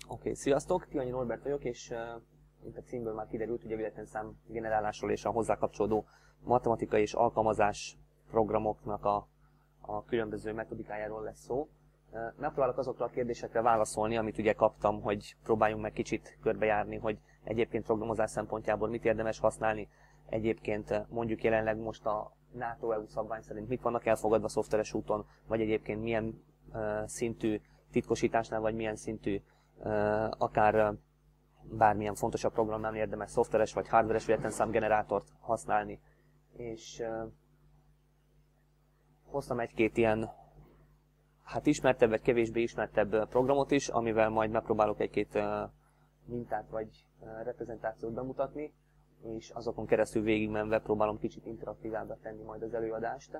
Oké, sziasztok! Tihanyi Norbert vagyok, és mint a címből már kiderült, ugye véletlenszám generálásról és a hozzá kapcsolódó matematikai és alkalmazás programoknak a különböző metodikájáról lesz szó. Megpróbálok azokra a kérdésekre válaszolni, amit ugye kaptam, hogy próbáljunk meg kicsit körbejárni, hogy egyébként programozás szempontjából mit érdemes használni. Egyébként mondjuk jelenleg most a NATO-EU szabvány szerint mit vannak elfogadva szoftveres úton, vagy egyébként milyen szintű titkosításnál, vagy milyen szintű akár bármilyen fontosabb programnál érdemes szoftveres vagy hardveres véletlenszámgenerátort használni. És hoztam egy-két ilyen ismertebb vagy kevésbé ismertebb programot is, amivel majd megpróbálok egy-két mintát vagy reprezentációt bemutatni, és azokon keresztül végigmenve próbálom kicsit interaktívábbá tenni majd az előadást.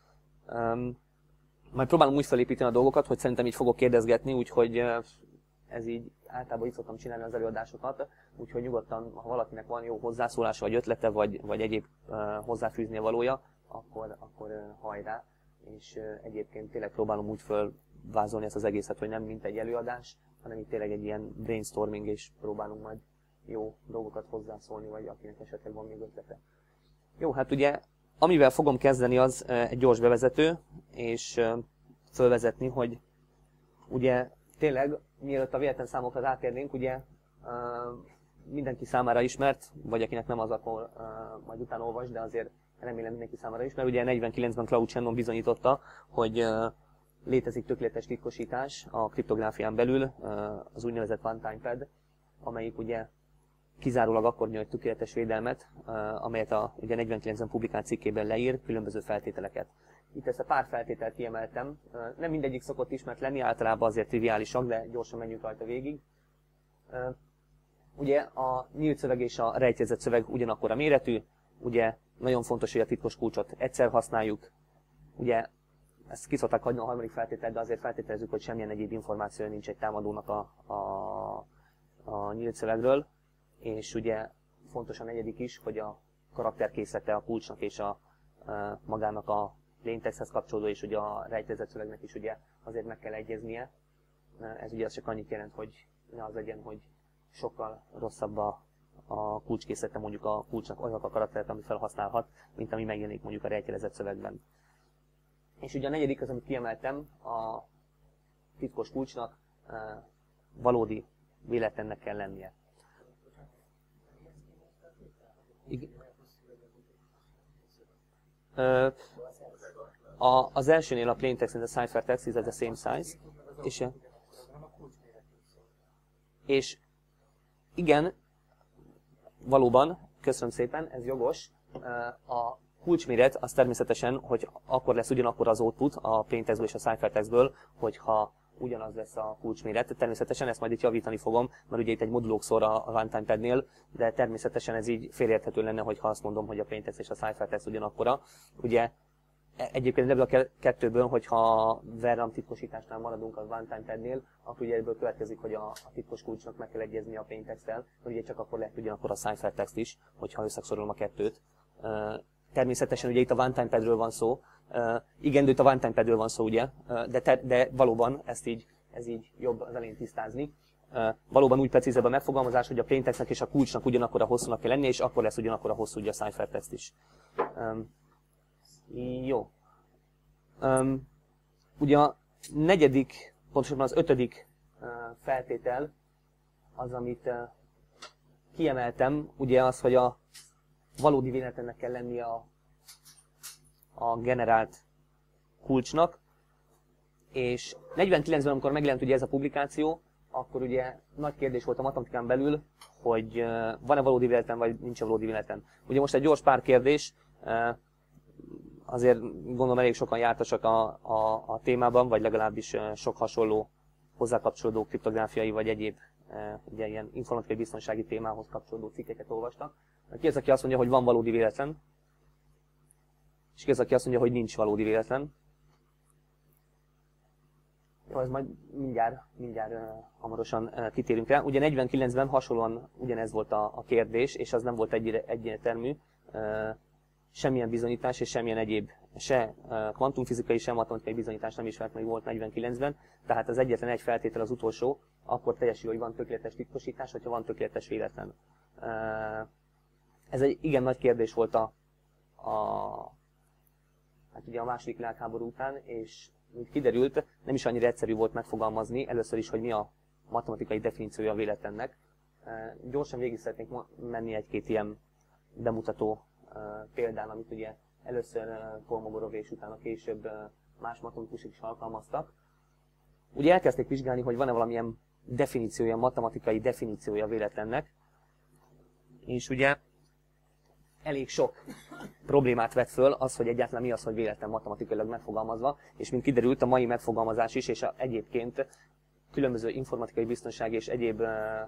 Majd próbálom úgy felépíteni a dolgokat, hogy szerintem így fogok kérdezgetni, úgyhogy ez így általában így szoktam csinálni az előadásokat, úgyhogy nyugodtan, ha valakinek van jó hozzászólása, vagy ötlete, vagy egyéb hozzáfűznie valója, akkor hajrá. És egyébként tényleg próbálom úgy fölvázolni ezt az egészet, hogy nem mint egy előadás, hanem itt tényleg egy ilyen brainstorming, és próbálunk majd jó dolgokat hozzászólni, vagy akinek esetleg van még ötlete. Jó, hát ugye, amivel fogom kezdeni, az egy gyors bevezető, és fölvezetni, hogy ugye tényleg, mielőtt a véletlenszámokra rátérnénk, ugye mindenki számára ismert, vagy akinek nem az, akkor majd utána olvasd, de azért remélem mindenki számára ismert. Ugye 49-ben Claude Shannon bizonyította, hogy létezik tökéletes titkosítás a kriptográfián belül, az úgynevezett one-time pad, amelyik ugye kizárólag akkor nyújt tökéletes védelmet, amelyet ugye 49-ben publikált cikkében leír különböző feltételeket. Itt ezt a pár feltételt kiemeltem. Nem mindegyik szokott ismert lenni, általában azért triviálisak, de gyorsan menjünk rajta végig. Ugye a nyílt szöveg és a rejtjezett szöveg ugyanakkor a méretű, ugye nagyon fontos, hogy a titkos kulcsot egyszer használjuk. Ugye ezt ki szokták hagyni a harmadik feltételt, de azért feltételezzük, hogy semmilyen egyéb információ nincs egy támadónak a nyílt szövegről. És ugye fontos a negyedik is, hogy a karakterkészlete a kulcsnak és magának a plaintexthez kapcsolódó, és ugye a rejtezett szövegnek is ugye azért meg kell egyeznie. Ez ugye az csak annyit jelent, hogy ne az legyen, hogy sokkal rosszabb a kulcskészlete mondjuk a kulcsnak azok a karakteret, amit felhasználhat, mint ami megjelenik mondjuk a rejtjelezett szövegben. És ugye a negyedik az, amit kiemeltem, a titkos kulcsnak valódi véletlennek kell lennie. Az elsőnél a plaintext and the ciphertext is at the same size. És igen, valóban, köszönöm szépen, ez jogos. A kulcsméret az természetesen, hogy akkor lesz ugyanakkor az output a plaintextből és a ciphertextből, hogyha ugyanaz lesz a kulcsméret. Természetesen ezt majd itt javítani fogom, mert ugye itt egy modulok szor a runtime padnél, de természetesen ez így félreérthető lenne, hogyha azt mondom, hogy a plaintext és a ciphertext ugyanakkora. Ugye egyébként ebből a kettőből, hogyha VRAM titkosításnál maradunk a runtime padnél, akkor ugye ebből következik, hogy a titkos kulcsnak meg kell egyezni a plaintexttel, mert ugye csak akkor lehet ugyanakkor a ciphertext is, hogyha összeszorolom a kettőt. Természetesen ugye itt a runtime padről van szó, igen, de itt a runtime padről van szó, ugye, de valóban ez így jobb az elején tisztázni. Valóban úgy precízebb a megfogalmazás, hogy a plaintextnek és a kulcsnak ugyanakkor a hosszúnak kell lennie, és akkor lesz ugyanakkor a hosszú ugye a ciphertext is. Jó. Ugye a negyedik, pontosabban az ötödik feltétel az, amit kiemeltem, ugye az, hogy a valódi véletlennek kell lennie a generált kulcsnak, és 49-ben, amikor megjelent ugye ez a publikáció, akkor ugye nagy kérdés volt a matematikán belül, hogy van-e valódi véletlen, vagy nincs-e valódi véletlen. Ugye most egy gyors pár kérdés, azért gondolom elég sokan jártasak a témában, vagy legalábbis sok hasonló hozzákapcsolódó kriptográfiai, vagy egyéb ugye ilyen informatikai biztonsági témához kapcsolódó cikkeket olvastak. Ki az, aki azt mondja, hogy van valódi véletlen, és ki az, aki azt mondja, hogy nincs valódi véletlen. Jó, ez majd mindjárt hamarosan kitérünk rá. Ugye 49-ben hasonlóan ugyanez volt a kérdés, és az nem volt egyértelmű. Semmilyen bizonyítás és semmilyen egyéb, se kvantumfizikai, se matematikai bizonyítás nem ismert meg volt 49-ben. Tehát az egyetlen egy feltétel az utolsó, akkor teljesül, hogy van tökéletes titkosítás, hogyha van tökéletes véletlen. Ez egy igen nagy kérdés volt hát ugye a második világháború után, és mint kiderült, nem is annyira egyszerű volt megfogalmazni először is, hogy mi a matematikai definíciója a véletlennek. Gyorsan végig szeretnék menni egy-két ilyen bemutató példán, amit ugye először Kolmogorov és utána később más matematikusok is alkalmaztak. Ugye elkezdték vizsgálni, hogy van-e valamilyen definíciója, matematikai definíciója a véletlennek, és ugye elég sok problémát vett föl az, hogy egyáltalán mi az, hogy véletlen matematikailag megfogalmazva, és mint kiderült, a mai megfogalmazás is, és egyébként különböző informatikai biztonsági és egyéb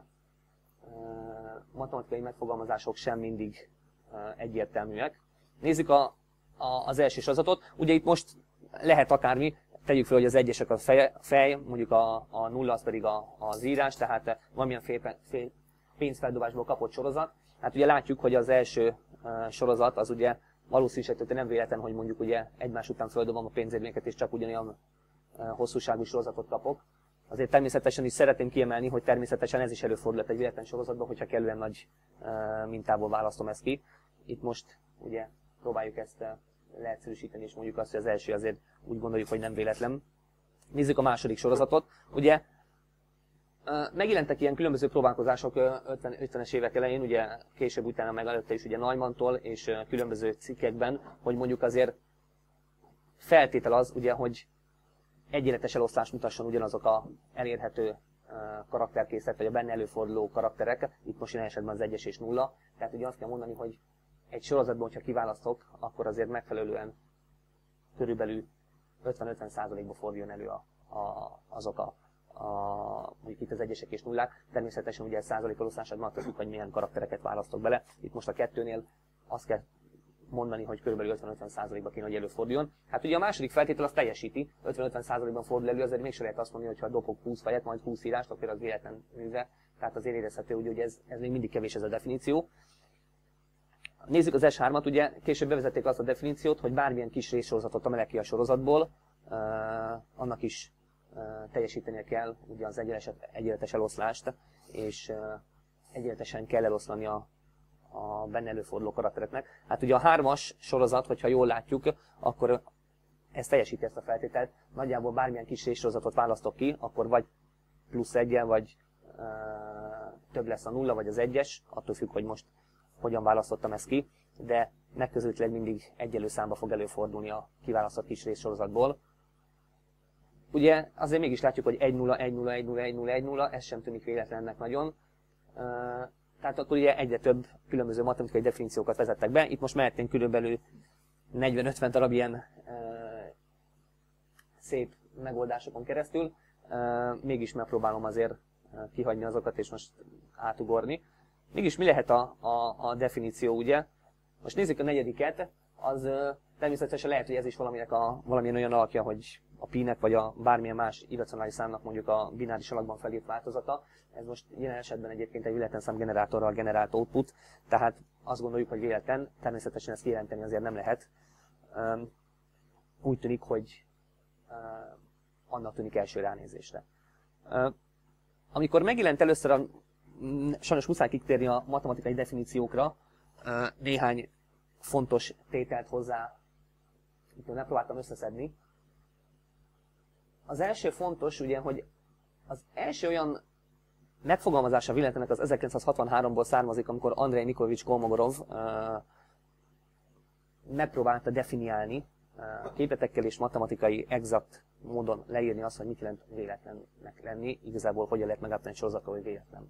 matematikai megfogalmazások sem mindig egyértelműek. Nézzük az első sorozatot. Ugye itt most lehet akármi, tegyük fel, hogy az egyesek a fej, mondjuk a nulla az pedig az írás, tehát valamilyen pénzfeldobásból kapott sorozat. Hát ugye látjuk, hogy az első sorozat az ugye valószínűsíthető nem véletlen, hogy mondjuk ugye egymás után földobom a pénzérményeket és csak ugyanolyan hosszúságú sorozatot kapok. Azért természetesen is szeretném kiemelni, hogy természetesen ez is előfordulhat egy véletlen sorozatban, hogyha kellően nagy mintából választom ezt ki. Itt most ugye próbáljuk ezt leegyszerűsíteni, és mondjuk azt, hogy az első azért úgy gondoljuk, hogy nem véletlen. Nézzük a második sorozatot. Ugye megjelentek ilyen különböző próbálkozások 50-es évek elején, ugye később utána meg előtte is ugye Neumanntól és különböző cikkekben, hogy mondjuk azért feltétel az, ugye, hogy egyenletes eloszlás mutasson ugyanazok a elérhető karakterkészlet, vagy a benne előforduló karakterek, itt most ilyen esetben az 1-es és 0. Tehát ugye azt kell mondani, hogy egy sorozatban, hogyha kiválasztok, akkor azért megfelelően körülbelül 50-50%-ba forduljon elő azok mondjuk itt az 1-esek és 0-ák. Természetesen ugye ez százalék eloszlásában attól függ, hogy milyen karaktereket választok bele. Itt most a kettőnél azt kell mondani, hogy kb. 50-50%-ba kéne, hogy előforduljon. Hát ugye a második feltétel azt teljesíti, 50-50%-ban fordul elő, azért mégsem lehet azt mondani, hogy ha dobok 20 fejet, majd 20 írást, akkor az véletlen műve. Tehát azért érezhető, hogy ez még mindig kevés ez a definíció. Nézzük az S3-at, ugye később bevezették azt a definíciót, hogy bármilyen kis részsorozatot emelek ki a sorozatból, annak is teljesítenie kell ugye az egyenletes eloszlást, és egyenletesen kell eloszlani a benne előforduló karaktereknek. Hát ugye a 3-as sorozat, hogyha jól látjuk, akkor ez teljesíti ezt a feltételt. Nagyjából bármilyen kis részsorozatot választok ki, akkor vagy plusz 1-jel, vagy több lesz a 0, vagy az 1-es, attól függ, hogy most hogyan választottam ezt ki, de megközelítőleg mindig egyenlő számba fog előfordulni a kiválasztott kis részsorozatból. Ugye azért mégis látjuk, hogy 1-0, 1-0, 1-0, 1-0, 1-0, ez sem tűnik véletlennek nagyon. Tehát akkor ugye egyre több különböző matematikai definíciókat vezettek be. Itt most mehetnénk körülbelül 40-50 darab ilyen szép megoldásokon keresztül. Mégis megpróbálom azért kihagyni azokat és most átugorni. Mégis mi lehet a definíció, ugye? Most nézzük a negyediket, az természetesen lehet, hogy ez is valamilyen olyan alakja, hogy a pi-nek vagy a bármilyen más irracionális számnak mondjuk a bináris alakban felírt változata. Ez most jelen esetben egyébként egy véletlenszám generátorral generált output, tehát azt gondoljuk, hogy véletlen, természetesen ezt kijelenteni azért nem lehet. Úgy tűnik, hogy annak tűnik első ránézésre. Amikor megjelent először sajnos muszáj kitérni a matematikai definíciókra, néhány fontos tételt hozzá, itt megpróbáltam összeszedni. Az első fontos, ugye, hogy az első olyan megfogalmazása a véletlennek az 1963-ból származik, amikor Andrej Nikolaevics Kolmogorov megpróbálta definiálni képletekkel és matematikai exakt módon leírni azt, hogy mit jelent véletlennek lenni, igazából hogyan lehet megállapítani sorozatról, hogy véletlen.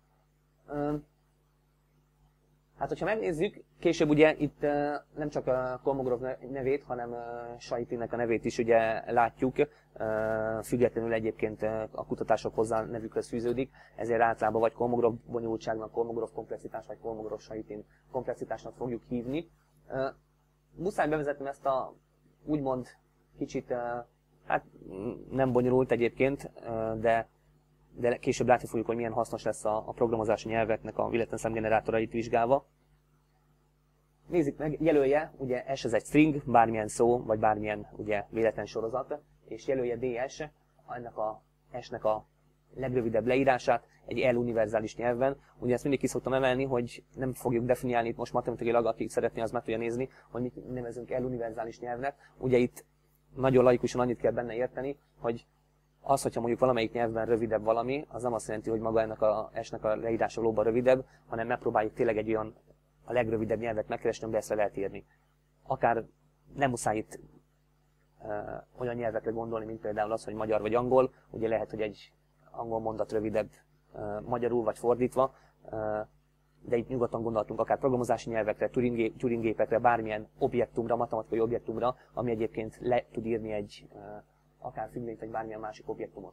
Hát, hogyha megnézzük, később ugye itt nem csak a Kolmogorov nevét, hanem Sajitinnek a nevét is ugye látjuk, függetlenül egyébként a kutatások hozzá nevükhöz fűződik, ezért általában vagy Kolmogorov bonyolultságnak, Kolmogorov komplexitás, vagy Kolmogorov Sajitin komplexitásnak fogjuk hívni. Muszáj bevezetnem ezt a úgymond kicsit, hát nem bonyolult egyébként, de később látni fogjuk, hogy milyen hasznos lesz a programozási nyelveknek a véletlenszámgenerátorait vizsgálva. Nézzük meg, jelölje, ugye S ez egy string, bármilyen szó, vagy bármilyen ugye véletlen sorozat, és jelölje DS, ennek a S-nek a legrövidebb leírását egy eluniverzális nyelvben. Ugye ezt mindig ki szoktam emelni, hogy nem fogjuk definiálni itt most matematikailag, akik szeretné, az meg tudja nézni, hogy mit nevezünk eluniverzális nyelvnek. Ugye itt nagyon laikusan annyit kell benne érteni, hogy az, hogyha mondjuk valamelyik nyelvben rövidebb valami, az nem azt jelenti, hogy maga ennek a S-nek a leírása valóban rövidebb, hanem megpróbáljuk tényleg egy olyan a legrövidebb nyelvet megkeresni, amiben ezt le lehet írni. Akár nem muszáj itt olyan nyelvekre gondolni, mint például az, hogy magyar vagy angol. Ugye lehet, hogy egy angol mondat rövidebb magyarul vagy fordítva, de itt nyugodtan gondoltunk akár programozási nyelvekre, Turing gépekre, bármilyen objektumra, matematikai objektumra, ami egyébként le tud írni egy akár filmét, vagy bármilyen másik objektumot.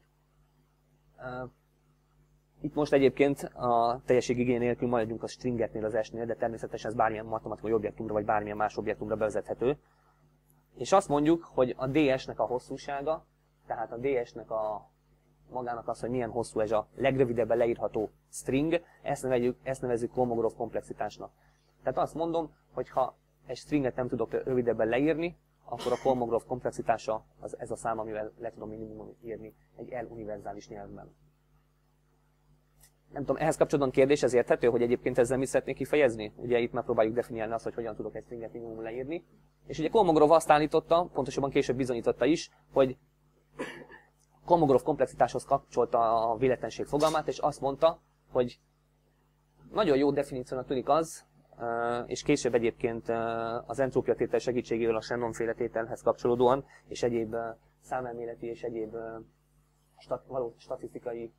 Itt most egyébként a teljesség igény nélkül maradjunk a stringetnél, az S-nél, de természetesen ez bármilyen matematikai objektumra, vagy bármilyen más objektumra bevezethető. És azt mondjuk, hogy a DS-nek a hosszúsága, tehát a DS-nek a magának az, hogy milyen hosszú ez a legrövidebben leírható string, ezt nevezzük Kolmogorov komplexitásnak. Tehát azt mondom, hogy ha egy stringet nem tudok rövidebben leírni, akkor a Kolmogorov komplexitása az ez a szám, amivel le tudom minimum írni egy eluniverzális nyelvben. Nem tudom, ehhez kapcsolatban kérdés, ez érthető, hogy egyébként ezzel mit szeretnék kifejezni? Ugye itt megpróbáljuk definiálni azt, hogy hogyan tudok egy stringet minimum leírni. És ugye Kolmogorov azt állította, pontosabban később bizonyította is, hogy Kolmogorov komplexitáshoz kapcsolta a véletlenség fogalmát, és azt mondta, hogy nagyon jó definíciónak tűnik az, és később egyébként az entrópia tétel segítségével a Shannon-féle tételhez kapcsolódóan, és egyéb számelméleti és egyéb statisztikai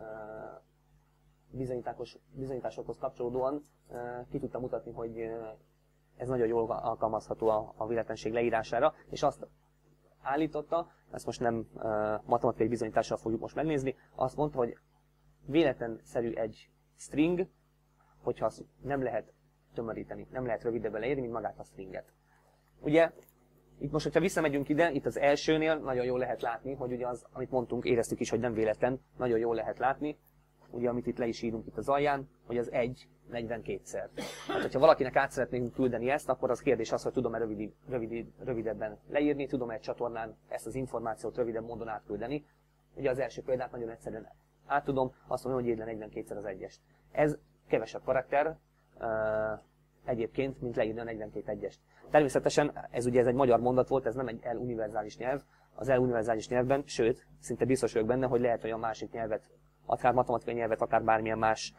bizonyításokhoz kapcsolódóan ki tudta mutatni, hogy ez nagyon jól alkalmazható a véletlenség leírására, és azt állította, ezt most nem matematikai bizonyítással fogjuk most megnézni, azt mondta, hogy véletlenszerű egy string, hogyha azt nem lehet tömöríteni, nem lehet rövidebben leírni, mint magát a stringet. Ugye, itt most, hogyha visszamegyünk ide, itt az elsőnél nagyon jól lehet látni, hogy ugye az, amit mondtunk, éreztük is, hogy nem véletlen, nagyon jól lehet látni, ugye, amit itt le is írunk itt az alján, hogy az 1 42-szer. Hát, hogyha valakinek át szeretnénk küldeni ezt, akkor az kérdés az, hogy tudom-e rövidebben leírni, tudom-e egy csatornán ezt az információt rövidebb módon átküldeni. Ugye az első példát nagyon egyszerűen át tudom, azt mondom, hogy írd le 42-szer az 1-est. Ez kevesebb karakter egyébként, mint leírni a 42 1-est. Természetesen ez ugye egy magyar mondat volt, ez nem egy eluniverzális nyelv. Az eluniverzális nyelvben, sőt, szinte biztos vagyok benne, hogy lehet olyan másik nyelvet, akár matematikai nyelvet, akár bármilyen más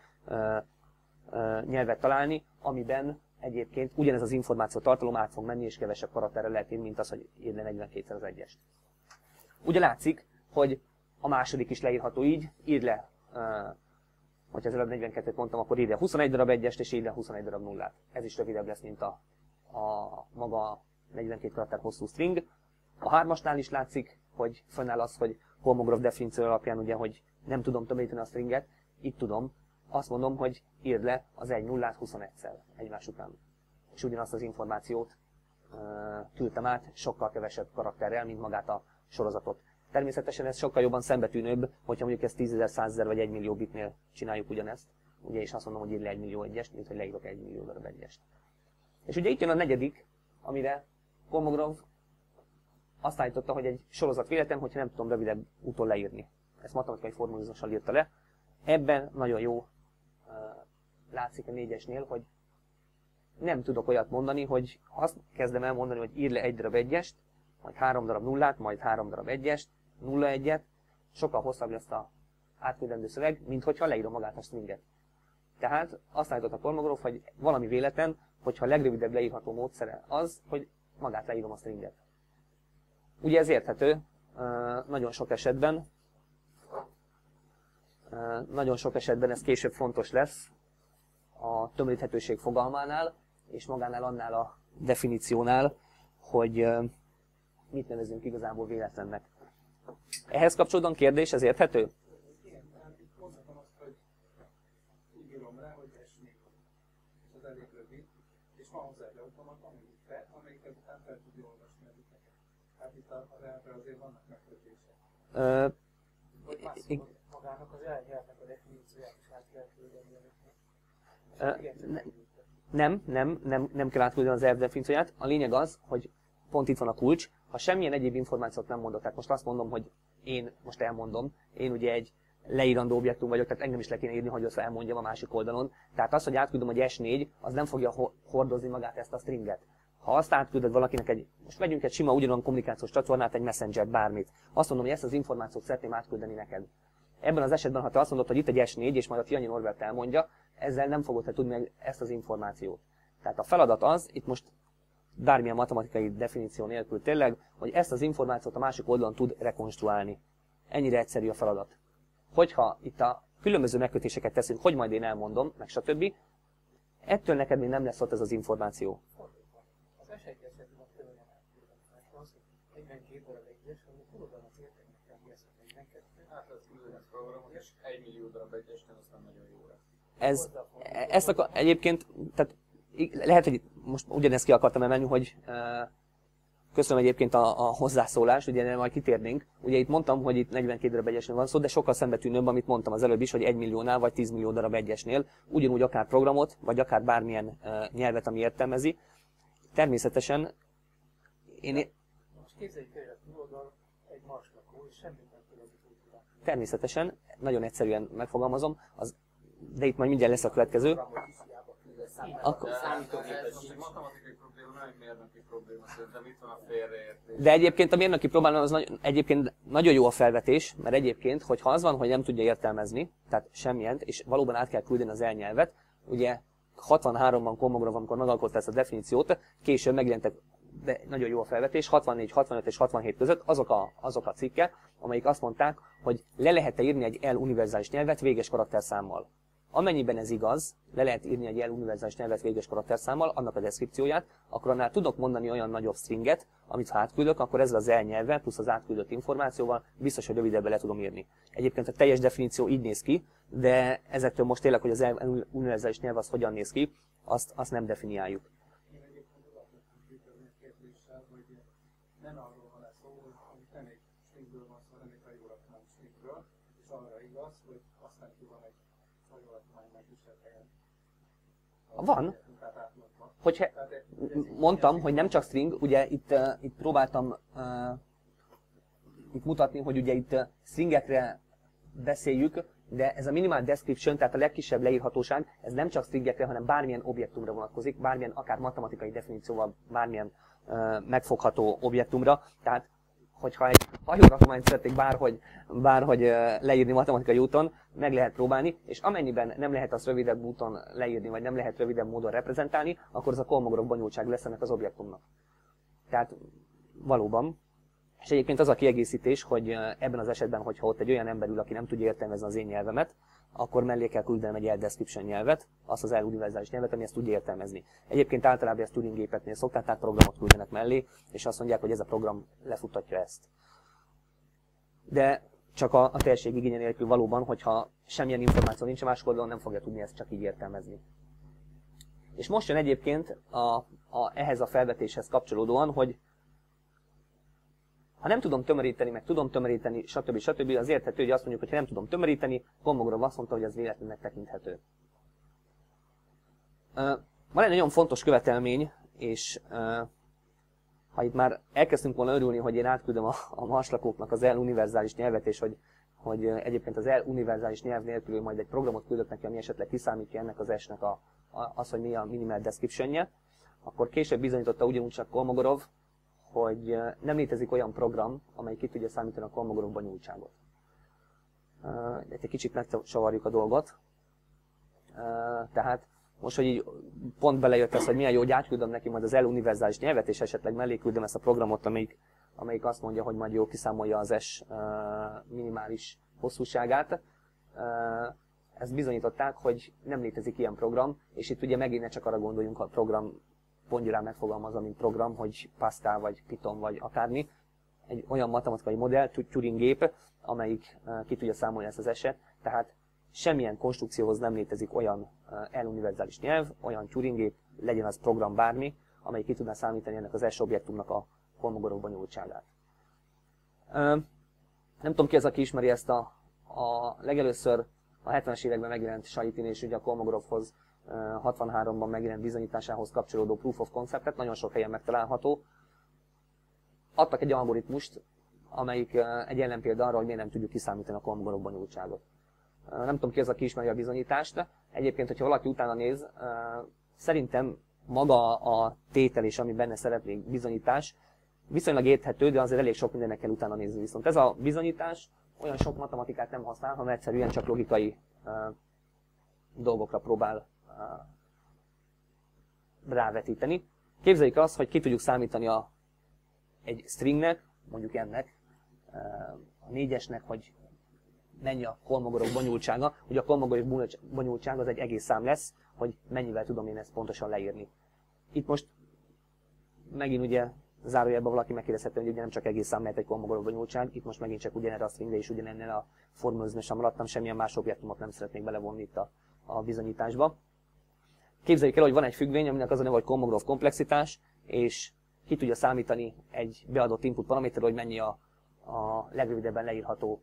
nyelvet találni, amiben egyébként ugyanez az információ tartalom át fog menni, és kevesebb karakterre lehet írni, mint az, hogy írd le 42-szer az 1-est. Ugye látszik, hogy a második is leírható így, írd le, hogyha az előbb 42-t mondtam, akkor írd le 21 darab 1-est, és írd le 21 darab 0-át. Ez is rövidebb lesz, mint a maga 42 karakter hosszú string. A 3-asnál is látszik, hogy fönnáll az, hogy Kolmogorov definíció alapján, ugye, hogy nem tudom tömöríteni a stringet, itt tudom, azt mondom, hogy írd le az 1 0-át 21-szer egymás után. És ugyanazt az információt küldtem át sokkal kevesebb karakterrel, mint magát a sorozatot. Természetesen ez sokkal jobban szembetűnőbb, hogyha mondjuk ezt 10 000, 100 000 vagy 1 millió bitnél csináljuk ugyanezt. Ugye, és azt mondom, hogy írd le 1 millió 1-est, mint hogy leírok 1 millió darab 1-est. És ugye itt jön a negyedik, amire Kolmogorov azt állította, hogy egy sorozat véletlen, hogyha nem tudom rövidebb úton leírni. Ezt matematikai formalizmussal írta le. Ebben nagyon jó látszik a 4-esnél, hogy nem tudok olyat mondani, hogy azt kezdem el mondani, hogy írd le 1 darab 1-est, majd 3 darab 0-át, majd 3 darab 1-est, 0-1-et, sokkal hosszabb lesz a átküldendő szöveg, mint hogyha leírom magát a stringet. Tehát azt állította Kolmogorov, hogy valami véletlen, hogyha a legrövidebb leírható módszere az, hogy magát leírom a stringet. Ugye ez érthető, nagyon sok esetben ez később fontos lesz a tömöríthetőség fogalmánál, és magánál annál a definíciónál, hogy mit nevezünk igazából véletlennek. Ehhez kapcsolódóan kérdés, ez érthető? Igen, tehát itt mondhatom azt, hogy úgy írom le, hogy esnék, és az elég rövid, és van hozzá egy automata, amelyiket után fel tudja olvasni az üteket. Hát itt az elvre azért vannak megkötések. Magának az elnyelvnek a definícióját is át kell küldeni önöknek. Nem kell átküldeni az elv definícióját. A lényeg az, hogy pont itt van a kulcs, ha semmilyen egyéb információt nem mondok, tehát most azt mondom, hogy én most elmondom, én ugye egy leírandó objektum vagyok, tehát engem is le kéne írni, hogy azt elmondjam a másik oldalon. Tehát az, hogy átküldöm, hogy S4, az nem fogja hordozni magát ezt a stringet. Ha azt átküldöd valakinek most vegyünk egy sima ugyanolyan kommunikációs csatornát, egy Messenger, bármit. Azt mondom, hogy ezt az információt szeretném átküldeni neked. Ebben az esetben, ha te azt mondod, hogy itt egy S4, és majd a Tianyi Norbert elmondja, ezzel nem fogod te tudni ezt az információt. Tehát a feladat az, itt most bármilyen matematikai definíció nélkül tényleg, hogy ezt az információt a másik oldalon tud rekonstruálni. Ennyire egyszerű a feladat. Hogyha itt a különböző megkötéseket teszünk, hogy majd én elmondom, meg stb., ettől neked még nem lesz ott ez az információ. Az esetben a tőlem az, hogy 42 darab egyes, amikor tudod annak érteni nekem, mi ez a 42. Hát ez különböző programok, és 1 millió darab egyesnél aztán nagyon jó lesz. Egyébként, tehát lehet, hogy most ugyanezt ki akartam emelni, hogy köszönöm egyébként a hozzászólást, ugye majd kitérnénk. Ugye itt mondtam, hogy itt 42 darab egyesnél van szó, de sokkal szembetűnőbb, amit mondtam az előbb is, hogy 1 milliónál vagy 10 millió darab egyesnél, ugyanúgy akár programot, vagy akár bármilyen nyelvet, ami értelmezi. Természetesen most képzeljük el, hogy oldal egy marslakó, és semmit nem tud az kultúrát. Természetesen, nagyon egyszerűen megfogalmazom, de itt majd mindjárt lesz a következő. Akkor számítógépes egy matematikai probléma, nem egy mérnöki probléma, szerintem itt van a félreértés. De egyébként a mérnöki probléma az egyébként nagyon jó a felvetés, mert egyébként, hogyha az van, hogy nem tudja értelmezni, tehát semmilyen, és valóban át kell küldeni az elnyelvet, ugye 63-ban Kolmogorov, amikor megalkotta ezt a definíciót, később megjelentek, de nagyon jó a felvetés, 64, 65 és 67 között azok a cikkek, amelyik azt mondták, hogy le lehet-e írni egy L univerzális nyelvet véges karakterszámmal. Amennyiben ez igaz, le lehet írni egy univerzális nyelvet véges karakterszámmal, annak a deszkripcióját, akkor annál tudok mondani olyan nagyobb stringet, amit ha átküldök, akkor ezzel az elnyelvvel plusz az átküldött információval biztos, hogy rövidebbre le tudom írni. Egyébként a teljes definíció így néz ki, de ezektől most tényleg, hogy az univerzális nyelv az hogyan néz ki, azt nem definiáljuk. Én egyébként oda tudtam kérdéssel, hogy nem arról van szó, hogy nem egy stringből van szó, hanem egy hajóratmány stringről, és arra igaz, hogy aztán ki van egy van. Hogyha mondtam, hogy nem csak string, ugye itt próbáltam itt mutatni, hogy ugye itt stringekre beszéljük, de ez a minimal description, tehát a legkisebb leírhatóság, ez nem csak stringekre, hanem bármilyen objektumra vonatkozik, bármilyen akár matematikai definícióval, bármilyen megfogható objektumra. Tehát hogyha egy hajóratmányt szeretnék bárhogy leírni matematikai úton, meg lehet próbálni, és amennyiben nem lehet azt rövidebb úton leírni, vagy nem lehet rövidebb módon reprezentálni, akkor az a Kolmogorov bonyolultság lesz ennek az objektumnak. Tehát valóban. És egyébként az a kiegészítés, hogy ebben az esetben, hogyha ott egy olyan ember ül, aki nem tudja értelmezni az én nyelvemet, akkor mellé kell küldenem egy L-description nyelvet, azt az L-univerzális nyelvet, ami ezt tudja értelmezni. Egyébként általában ezt Turing gépeknél szokták, tehát programot küldenek mellé, és azt mondják, hogy ez a program lefutatja ezt. De csak a teljesség igénye nélkül valóban, hogyha semmilyen információ nincs a másik oldalon, nem fogja tudni ezt csak így értelmezni. És most jön egyébként ehhez a felvetéshez kapcsolódóan, hogy ha nem tudom tömöríteni, meg tudom tömöríteni, stb. Az érthető, hogy azt mondjuk, hogy ha nem tudom tömöríteni, Kolmogorov azt mondta, hogy ez véletlennek tekinthető. Van egy nagyon fontos követelmény, és ha itt már elkezdtünk volna örülni, hogy én átküldöm a marslakóknak az L-univerzális nyelvet, és hogy egyébként az L-univerzális nyelv nélkül majd egy programot küldök neki, ami esetleg kiszámítja ennek az S-nek az, hogy mi a minimal description-je, akkor később bizonyította ugyanúgy csak Kolmogorov, hogy nem létezik olyan program, amely ki tudja számítani a Kolmogorov bonyolultságot. Egy kicsit megcsavarjuk a dolgot. Tehát most, hogy így pont belejött ez, hogy milyen jó, hogy átküldöm neki majd az L-univerzális nyelvet, és esetleg mellé küldöm ezt a programot, amelyik azt mondja, hogy majd jó kiszámolja az S minimális hosszúságát. Ezt bizonyították, hogy nem létezik ilyen program, és itt ugye megint ne csak arra gondoljunk, a program pongyorán megfogalmazva, mint program, hogy Pascal vagy Python vagy akármi, egy olyan matematikai modell, Turing gép, amelyik ki tudja számolni ezt az eset, tehát semmilyen konstrukcióhoz nem létezik olyan L-univerzális nyelv, olyan Turing gép, legyen az program bármi, amelyik ki tudná számítani ennek az S objektumnak a Kolmogorov bonyolultságát. Nem tudom ki az, aki ismeri ezt a legelőször a 70-es években megjelent Sajitin és ugye a Kolmogorovhoz 63-ban megjelent bizonyításához kapcsolódó proof of conceptet, nagyon sok helyen megtalálható. Adtak egy algoritmust, amelyik egy ellenpélda arra, hogy miért nem tudjuk kiszámítani a Kolmogorov bonyolultságot. Nem tudom ki az, aki ismeri a bizonyítást. Egyébként, hogyha valaki utána néz, szerintem maga a tétel és ami benne szereplő bizonyítás viszonylag érthető, de azért elég sok mindennek kell utána nézni. Viszont ez a bizonyítás olyan sok matematikát nem használ, hanem egyszerűen csak logikai dolgokra próbál rávetíteni. Képzeljük azt, hogy ki tudjuk számítani egy stringnek, mondjuk ennek, a 4-esnek, hogy mennyi a Kolmogorov bonyolultsága, hogy a Kolmogorov bonyolultság az egy egész szám lesz, hogy mennyivel tudom én ezt pontosan leírni. Itt most megint ugye zárójelben valaki megkérdezhető, hogy ugye nem csak egész szám lehet egy Kolmogorov bonyolultság, itt most megint csak ugyanerre a stringre és ugyanennél a formalizmusra maradtam, semmilyen más objektumot nem szeretnék belevonni itt a bizonyításba. Képzeljük el, hogy van egy függvény, aminek az a neve, hogy Kolmogorov komplexitás, és ki tudja számítani egy beadott input paraméterről, hogy mennyi a legrövidebben leírható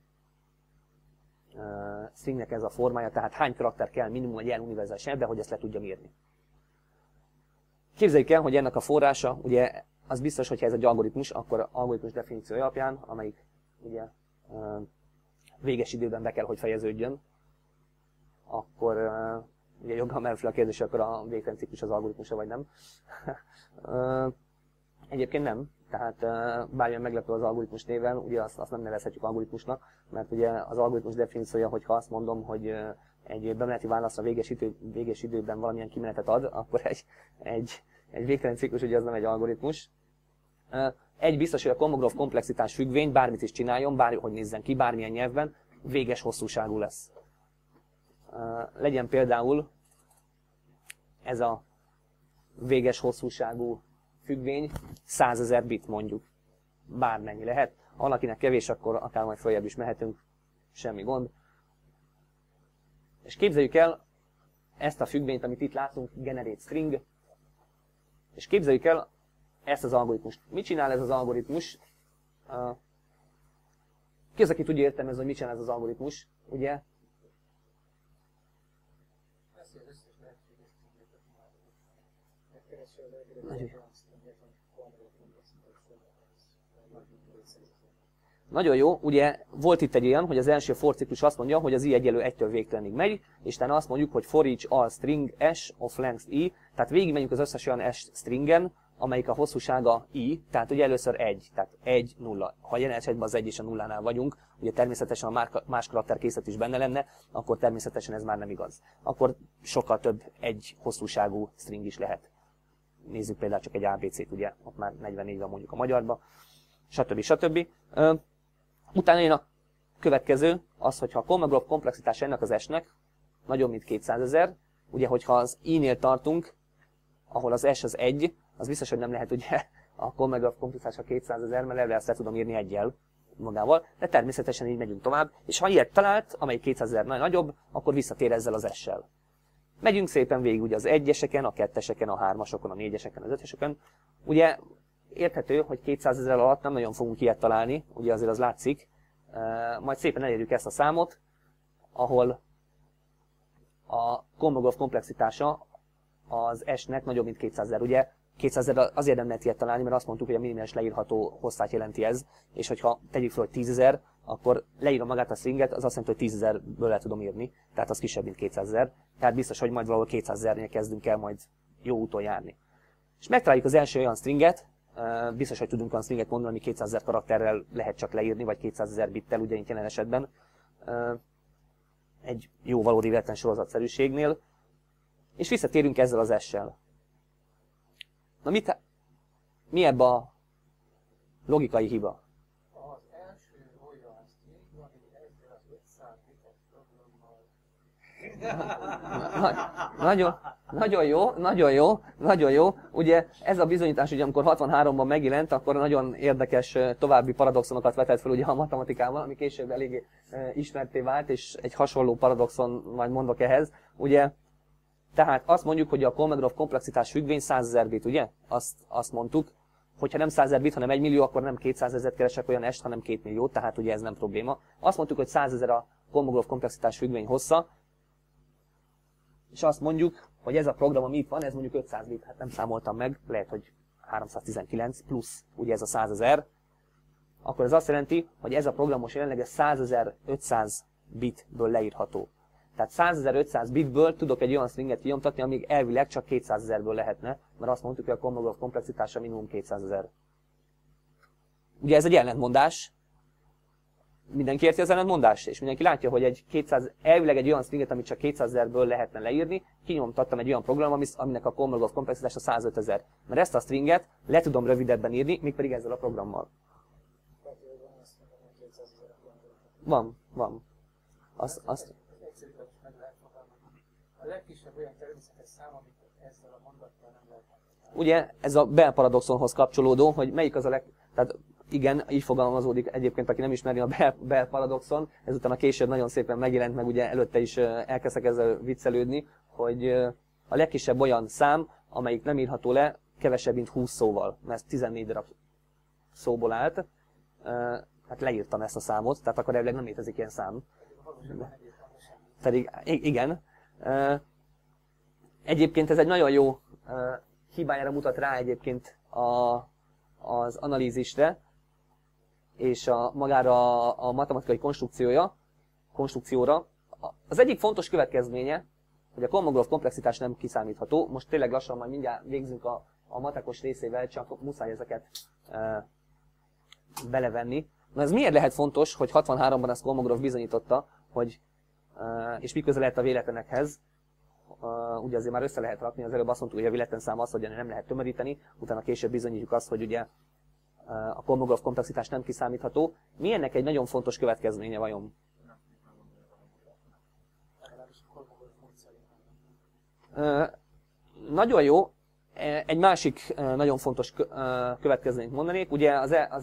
stringnek ez a formája, tehát hány karakter kell minimum egy ilyen univerzális nyelvben, hogy ezt le tudjam írni. Képzeljük el, hogy ennek a forrása, ugye az biztos, hogyha ez egy algoritmus, akkor algoritmus definíció alapján, amelyik ugye véges időben be kell, hogy fejeződjön, akkor ugye joggal merül fel a kérdés, akkor a végtelen ciklus az algoritmusa, vagy nem. Egyébként nem, tehát bármilyen meglepő az algoritmus néven, ugye azt nem nevezhetjük algoritmusnak, mert ugye az algoritmus definíciója, hogyha azt mondom, hogy egy bemeneti válaszra véges időben valamilyen kimenetet ad, akkor egy végtelen ciklus ugye az nem egy algoritmus. Egy biztos, hogy a Kolmogorov komplexitás függvény bármit is csináljon, bárhogy nézzen ki, bármilyen nyelvben, véges hosszúságú lesz. Legyen például ez a véges hosszúságú függvény 100 000 bit mondjuk. Bármennyi lehet. Ha valakinek kevés, akkor akár majd följebb is mehetünk, semmi gond. És képzeljük el ezt a függvényt, amit itt látunk, generate string, és képzeljük el ezt az algoritmust. Mit csinál ez az algoritmus? Ki az, aki tudja értelmezni, hogy mit csinál ez az algoritmus? Ugye? Nagyon jó, ugye volt itt egy olyan, hogy az első for ciklus azt mondja, hogy az i egyenlő 1-től végtelenig megy, és utána azt mondjuk, hogy for each all string s of length i, tehát végigmenjünk az összes olyan s stringen, amelyik a hosszúsága i, tehát ugye először 1, tehát 1, 0. Ha jelen esetben az 1 és a 0-nál vagyunk, ugye természetesen a más karakterkészlet is benne lenne, akkor természetesen ez már nem igaz. Akkor sokkal több egy hosszúságú string is lehet. Nézzük például csak egy ABC-t, ugye, ott már 44 van mondjuk a magyarba, stb. Utána jön a következő, az, hogyha a Kolmogorov komplexitás ennek az S-nek nagyobb, mint 200 000, ugye, hogyha az I-nél tartunk, ahol az S az 1, az biztos, hogy nem lehet ugye a Kolmogorov komplexitás a 200 000, mert ezt le tudom írni 1-jel magával, de természetesen így megyünk tovább, és ha ilyet talált, amely 200 000 nagyobb, akkor visszatér ezzel az S-sel. Megyünk szépen végig ugye az 1-eseken, a 2-eseken, a 3-asokon, a 4-eseken, az 5-eseken. Ugye érthető, hogy 200 000 alatt nem nagyon fogunk ilyet találni, ugye azért az látszik. Majd szépen elérjük ezt a számot, ahol a Kolmogorov komplexitása az S-nek nagyobb, mint 200 000. Ugye 200 000 azért nem lehet ilyet találni, mert azt mondtuk, hogy a minimális leírható hosszát jelenti ez, és hogyha tegyük fel, hogy 10 000, akkor leírom magát a stringet, az azt jelenti, hogy 10 000-ből le tudom írni, tehát az kisebb, mint 200 000. Tehát biztos, hogy majd valahol 200 000-nél kezdünk el majd jó úton járni. És megtaláljuk az első olyan stringet, biztos, hogy tudunk olyan stringet mondani, ami 200 000 karakterrel lehet csak leírni, vagy 200 000 bittel, ugye itt jelen esetben. Egy jó valódi véletlen sorozatszerűségnél. És visszatérünk ezzel az S-sel. Na mi ebbe a logikai hiba? Az első olyan string, ami ezzel az 500 bites programmal. Nagyon jó. Ugye ez a bizonyítás, ugye, amikor 63-ban megjelent, akkor nagyon érdekes további paradoxonokat vetett fel ugye a matematikával, ami később eléggé ismertté vált, és egy hasonló paradoxon majd mondok ehhez. Ugye, tehát azt mondjuk, hogy a Kolmogorov komplexitás függvény 100 000 bit, ugye? Azt mondtuk, hogyha nem 100 000 bit, hanem 1 millió, akkor nem 200 000 keresek olyan est, hanem 2 millió, tehát ugye ez nem probléma. Azt mondtuk, hogy 100 000 a Kolmogorov komplexitás függvény hossza, és azt mondjuk, hogy ez a program, ami itt van, ez mondjuk 500 bit, hát nem számoltam meg, lehet, hogy 319 plusz, ugye ez a 100 000, akkor ez azt jelenti, hogy ez a program most jelenleg 100 500 bitből leírható. Tehát 100.500 bitből tudok egy olyan stringet kinyomtatni, amíg elvileg csak 200.000-ből lehetne, mert azt mondtuk, hogy a Kolmogorov komplexitása minimum 200.000. Ugye ez egy ellentmondás. Mindenki érti az ellentmondást? És mindenki látja, hogy elvileg egy olyan stringet, amit csak 200.000-ből lehetne leírni, kinyomtattam egy olyan program, aminek a Kolmogorov komplexitása 105.000. Mert ezt a stringet le tudom rövidebben írni, mégpedig ezzel a programmal. Van. Azt. A legkisebb olyan természetes szám, amit ezzel a mondattal nem lehet. Ugye ez a Bell paradoxonhoz kapcsolódó, hogy melyik az a tehát igen, így fogalmazódik egyébként, aki nem ismeri a Bell paradoxon, ezután a később nagyon szépen megjelent, meg ugye előtte is elkezdtek ezzel viccelődni, hogy a legkisebb olyan szám, amelyik nem írható le kevesebb, mint 20 szóval, mert 14 darab szóból állt. Hát leírtam ezt a számot, tehát akkor elvileg nem létezik ilyen szám. Pedig igen. Egyébként ez egy nagyon jó hibájára mutat rá egyébként az analízisre, és magára a matematikai konstrukcióra. Az egyik fontos következménye, hogy a Kolmogorov komplexitás nem kiszámítható. Most tényleg lassan majd mindjárt végzünk a matekos részével, csak muszáj ezeket belevenni. Na ez miért lehet fontos, hogy 63-ban ezt Kolmogorov bizonyította, hogy, és mi köze lehet a véletlenekhez, ugye azért már össze lehet rakni, az előbb azt mondtuk, hogy a véletlenszám az, hogy nem lehet tömöríteni, utána később bizonyítjuk azt, hogy ugye a Kolmogorov komplexitás nem kiszámítható. Mi ennek egy nagyon fontos következménye vajon? Nagyon jó. Egy másik nagyon fontos következményt mondanék. Ugye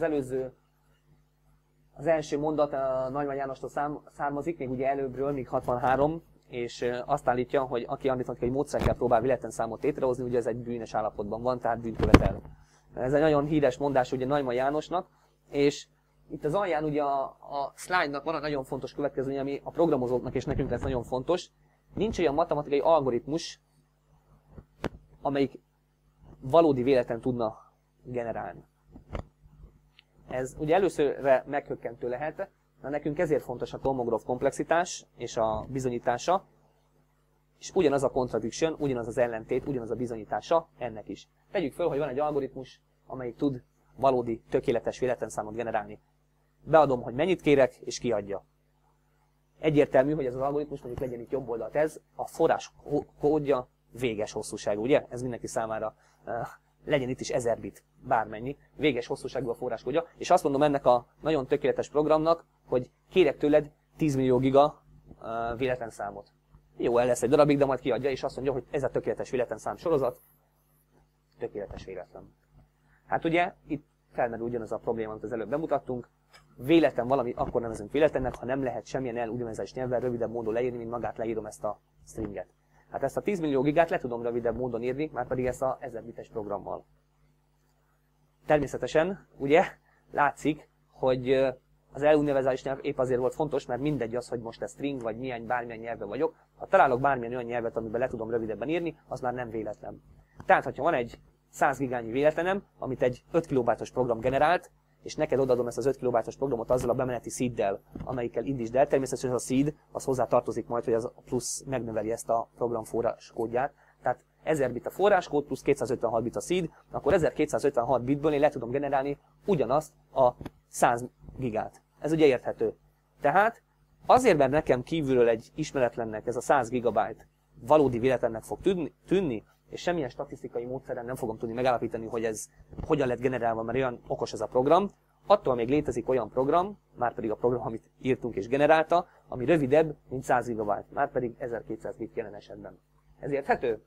az első mondat a Neumann Jánostól származik, még ugye előbbről, még 63, és azt állítja, hogy aki aritmetikai módszerekkel próbál véletlenszámot létrehozni, ugye ez egy bűnös állapotban van, tehát bűnt követel. Ez egy nagyon híres mondás ugye Neumann Jánosnak, és itt az alján ugye a slide-nak van egy nagyon fontos következmény, ami a programozóknak és nekünk lesz nagyon fontos. Nincs olyan matematikai algoritmus, amelyik valódi véletlen tudna generálni. Ez ugye előszörre meghökkentő lehet, de nekünk ezért fontos a Kolmogorov komplexitás és a bizonyítása, és ugyanaz a contradiction, ugyanaz az ellentét, ugyanaz a bizonyítása ennek is. Tegyük föl, hogy van egy algoritmus, amelyik tud valódi, tökéletes véletlenszámot generálni. Beadom, hogy mennyit kérek, és kiadja. Egyértelmű, hogy ez az algoritmus, mondjuk legyen itt jobb oldalt ez, a forrás kódja véges hosszúságú, ugye? Ez mindenki számára legyen itt is 1000 bit, bármennyi, véges hosszúságú a forráskódja, és azt mondom ennek a nagyon tökéletes programnak, hogy kérek tőled 10 millió giga véletlenszámot. Jó, el lesz egy darabig, de majd kiadja, és azt mondja, hogy ez a tökéletes véletlenszám sorozat, tökéletes véletlen. Hát ugye, itt felmerül ugyanaz a probléma, amit az előbb bemutattunk, véletlen valami, akkor nevezünk véletlennek, ha nem lehet semmilyen úgynevezett nyelvvel rövidebb módon leírni, mint magát leírom ezt a stringet. Hát ezt a 10 millió gigát le tudom rövidebb módon írni, már pedig ezt a 1000 bites programmal. Természetesen, ugye, látszik, hogy az eluniverzális nyelv épp azért volt fontos, mert mindegy az, hogy most ez string, vagy bármilyen nyelvben vagyok. Ha találok bármilyen olyan nyelvet, amiben le tudom rövidebben írni, az már nem véletlen. Tehát, hogyha van egy 100 gigányi véletlenem, amit egy 5 kilobájtos program generált, és neked odaadom ezt az 5 kilobájtos programot azzal a bemeneti seeddel, amelyikkel indítsd el. Természetesen a seed, az hozzá tartozik majd, hogy az plusz megnöveli ezt a program forráskódját. Tehát 1000 bit a forráskód, plusz 256 bit a seed, akkor 1256 bitből én le tudom generálni ugyanazt a 100 gigát. Ez ugye érthető. Tehát azért, mert nekem kívülről egy ismeretlennek ez a 100 gigabyte valódi véletlennek fog tűnni, és semmilyen statisztikai módszeren nem fogom tudni megállapítani, hogy ez hogyan lett generálva, mert olyan okos ez a program, attól még létezik olyan program, márpedig a program, amit írtunk és generálta, ami rövidebb, mint 100 GB, márpedig 1200 bit jelen esetben. Ez érthető?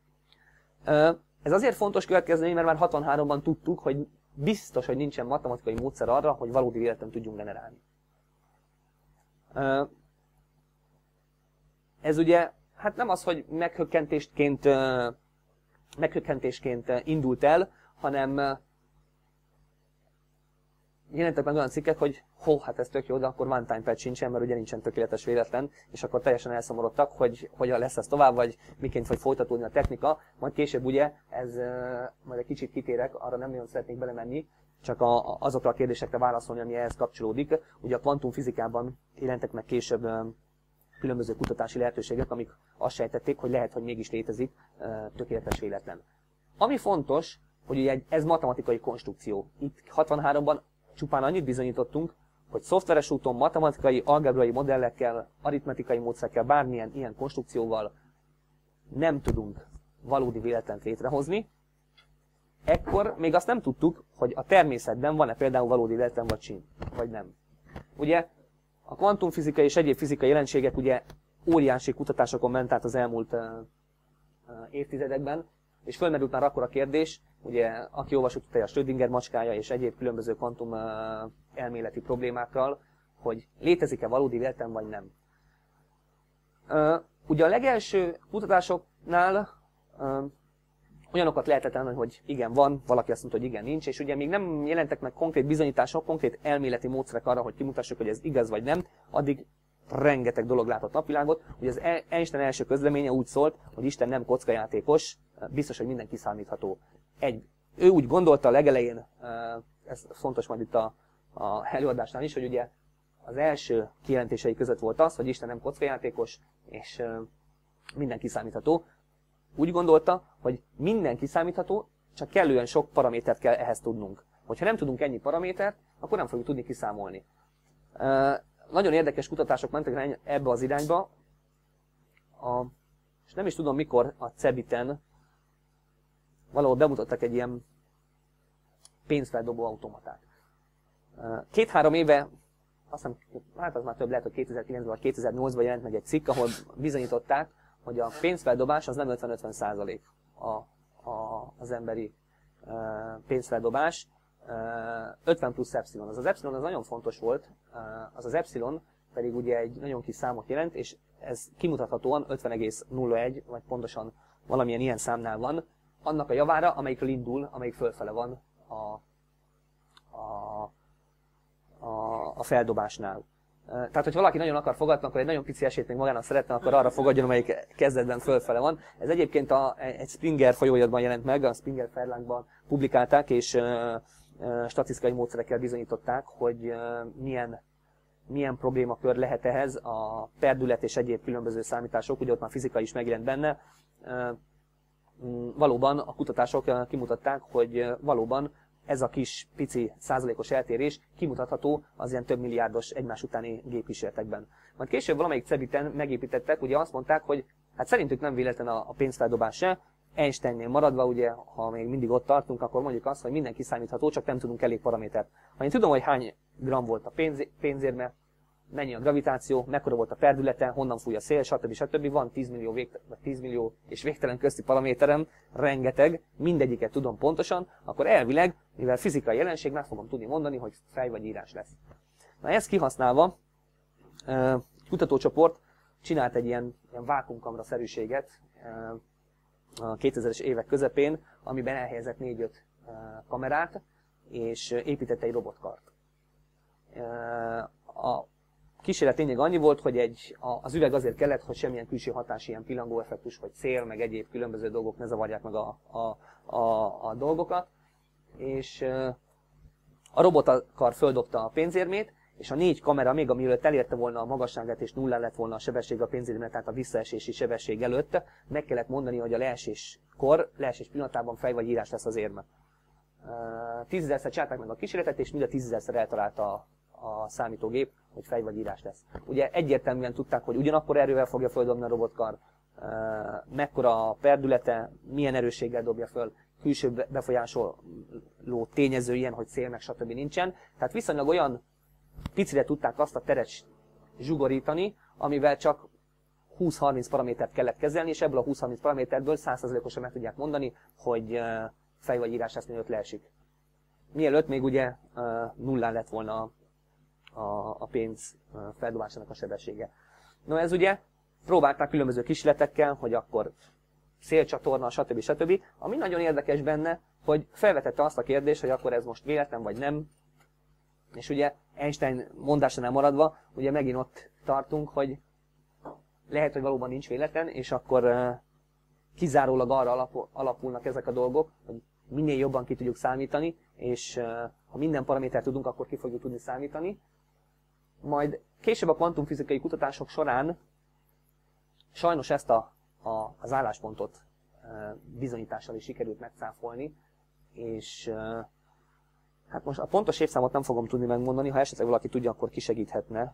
Ez azért fontos következmény, mert már 63-ban tudtuk, hogy biztos, hogy nincsen matematikai módszer arra, hogy valódi véletlen tudjunk generálni. Ez ugye, hát nem az, hogy meghökkentésként indult el, hanem jelentek meg olyan cikkek, hogy hát ez tök jó, de akkor one time patch sincsen, mert ugye nincsen tökéletes véletlen, és akkor teljesen elszomorodtak, hogy hogyan lesz ez tovább, vagy miként fog folytatódni a technika. Majd később ugye, ez majd egy kicsit kitérek, arra nem nagyon szeretnék belemenni, csak azokra a kérdésekre válaszolni, ami ehhez kapcsolódik. Ugye a kvantumfizikában jelentek meg később különböző kutatási lehetőségek, amik azt sejtették, hogy lehet, hogy mégis létezik tökéletes véletlen. Ami fontos, hogy ugye ez matematikai konstrukció. Itt 63-ban csupán annyit bizonyítottunk, hogy szoftveres úton matematikai, algebrai modellekkel, aritmetikai módszerekkel, bármilyen ilyen konstrukcióval nem tudunk valódi véletlent létrehozni. Ekkor még azt nem tudtuk, hogy a természetben van-e például valódi véletlen vagy nem. Ugye a kvantumfizika és egyéb fizikai jelenségek ugye óriási kutatásokon ment át az elmúlt évtizedekben, és fölmerült már akkor a kérdés, ugye aki olvasott a Schrödinger macskája és egyéb különböző kvantum elméleti problémákkal, hogy létezik-e valódi véletlen vagy nem. Ugye a legelső kutatásoknál olyanokat lehetett tenni, hogy igen van, valaki azt mondta, hogy igen nincs, és ugye még nem jelentek meg konkrét bizonyítások, konkrét elméleti módszerek arra, hogy kimutassuk, hogy ez igaz vagy nem, addig rengeteg dolog látott napvilágot. Ugye az Einstein első közleménye úgy szólt, hogy Isten nem kockajátékos, biztos, hogy minden kiszámítható. Ő úgy gondolta a legelején, ez fontos majd itt a előadásnál is, hogy ugye az első kijelentései között volt az, hogy Isten nem kockajátékos, és minden kiszámítható. Úgy gondolta, hogy minden kiszámítható, csak kellően sok paramétert kell ehhez tudnunk. Hogyha nem tudunk ennyi paramétert, akkor nem fogjuk tudni kiszámolni. Nagyon érdekes kutatások mentek ebbe az irányba, és nem is tudom mikor a CEBIT-en valahol bemutattak egy ilyen pénzfeldobó automatát. 2-3 éve, azt hiszem, hát az már több lehet, hogy 2009-ben vagy 2008-ban jelent meg egy cikk, ahol bizonyították, hogy a pénzfeldobás az nem 50-50% az emberi pénzfeldobás, 50 plusz epsilon. Az epsilon az nagyon fontos volt, az epsilon pedig ugye egy nagyon kis számot jelent, és ez kimutathatóan 50,01, vagy pontosan valamilyen ilyen számnál van, annak a javára, amelyikről indul, amelyik fölfele van a feldobásnál. Tehát, hogy valaki nagyon akar fogadni, akkor egy nagyon pici esélyt még magának szeretne, akkor arra fogadjon, amelyik kezdetben fölfele van. Ez egyébként egy Springer folyóiratban jelent meg, a Springer Verlagban publikálták, és statisztikai módszerekkel bizonyították, hogy milyen problémakör lehet ehhez, a perdület és egyéb különböző számítások, ugye ott már fizika is megjelent benne. Valóban a kutatások kimutatták, hogy valóban ez a kis pici százalékos eltérés kimutatható az ilyen több milliárdos egymás utáni gépkísérletekben. Majd később valamelyik CEBIT-en megépítettek, ugye azt mondták, hogy hát szerintük nem véletlen a pénzfeldobás se, Einsteinnél maradva, ugye, ha még mindig ott tartunk, akkor mondjuk azt, hogy minden kiszámítható, csak nem tudunk elég paramétert. Ha én tudom, hogy hány gram volt a pénzérme, mennyi a gravitáció, mekkora volt a perdülete, honnan fúj a szél, stb. Van 10 millió és végtelen közti paraméterem, rengeteg, mindegyiket tudom pontosan, akkor elvileg, mivel fizikai jelenség, meg fogom tudni mondani, hogy fej vagy írás lesz. Na ezt kihasználva, kutatócsoport csinált egy ilyen vákuumkamra-szerűséget a 2000-es évek közepén, amiben elhelyezett 4-5 kamerát, és épített egy robotkart. A kísérlet tényleg annyi volt, hogy az üveg azért kellett, hogy semmilyen külső hatás, ilyen pillangóeffektus, vagy szél, meg egyéb különböző dolgok ne zavarják meg a dolgokat. És a robotkar földobta a pénzérmét, és a 4 kamera még amielőtt elérte volna a magasságát, és nullán lett volna a sebesség a pénzérmét, tehát a visszaesési sebesség előtt, meg kellett mondani, hogy a leesés pillanatában fej vagy írás lesz az érme. 10.000-szer csinálták meg a kísérletet, és mind a 10.000-szer eltalálta a számítógép, hogy fej vagy írás lesz. Ugye egyértelműen tudták, hogy ugyanakkor erővel fogja földobni a robotkar, mekkora a perdülete, milyen erősséggel dobja föl, külső befolyásoló tényező ilyen, hogy szél meg stb. Nincsen. Tehát viszonylag olyan picire tudták azt a teret zsugorítani, amivel csak 20-30 paramétert kellett kezelni, és ebből a 20-30 paraméterből 100%-osan meg tudják mondani, hogy fej vagy írás lesz, mielőtt leesik. Mielőtt még ugye nullán lett volna a pénz feldobásának a sebessége. No ez ugye próbálták különböző kísérletekkel, hogy akkor szélcsatorna, stb. Ami nagyon érdekes benne, hogy felvetette azt a kérdést, hogy akkor ez most véletlen vagy nem. És ugye Einstein mondásánál maradva, ugye megint ott tartunk, hogy lehet, hogy valóban nincs véletlen, és akkor kizárólag arra alapulnak ezek a dolgok, hogy minél jobban ki tudjuk számítani, és ha minden paramétert tudunk, akkor ki fogjuk tudni számítani. Majd később a kvantumfizikai kutatások során sajnos ezt az álláspontot bizonyítással is sikerült megcáfolni, és hát most a pontos évszámot nem fogom tudni megmondani, ha esetleg valaki tudja, akkor kisegíthetne.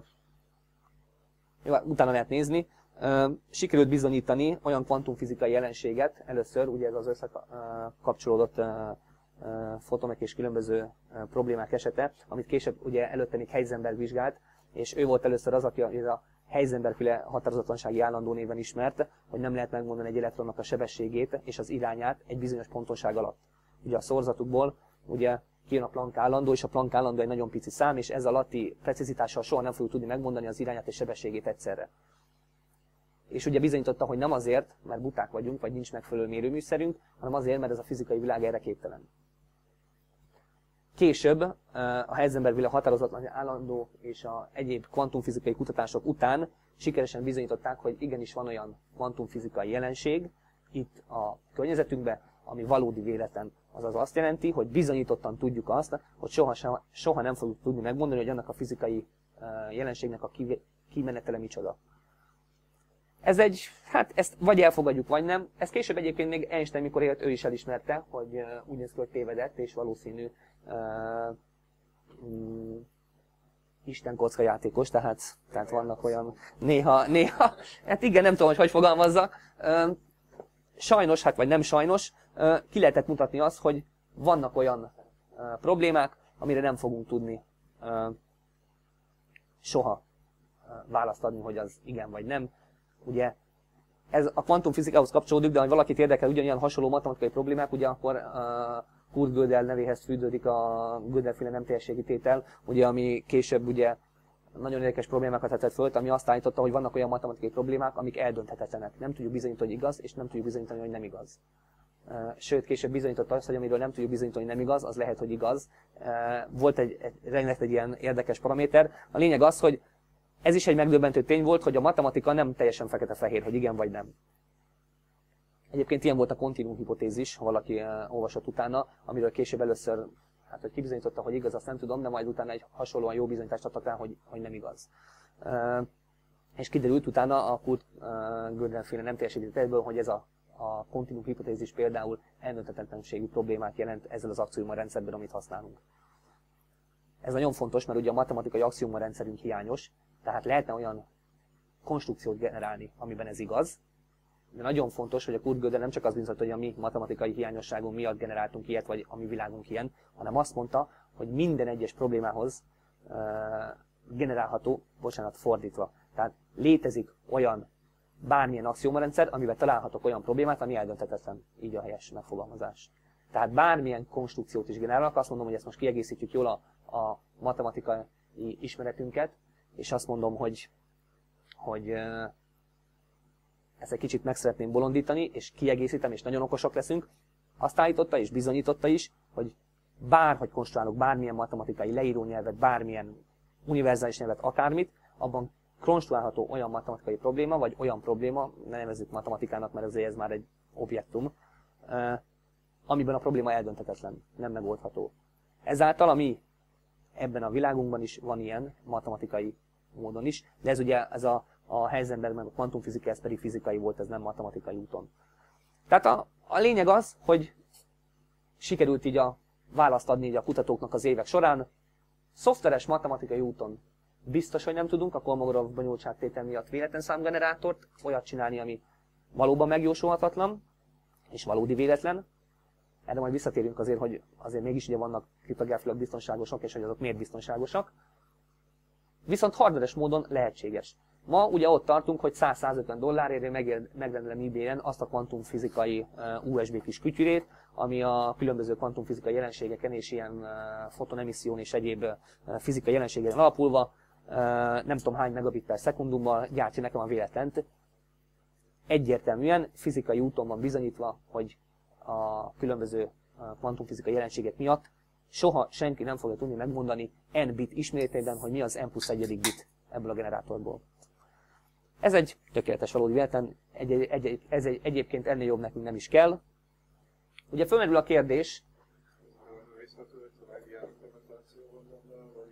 Jó, utána lehet nézni. Sikerült bizonyítani olyan kvantumfizikai jelenséget, először ugye ez az összekapcsolódott fotonok és különböző problémák esete, amit később ugye előtte még Heisenberg vizsgált, és ő volt először az, aki a Heisenberg-féle határozatlansági állandó néven ismert, hogy nem lehet megmondani egy elektronnak a sebességét és az irányát egy bizonyos pontoság alatt. Ugye a szorzatukból ugye kijön a Planck állandó, és a Planck állandó egy nagyon pici szám, és ez alatti precizitással soha nem fogjuk tudni megmondani az irányát és sebességét egyszerre. És ugye bizonyította, hogy nem azért, mert buták vagyunk, vagy nincs megfelelő mérőműszerünk, hanem azért, mert ez a fizikai világ erre képtelen. Később a Heisenberg-féle határozatlan állandó és a egyéb kvantumfizikai kutatások után sikeresen bizonyították, hogy igenis van olyan kvantumfizikai jelenség itt a környezetünkben, ami valódi véletlen. Azaz azt jelenti, hogy bizonyítottan tudjuk azt, hogy soha nem fogjuk tudni megmondani, hogy annak a fizikai jelenségnek a kimenetele micsoda. Ez hát ezt vagy elfogadjuk, vagy nem. Ez később egyébként még Einstein, mikor élt, ő is elismerte, hogy úgy néz ki, hogy tévedett, és valószínű Isten kocka játékos, tehát vannak olyan néha, hát igen, nem tudom, hogy fogalmazzak. Sajnos, hát vagy nem sajnos, ki lehetett mutatni azt, hogy vannak olyan problémák, amire nem fogunk tudni soha választ adni, hogy az igen vagy nem. Ugye ez a kvantumfizikához kapcsolódik, de ha valakit érdekel ugyanilyen hasonló matematikai problémák, ugye akkor Kurt Gödel nevéhez fűződik a Gödel-féle nem teljességi tétel, ugye, ami később ugye nagyon érdekes problémákat vetett föl, ami azt állította, hogy vannak olyan matematikai problémák, amik eldönthetetlenek. Nem tudjuk bizonyítani, hogy igaz, és nem tudjuk bizonyítani, hogy nem igaz. Sőt, később bizonyította azt, hogy amiről nem tudjuk bizonyítani, hogy nem igaz, az lehet, hogy igaz. Volt rengeteg ilyen érdekes paraméter. A lényeg az, hogy ez is egy megdöbbentő tény volt, hogy a matematika nem teljesen fekete-fehér, hogy igen vagy nem. Egyébként ilyen volt a kontinuum hipotézis, ha valaki olvasott utána, amiről később először, hát hogy kibizonyította, hogy igaz, azt nem tudom, de majd utána egy hasonlóan jó bizonyítást adtak rá, hogy nem igaz. És kiderült utána a Kurt Gödel-féle nem teljesítő tételből, hogy ez a kontinuum hipotézis például eldönthetetlenségű problémát jelent ezzel az axiómarendszerben, amit használunk. Ez nagyon fontos, mert ugye a matematikai axiómarendszerünk hiányos, tehát lehetne olyan konstrukciót generálni, amiben ez igaz, de nagyon fontos, hogy a Kurt Gödel nem csak az bizonyította, hogy a mi matematikai hiányosságunk miatt generáltunk ilyet, vagy a mi világunk ilyen, hanem azt mondta, hogy minden egyes problémához generálható, fordítva. Tehát létezik olyan bármilyen axiómarendszer, amivel találhatok olyan problémát, ami eldönthetetlen, így a helyes megfogalmazás. Tehát bármilyen konstrukciót is generálnak, azt mondom, hogy ezt most kiegészítjük jól a matematikai ismeretünket, és azt mondom, hogy ezt egy kicsit meg szeretném bolondítani, és kiegészítem, és nagyon okosak leszünk. Azt állította és bizonyította is, hogy bárhogy konstruálok bármilyen matematikai leírónyelvet, bármilyen univerzális nyelvet, akármit, abban konstruálható olyan matematikai probléma, vagy olyan probléma, ne nevezzük matematikának, mert ez már egy objektum, amiben a probléma eldönthetetlen, nem megoldható. Ezáltal, ami ebben a világunkban is van ilyen, matematikai módon is, de ez ugye a Heisenberg meg a kvantumfizika, ez pedig fizikai volt, ez nem matematikai úton. Tehát a lényeg az, hogy sikerült így a választ adni így a kutatóknak az évek során. Szoftveres matematikai úton biztos, hogy nem tudunk a Kolmogorov bonyolultságtétel miatt véletlenszámgenerátort, olyat csinálni, ami valóban megjósolhatatlan, és valódi véletlen. Erre majd visszatérünk azért, hogy azért mégis ugye vannak kriptográfiailag biztonságosak, és hogy azok miért biztonságosak. Viszont hardveres módon lehetséges. Ma ugye ott tartunk, hogy $100-150 megrendelem eBay-en azt a kvantumfizikai USB kis kütyürét, ami a különböző kvantumfizikai jelenségeken és ilyen fotonemisszión és egyéb fizikai jelenségeken alapulva nem tudom hány megabit per szekundummal gyártja nekem a véletlent. Egyértelműen fizikai úton van bizonyítva, hogy a különböző kvantumfizikai jelenségek miatt soha senki nem fogja tudni megmondani n bit ismételten, hogy mi az n+1 bit ebből a generátorból. Ez egy tökéletes valódi véletlen, ez egyébként ennél jobb nekünk nem is kell. Ugye fölmerül a kérdés... Viszont tovább ilyen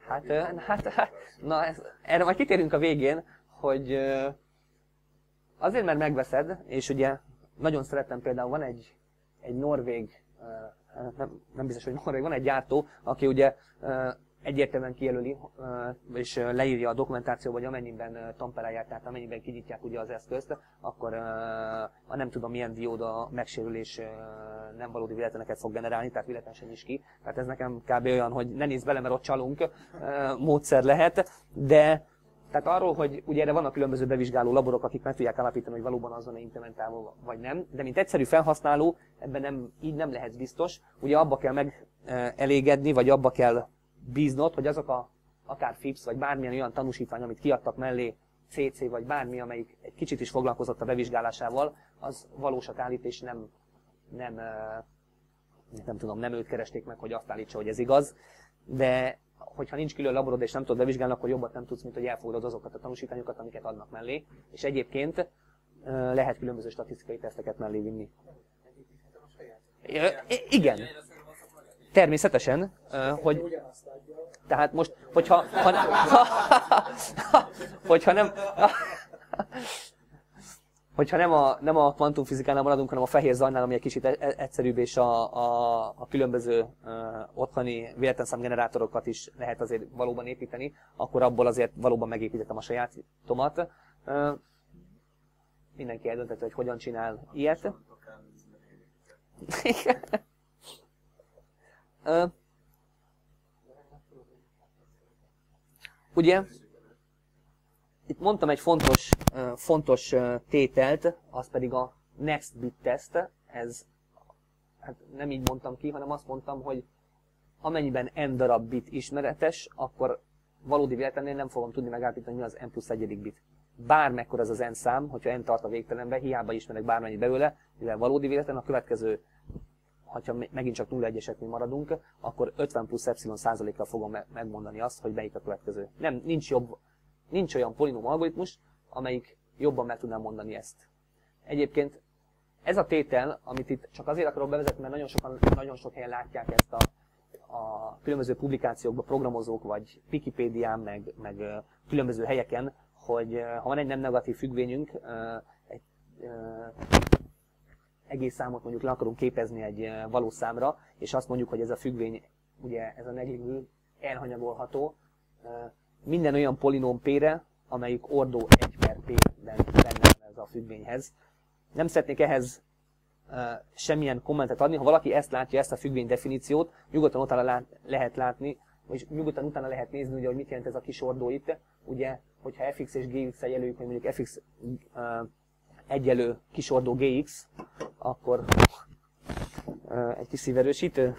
Na, erre majd kitérünk a végén, hogy azért, mert megveszed, és ugye nagyon szeretem például, van egy norvég, nem biztos, hogy norvég, van egy gyártó, aki ugye egyértelműen kijelöli, és leírja a dokumentációba, hogy amennyiben tamperálják, tehát amennyiben kinyitják ugye az eszközt, akkor a nem tudom milyen dióda megsérülés nem valódi véletleneket fog generálni, tehát véletlen sem is ki. Tehát ez nekem kb. Olyan, hogy ne nézz bele, mert ott csalunk, módszer lehet, de tehát arról, hogy ugye erre vannak különböző bevizsgáló laborok, akik meg tudják állapítani, hogy valóban az van implementálva vagy nem, de mint egyszerű felhasználó ebben így nem lehetsz biztos. Ugye abba kell megelégedni, vagy abba kell bíznod, hogy azok akár FIPS, vagy bármilyen olyan tanúsítvány, amit kiadtak mellé, CC, vagy bármi, amelyik egy kicsit is foglalkozott a bevizsgálásával, az valósat állít, és nem őt keresték meg, hogy azt állítsa, hogy ez igaz. De hogyha nincs külön laborod és nem tudod bevizsgálni, akkor jobbat nem tudsz, mint hogy elfogadod azokat a tanúsítványokat, amiket adnak mellé. És egyébként lehet különböző statisztikai teszteket mellé vinni. Igen. Természetesen, hogy tehát most, hogyha nem a kvantumfizikánál maradunk, hanem a fehér zajnál, ami egy kicsit egyszerűbb, és a különböző otthoni véletlenszámgenerátorokat is lehet azért valóban építeni, akkor abból azért valóban megépítettem a sajátomat. Mindenki eldöntette, hogy hogyan csinál ilyet. Ugye, itt mondtam egy fontos tételt, az pedig a next bit test. Ez, hát nem így mondtam ki, hanem azt mondtam, hogy amennyiben n darab bit ismeretes, akkor valódi véletlenül nem fogom tudni megállapítani, mi az n plusz 1. bit. Bármekkor az n szám, hogyha n tart a végtelenbe, hiába ismerek bármennyit belőle, mivel valódi véletlen, a következő, ha megint csak 0,1-eseknél maradunk, akkor 50 plusz epsilon százalékkal fogom megmondani azt, hogy melyik a következő. Nincs olyan polinóm algoritmus, amelyik jobban meg tudnám mondani ezt. Egyébként ez a tétel, amit itt csak azért akarok bevezetni, mert nagyon sok helyen látják ezt a különböző publikációkban, programozók, vagy Wikipédián, meg különböző helyeken, hogy ha van egy nem negatív függvényünk, egy egész számot mondjuk le akarunk képezni egy valós számra, és azt mondjuk, hogy ez a függvény, ugye ez a negligible elhanyagolható, minden olyan polinóm P-re, amelyik ordó 1/P-ben benne van ez a függvényhez. Nem szeretnék ehhez semmilyen kommentet adni, ha valaki ezt látja, ezt a függvény definíciót, nyugodtan utána lehet látni, és nyugodtan utána lehet nézni, ugye, hogy mit jelent ez a kis ordó itt. Ugye, hogyha fx és gx-el jelöljük, hogy mondjuk fx egyenlő kisordó gx, akkor egy kis szíverősítő,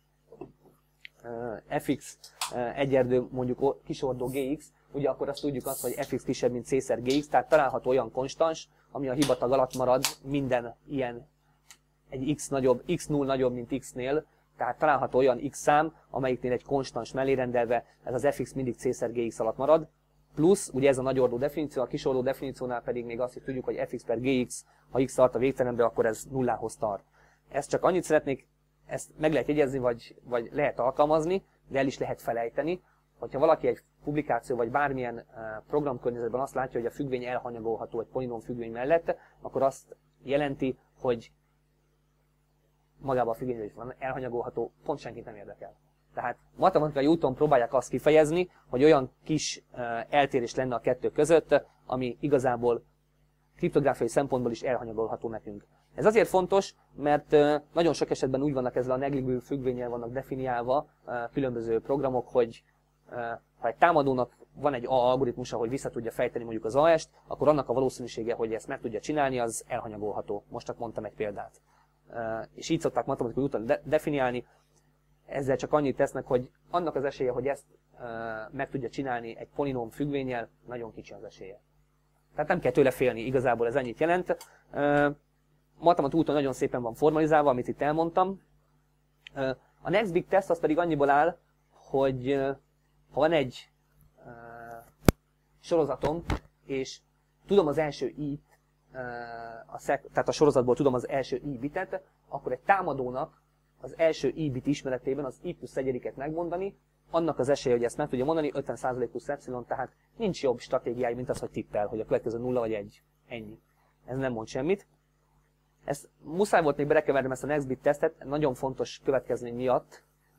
fx egyenlő mondjuk kisordó gx, ugye akkor azt tudjuk azt, hogy fx kisebb, mint c-szer gx, tehát található olyan konstans, ami a hibatag alatt marad minden ilyen egy x0 nagyobb, mint x-nél, tehát található olyan x szám, amelyiknél egy konstans mellé rendelve ez az fx mindig c-szer gx alatt marad, plusz, ugye ez a nagyordó definíció, a kisordó definíciónál pedig még azt, hogy tudjuk, hogy fx per gx, ha x tart a végtelenbe, akkor ez nullához tart. Ezt csak annyit szeretnék, ezt meg lehet jegyezni, vagy lehet alkalmazni, de el is lehet felejteni. Hogyha valaki egy publikáció, vagy bármilyen programkörnyezetben azt látja, hogy a függvény elhanyagolható egy polinóm függvény mellett, akkor azt jelenti, hogy magában a függvény van elhanyagolható, pont senkit nem érdekel. Tehát matematikai úton próbálják azt kifejezni, hogy olyan kis eltérés lenne a kettő között, ami igazából kriptográfiai szempontból is elhanyagolható nekünk. Ez azért fontos, mert nagyon sok esetben úgy vannak ezzel a negligible függvénnyel vannak definiálva különböző programok, hogy ha egy támadónak van egy A algoritmusa, hogy vissza tudja fejteni mondjuk az AS-t, akkor annak a valószínűsége, hogy ezt meg tudja csinálni, az elhanyagolható. Most csak mondtam egy példát. És így szokták matematikai úton definiálni. Ezzel csak annyit tesznek, hogy annak az esélye, hogy ezt meg tudja csinálni egy polinóm függvénnyel, nagyon kicsi az esélye. Tehát nem kell tőle félni, igazából ez ennyit jelent. Matematikai úton nagyon szépen van formalizálva, amit itt elmondtam. A next big test az pedig annyiból áll, hogy ha van egy sorozatom, és tudom az első i-t, tehát a sorozatból tudom az első i bitet, akkor egy támadónak az első i bit ismeretében az i plusz 1-et megmondani, annak az esélye, hogy ezt meg tudja mondani, 50% plusz epsilon, tehát nincs jobb stratégiája, mint az, hogy tippel, hogy a következő 0 vagy 1. Ennyi. Ez nem mond semmit. Ezt muszáj volt még belekevernem ezt a NextBit tesztet, nagyon fontos következmény miatt.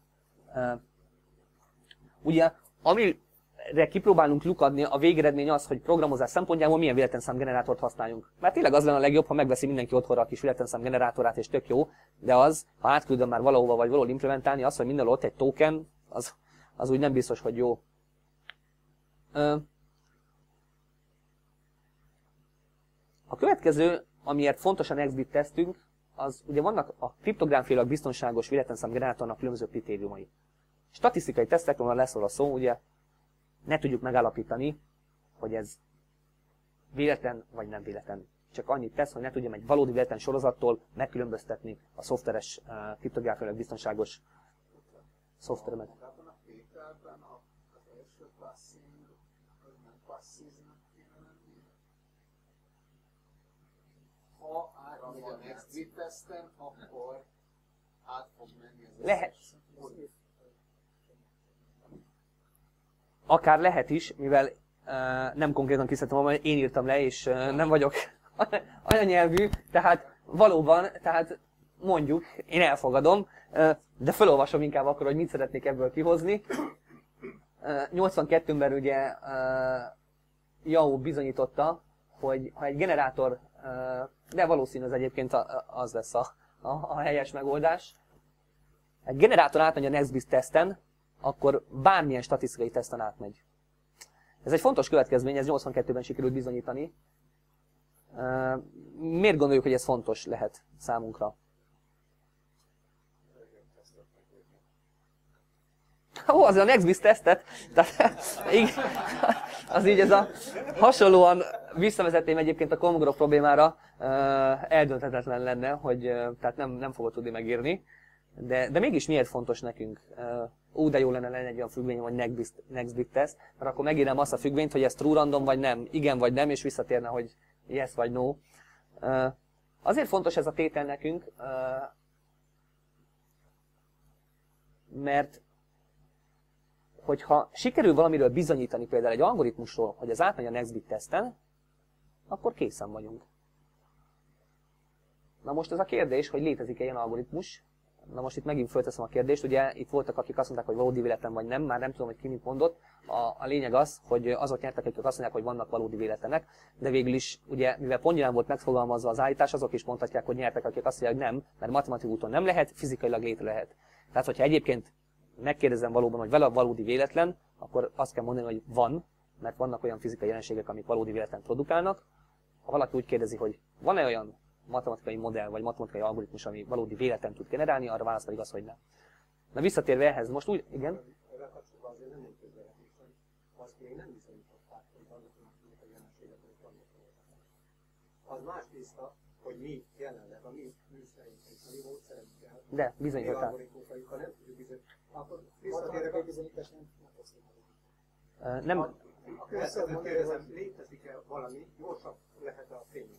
Ugye, amire kipróbálunk lukadni, a végeredmény az, hogy programozás szempontjából milyen véletlenszámgenerátort használjunk. Mert tényleg az lenne a legjobb, ha megveszi mindenki otthonra a kis véletlenszámgenerátorát, és tök jó, de az, ha átküldöm már valahova, vagy valahol implementálni, az, hogy mindenhol ott egy token, az úgy nem biztos, hogy jó. A következő, amiért fontos a NextBit tesztünk, az ugye vannak a kriptográfiailag biztonságos véletlenszámgenerátornak különböző kritériumai. Statisztikai tesztekről lesz a szó, ugye ne tudjuk megállapítani, hogy ez véletlen vagy nem véletlen. Csak annyit tesz, hogy ne tudjam egy valódi véletlen sorozattól megkülönböztetni a szoftveres, kriptográfiailag biztonságos szoftveremet. Ha átmegy a NextBit teszten, akkor át fog menni az lehet. Akár lehet is, mivel nem konkrétan kiszedtem, mert én írtam le, és nem vagyok anyanyelvű, tehát valóban, tehát mondjuk, én elfogadom, de felolvasom inkább akkor, hogy mit szeretnék ebből kihozni. 82-ben ugye Yahoo bizonyította, hogy ha egy generátor, de valószínű az egyébként az lesz a helyes megoldás, egy generátor átmegy a NextBit teszten, akkor bármilyen statisztikai teszten átmegy. Ez egy fontos következmény, ez 82-ben sikerült bizonyítani. Miért gondoljuk, hogy ez fontos lehet számunkra? Ó, az a NextBit tesztet, tehát az így ez a hasonlóan visszavezetném egyébként a Kolmogorov problémára, eldönthetetlen lenne, hogy tehát nem fogod tudni megírni. De mégis miért fontos nekünk? De jó lenne egy olyan függvény, hogy NextBit teszt, mert akkor megírnám azt a függvényt, hogy ez true random vagy nem, igen vagy nem, és visszatérne, hogy yes vagy no. Azért fontos ez a tétel nekünk, mert hogyha sikerül valamiről bizonyítani, például egy algoritmusról, hogy ez átmegy a NextBit teszten, akkor készen vagyunk. Na most ez a kérdés, hogy létezik-e ilyen algoritmus. Na most itt megint fölteszem a kérdést, ugye itt voltak, akik azt mondták, hogy valódi véletlen vagy nem, már nem tudom, hogy ki mit mondott. A lényeg az, hogy azok nyertek, akik azt mondják, hogy vannak valódi véletlenek, de végül is, ugye, mivel pontján volt megfogalmazva az állítás, azok is mondhatják, hogy nyertek, akik azt mondják, hogy nem, mert matematikai úton nem lehet, fizikailag létre lehet. Tehát, hogyha egyébként megkérdezem valóban, hogy vele valódi véletlen, akkor azt kell mondani, hogy van, mert vannak olyan fizikai jelenségek, amik valódi véletlen produkálnak. Ha valaki úgy kérdezi, hogy van-e olyan matematikai modell, vagy matematikai algoritmus, ami valódi véletlen tud generálni, arra válasz pedig az, hogy nem. Na visszatérve ehhez, most úgy, igen? Ezzel kapcsolatban azért nem egy közvetítés, hogy azt még nem bizonyították, hogy vannak a jelenségek, hogy vannak. Az más tiszta, hogy mi jelenleg a mi műszereinkkel, a mi módszereinkkel, de bizonyították. mi algoritmusaikkal nem tudjuk bizonyítani. Akkor visszatérek egy bizonyítás nem. A következőt kérdezem, létezik-e valami, gyorsabb lehet a fényről?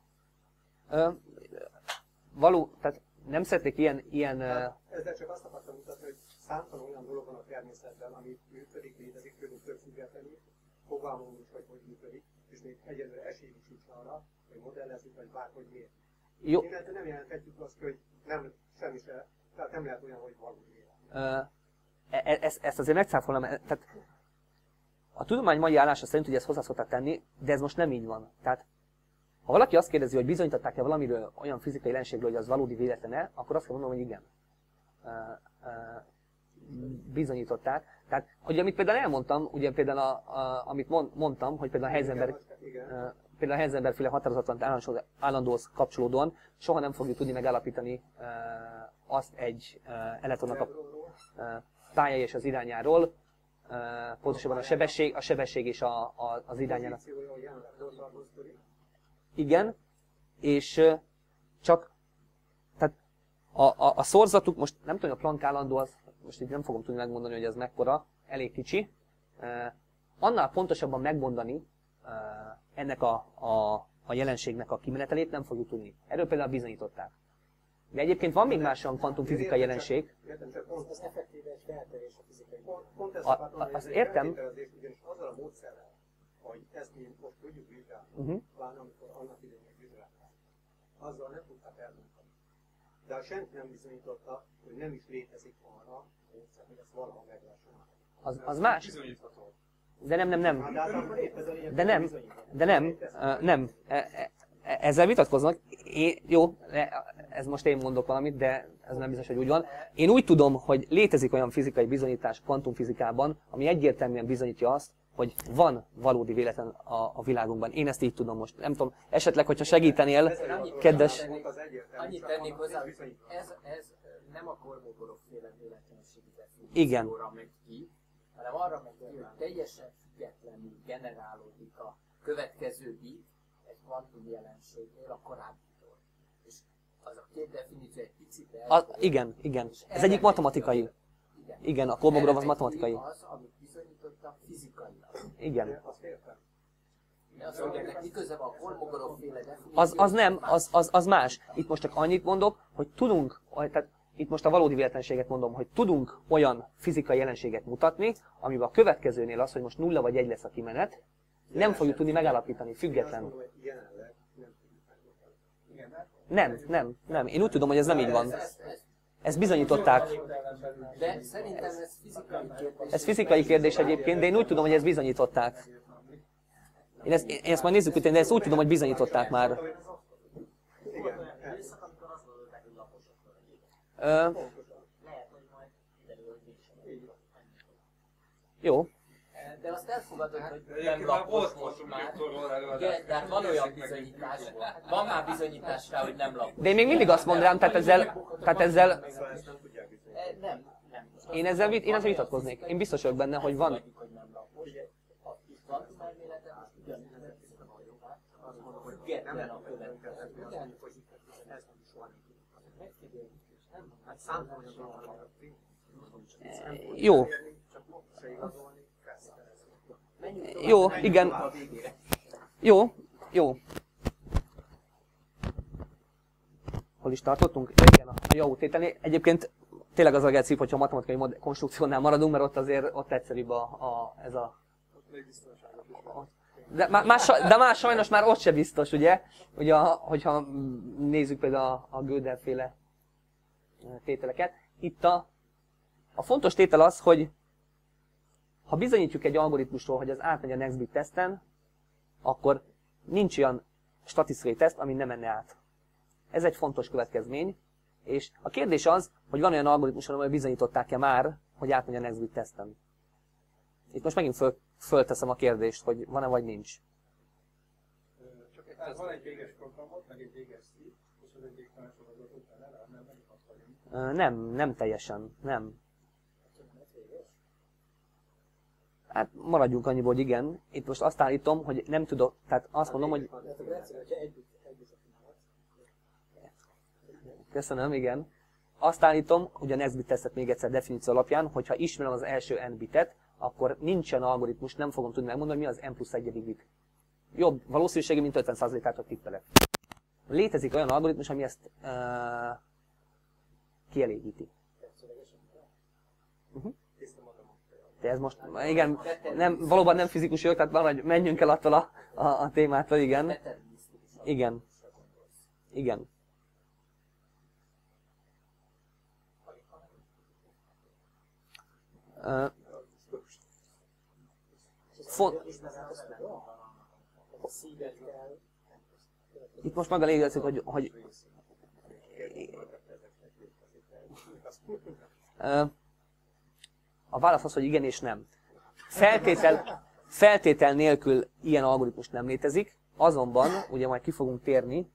Tehát nem szeretnék ilyen ezzel csak azt akartam mutatni, hogy számtalan olyan dolog van a természetben, ami működik, létezik, tőlünk tök függetlenül, fogalmunk is, hogy működik, és még egyelőre esélyünk sincs arra, hogy modellezzük, vagy bárhogy miért. Jó. Innentől nem jelenthetjük azt, hogy nem, semmi se, tehát nem lehet olyan, hogy valami ezt azért megcáfolom, tehát a tudomány mai állása szerint, hogy ezt hozzá szokták tenni, de ez most nem így van. Tehát ha valaki azt kérdezi, hogy bizonyították-e valamiről, olyan fizikai jelenségről, hogy az valódi véletlen-e, akkor azt kell mondanom, hogy igen. Bizonyították. Tehát, hogy amit például elmondtam, ugye például amit mondtam, hogy például a Heisenberg-féle határozatlan állandóhoz kapcsolódóan soha nem fogjuk tudni megállapítani azt egy elektronnak a tája és az irányáról, pontosabban a sebesség és az irányának. Igen, és csak tehát a szorzatuk, most nem tudom, a Planck állandó, az, most így nem fogom tudni megmondani, hogy ez mekkora, elég kicsi. Annál pontosabban megmondani ennek a jelenségnek a kimenetelét nem fogjuk tudni. Erről például bizonyították. De egyébként van még más olyan kvantumfizikai jelenség. Értem, csak pont az effektíve egy feltevés a fizikai. Pont ezt akartam, hogy azt ez egy értem. feltételezés, ugyanis azzal a módszerrel, hogy ezt mi most tudjuk vizsgálni, pláne amikor annak idején vizsgálták, azzal nem tudták elmondani. De senki nem bizonyította, hogy nem is létezik arra a módszer, hogy ezt valaha meg lehessen. Az más. De nem. Nem. Ezzel vitatkoznak. Jó, ez most én mondok valamit, de ez nem biztos, hogy úgy van. Én úgy tudom, hogy létezik olyan fizikai bizonyítás kvantumfizikában, ami egyértelműen bizonyítja azt, hogy van valódi véletlen a világunkban. Én ezt így tudom most. Nem tudom, esetleg, hogyha segítenél, kedves... Annyit tennék hozzá, hogy ez nem a Kolmogorov-féle véletlenséget Igen. megy ki, hanem arra megy ki, hogy teljesen függetlenül generálódik a következő bit egy kvantum jelenségnél a korábbitól. És az a két definíció egy picit Igen. Ez egyik matematikai. Igen, a Kolmogorov az matematikai. Az, amit bizonyítottak fizikailag. Igen. De az, hogy ennek miköze van a Kolmogorov-féle definíció... Az más. Itt most csak annyit mondok, hogy tudunk, tehát itt most a valódi véletlenséget mondom, hogy tudunk olyan fizikai jelenséget mutatni, amiben a következőnél az, hogy most 0 vagy 1 lesz a kimenet, nem fogjuk tudni megállapítani, független. Nem. Én úgy tudom, hogy ez nem így van. Ezt bizonyították. De szerintem ez fizikai kérdés. Ez fizikai kérdés egyébként, de én úgy tudom, hogy ezt bizonyították. Én ezt majd nézzük utána, de ezt úgy tudom, hogy bizonyították már. Jó. De azt elfogadod, hogy nem lapos most már. Igen, de hát van olyan bizonyítás. Van már bizonyítás rá, hogy nem lapos. De én még mindig azt mondanám, tehát ezzel... Nem. Én ezzel vitatkoznék. Én biztos vagyok benne, hogy van. Jó. Jó, igen. Jó. Hol is tartottunk? Igen, a jó tételnél. Egyébként tényleg az a legegyszerűbb, hogyha a matematikai konstrukciónál maradunk, mert ott azért ott egyszerűbb ez a... De más sajnos már ott se biztos, ugye? Hogyha nézzük például a Gödel-féle tételeket. Itt a fontos tétel az, hogy ha bizonyítjuk egy algoritmusról, hogy az átmegy a next bit teszten, akkor nincs olyan statisztikai teszt, ami nem menne át. Ez egy fontos következmény, és a kérdés az, hogy van olyan algoritmus, amely bizonyították-e már, hogy átmegy a next bit teszten. Itt most megint fölteszem a kérdést, hogy van-e vagy nincs. Tehát van egy véges programot, meg egy véges szív, és az egy végtelen sorozatot utána, nem ott vagyunk. Nem teljesen, nem. Hát maradjunk annyiból, hogy igen. Itt most azt állítom, hogy nem tudok, tehát azt mondom, hogy... Köszönöm, igen. Azt állítom, hogy a next bit tesztet még egyszer definíció alapján, hogyha ismerem az első n bitet, akkor nincsen algoritmus, nem fogom tudni megmondani, mi az n plusz 1. bit. Jobb valószínűsége, mint 50%-át tippelek. Létezik olyan algoritmus, ami ezt kielégíti. De ez most, igen, valóban nem fizikus vagyok, tehát menjünk el attól a témától, igen. Igen. Itt most meg a lényeg, hogy a válasz az, hogy igen és nem. Feltétel nélkül ilyen algoritmus nem létezik, azonban, ugye majd ki fogunk térni,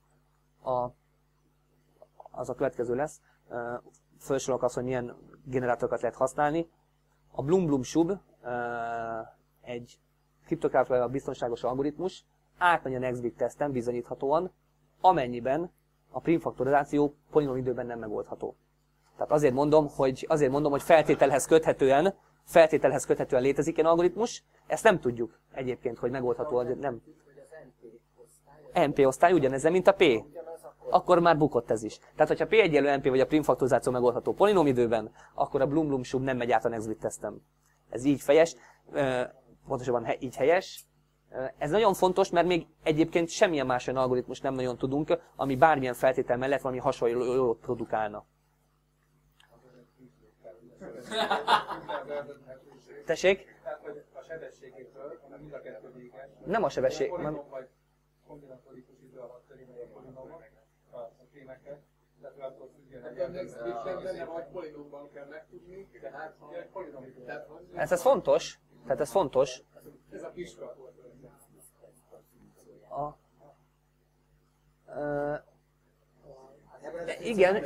az a következő lesz, felsorolok azt, hogy milyen generátorokat lehet használni. A Bloom-Bloom-Sub egy kriptográfiai biztonságos algoritmus, átmegy a next bit teszten bizonyíthatóan, amennyiben a primfaktorizáció polinom időben nem megoldható. Tehát azért mondom, hogy feltételhez köthetően létezik ilyen algoritmus, ezt nem tudjuk egyébként, hogy megoldható, vagy nem. NP osztály ugyanez, mint a P. akkor már bukott ez is. Tehát, hogyha P egyenlő NP vagy a primfaktorizáció megoldható polinómidőben, akkor a Blum-Blum-Sub nem megy át a Next-Bit tesztem. Ez így fejes, pontosabban így helyes. Ez nagyon fontos, mert még egyébként semmilyen más olyan algoritmus nem nagyon tudunk, ami bármilyen feltétel mellett valami hasonlót produkálna. Tessék? Tehát, hogy a sebességétől, hanem mind a kettő véges. Nem a sebesség. Polinom vagy kombinatorikus idő alatt terülni a polinomot, a krémeket, illetve attól függően. Benne vagy polinomban kell megtudni, tehát polinom idő. Ez fontos. Tehát ez fontos. Ez a kiskap. Igen,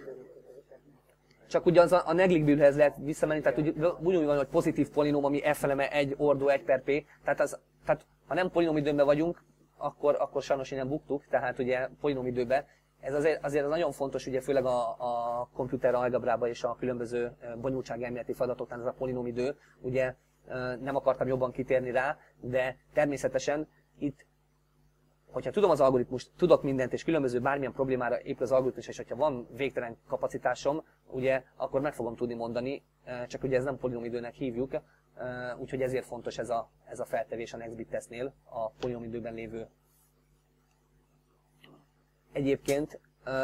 csak ugye a negligiblehez lehet visszamenni, tehát úgy van, hogy pozitív polinom, ami f eleme 1 ordó 1 per p, tehát ha nem polinomidőben vagyunk, akkor sajnos innen buktuk, tehát ugye polinomidőben. Ez azért nagyon fontos, ugye főleg a komputer algebrában és a különböző bonyolultságelméleti feladatoknál ez a polinomidő, ugye nem akartam jobban kitérni rá, de természetesen itt, hogyha tudom az algoritmust, tudok mindent, és különböző bármilyen problémára épül az algoritmus, és hogyha van végtelen kapacitásom, ugye, akkor meg fogom tudni mondani, csak ugye ez nem polinomidőnek hívjuk, úgyhogy ezért fontos ez a feltevés a Next-Bit tesztnél, a polinomidőben lévő. Egyébként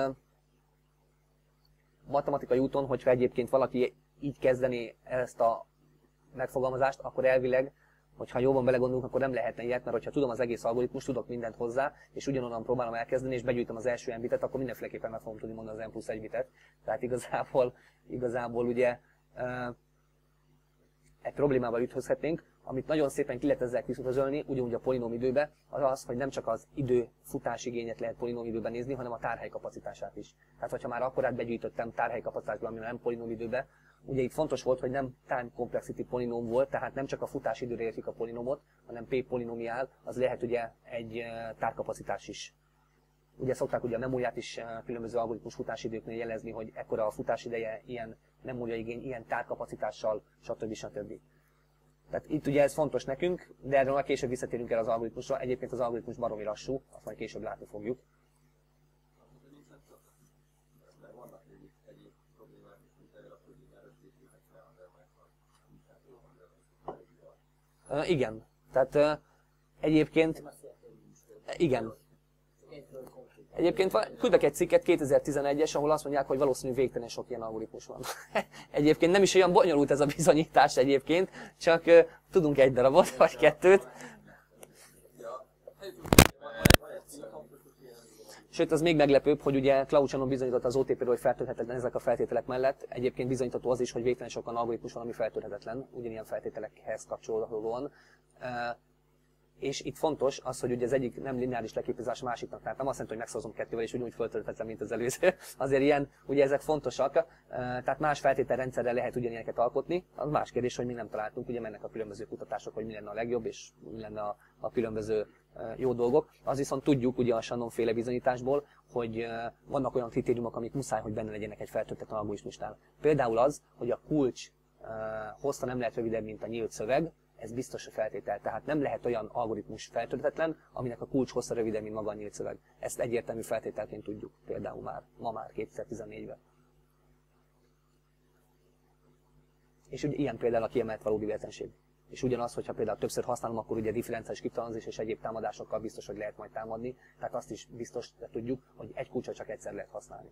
matematikai úton, hogyha egyébként valaki így kezdeni ezt a megfogalmazást, akkor elvileg, hogyha jobban belegondolunk, akkor nem lehetne ilyet, mert hogyha tudom az egész algoritmus, tudok mindent hozzá, és ugyanonnan próbálom elkezdeni, és begyűjtöm az első n bitet, akkor mindenféleképpen meg fogom tudni mondani az n plusz 1 bitet. Tehát igazából ugye egy problémával ütközhetnénk, amit nagyon szépen ki lehet ezzel kiszúrozolni, ugyanúgy a polinomidőbe, az az, hogy nem csak az idő futásigényet lehet polinomidőben nézni, hanem a tárhely kapacitását is. Tehát, hogyha már akkorát begyűjtöttem tárhely kapacitásban, ami nem polinomidőbe, ugye itt fontos volt, hogy nem time complexity polinom volt, tehát nem csak a futásidőre értik a polinomot, hanem p polinomiál, az lehet ugye egy tárkapacitás is. Ugye szokták ugye a memóriát is különböző algoritmus futásidőknél jelezni, hogy ekkora a futásideje, ilyen memóriaigény, ilyen tárkapacitással, stb. Tehát itt ugye ez fontos nekünk, de erről már később visszatérünk el az algoritmusra. Egyébként az algoritmus baromi lassú, azt majd később látni fogjuk. Igen, tehát egyébként, igen. Egyébként küldök egy cikket, 2011-es, ahol azt mondják, hogy valószínűleg végtelen sok ilyen algoritmus van. Egyébként nem is olyan bonyolult ez a bizonyítás egyébként, csak tudunk egy darabot, vagy kettőt. Sőt, az még meglepőbb, hogy ugye Claude Shannon bizonyította az OTP-ről, hogy feltörhetetlen ezek a feltételek mellett. Egyébként bizonyítható az is, hogy végtelen sok algoritmus van, ami feltörhetetlen, ugyanilyen feltételekhez kapcsolódóan. És itt fontos az, hogy ugye az egyik nem lineáris leképezés, a másiknak, tehát nem azt jelenti, hogy megszorozom kettővel, és ugyanúgy föltölthetetlen, mint az előző. Azért ilyen, ugye ezek fontosak, tehát más feltételrendszerrel lehet ugyanilyeneket alkotni. Az más kérdés, hogy mi nem találtunk, ugye mennek a különböző kutatások, hogy mi lenne a legjobb, és mi lenne a különböző jó dolgok. Az viszont tudjuk ugye a Shannon-féle bizonyításból, hogy vannak olyan kritériumok, amik muszáj, hogy benne legyenek egy feltöltetlen algoritmusnál. Például az, hogy a kulcs hossza nem lehet rövidebb, mint a nyílt szöveg. Ez biztos a feltétel, tehát nem lehet olyan algoritmus feltöltetlen, aminek a kulcs hossza rövidebb, mint maga a nyílt szöveg. Ezt egyértelmű feltételként tudjuk, például ma már 2014-ben. És ugye ilyen például a kiemelt valódi véletlenség. És ugyanaz, hogyha például többször használom, akkor ugye differenciális kriptonázis és egyéb támadásokkal biztos, hogy lehet majd támadni. Tehát azt is biztos tudjuk, hogy egy kulcsot csak egyszer lehet használni.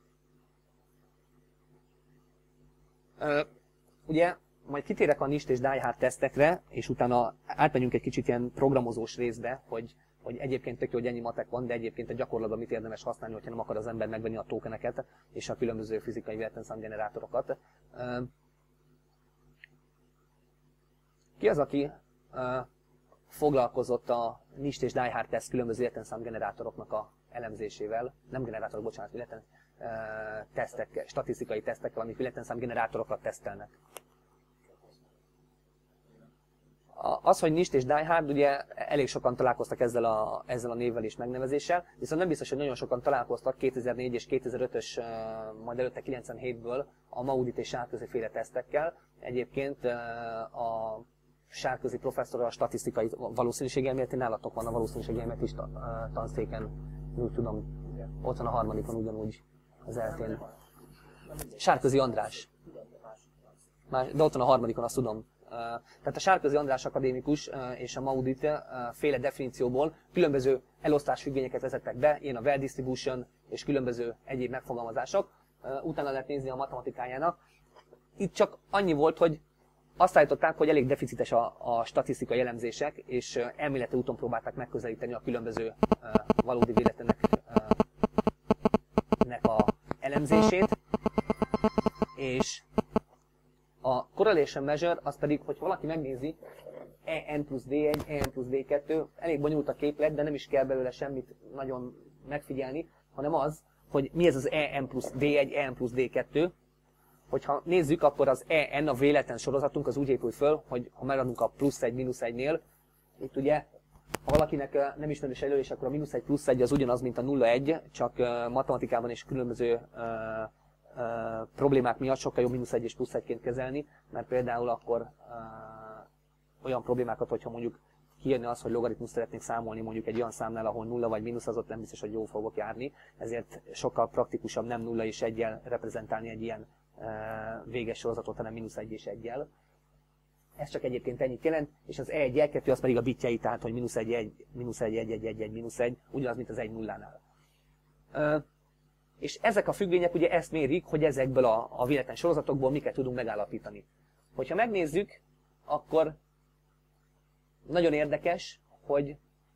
Ugye, majd kitérek a NIST és Die Hard tesztekre, és utána átmegyünk egy kicsit ilyen programozós részbe, hogy egyébként tök jó, hogy ennyi matek van, de egyébként a gyakorlatban mit érdemes használni, hogyha nem akar az ember megvenni a tokeneket és a különböző fizikai véletlenszámgenerátorokat. Ki az, aki foglalkozott a NIST és Die Hard teszt különböző véletlenszámgenerátoroknak a elemzésével, nem generátorok, bocsánat, tesztek, statisztikai tesztekkel, amik véletlenszámgenerátorokat tesztelnek. Az, hogy NIST és Die Hard, ugye elég sokan találkoztak ezzel a névvel és megnevezéssel, viszont nem biztos, hogy nagyon sokan találkoztak 2004 és 2005-ös, majd előtte 97-ből a Maudit és Sárközi féle tesztekkel. Egyébként a Sárközi professzor a statisztikai valószínűségelméleti, nálatok van a valószínűségelméleti tanszéken, úgy tudom, Ott van a harmadikon ugyanúgy az eltén. Sárközi András. De ott van a harmadikon, azt tudom. Tehát a Sárközi András akadémikus és a Maudit féle definícióból különböző elosztásfüggvényeket vezettek be, ilyen a well distribution és különböző egyéb megfogalmazások. Utána lehet nézni a matematikájának. Itt csak annyi volt, hogy azt állították, hogy elég deficites a statisztikai elemzések, és elméleti úton próbálták megközelíteni a különböző valódi véletlenek a elemzését. És a correlation measure az pedig, hogy valaki megnézi EN plusz D1, EN plusz D2, elég bonyolult a képlet, de nem is kell belőle semmit nagyon megfigyelni, hanem az, hogy mi ez az EN plusz D1, EN plusz D2. Hogyha nézzük, akkor az EN, a véletlen sorozatunk az úgy épült föl, hogy ha megadunk a plusz 1, mínusz 1-nél, itt ugye, ha valakinek nem ismerős előírás, akkor a mínusz 1 plusz 1 az ugyanaz, mint a 0-1, csak matematikában és különböző problémák miatt sokkal jobb mínusz 1 és plusz 1-ként kezelni, mert például akkor olyan problémákat, hogyha mondjuk kijönne az, hogy logaritmus szeretnék számolni mondjuk egy olyan számnál, ahol 0 vagy mínusz, az ott nem biztos, hogy jól fogok járni, ezért sokkal praktikusabb nem 0 és 1-jel reprezentálni egy ilyen véges sorozatot, hanem mínusz 1 és 1-jel. Ez csak egyébként ennyit jelent, és az E1, E2 az pedig a bitjei, tehát hogy mínusz 1, 1, mínusz 1, 1, 1, 1, 1, mínusz 1, ugyanaz, mint az 1 0-nál. És ezek a függvények ugye ezt mérik, hogy ezekből a véletlen sorozatokból miket tudunk megállapítani. Hogyha megnézzük, akkor nagyon érdekes, hogy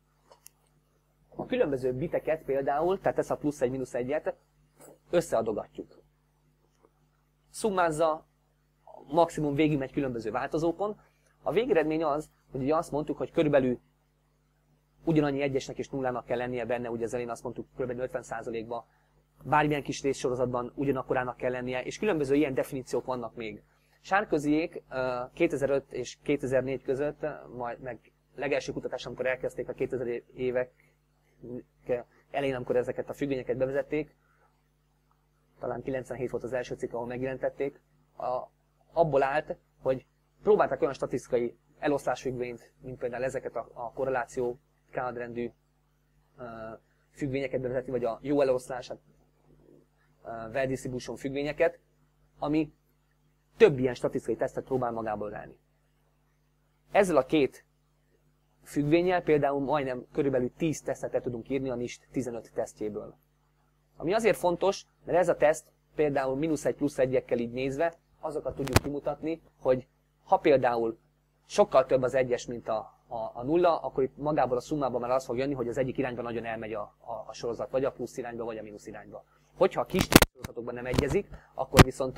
a különböző biteket például, tehát ezt a plusz 1, mínusz 1-et összeadogatjuk. Szummázza, maximum végigmegy különböző változókon. A végeredmény az, hogy ugye azt mondtuk, hogy körülbelül ugyanannyi egyesnek és nullának kell lennie benne, ugye az elején azt mondtuk, körülbelül 50%-ban, bármilyen kis részsorozatban ugyanakkorának kell lennie, és különböző ilyen definíciók vannak még. Sárköziék 2005 és 2004 között, majd meg legelső kutatás, amikor elkezdték a 2000 évek elején, amikor ezeket a függvényeket bevezették, talán 97 volt az első cikk, ahol megjelentették, abból állt, hogy próbáltak olyan statisztikai elosztásfüggvényt, mint például ezeket a korreláció kánadrendű függvényeket bevezetni, vagy a jó eloszlás, well distribution függvényeket, ami több ilyen statisztikai tesztet próbál magából venni. Ezzel a két függvénnyel például majdnem körülbelül 10 tesztet tudunk írni a NIST 15 tesztjéből. Ami azért fontos, mert ez a teszt például mínusz 1 plusz 1-ekkel így nézve, azokat tudjuk kimutatni, hogy ha például sokkal több az egyes, mint a nulla, akkor itt magából a szummában már az fog jönni, hogy az egyik irányba nagyon elmegy a sorozat, vagy a plusz irányba, vagy a mínusz irányba. Hogyha a kis sorozatokban nem egyezik, akkor viszont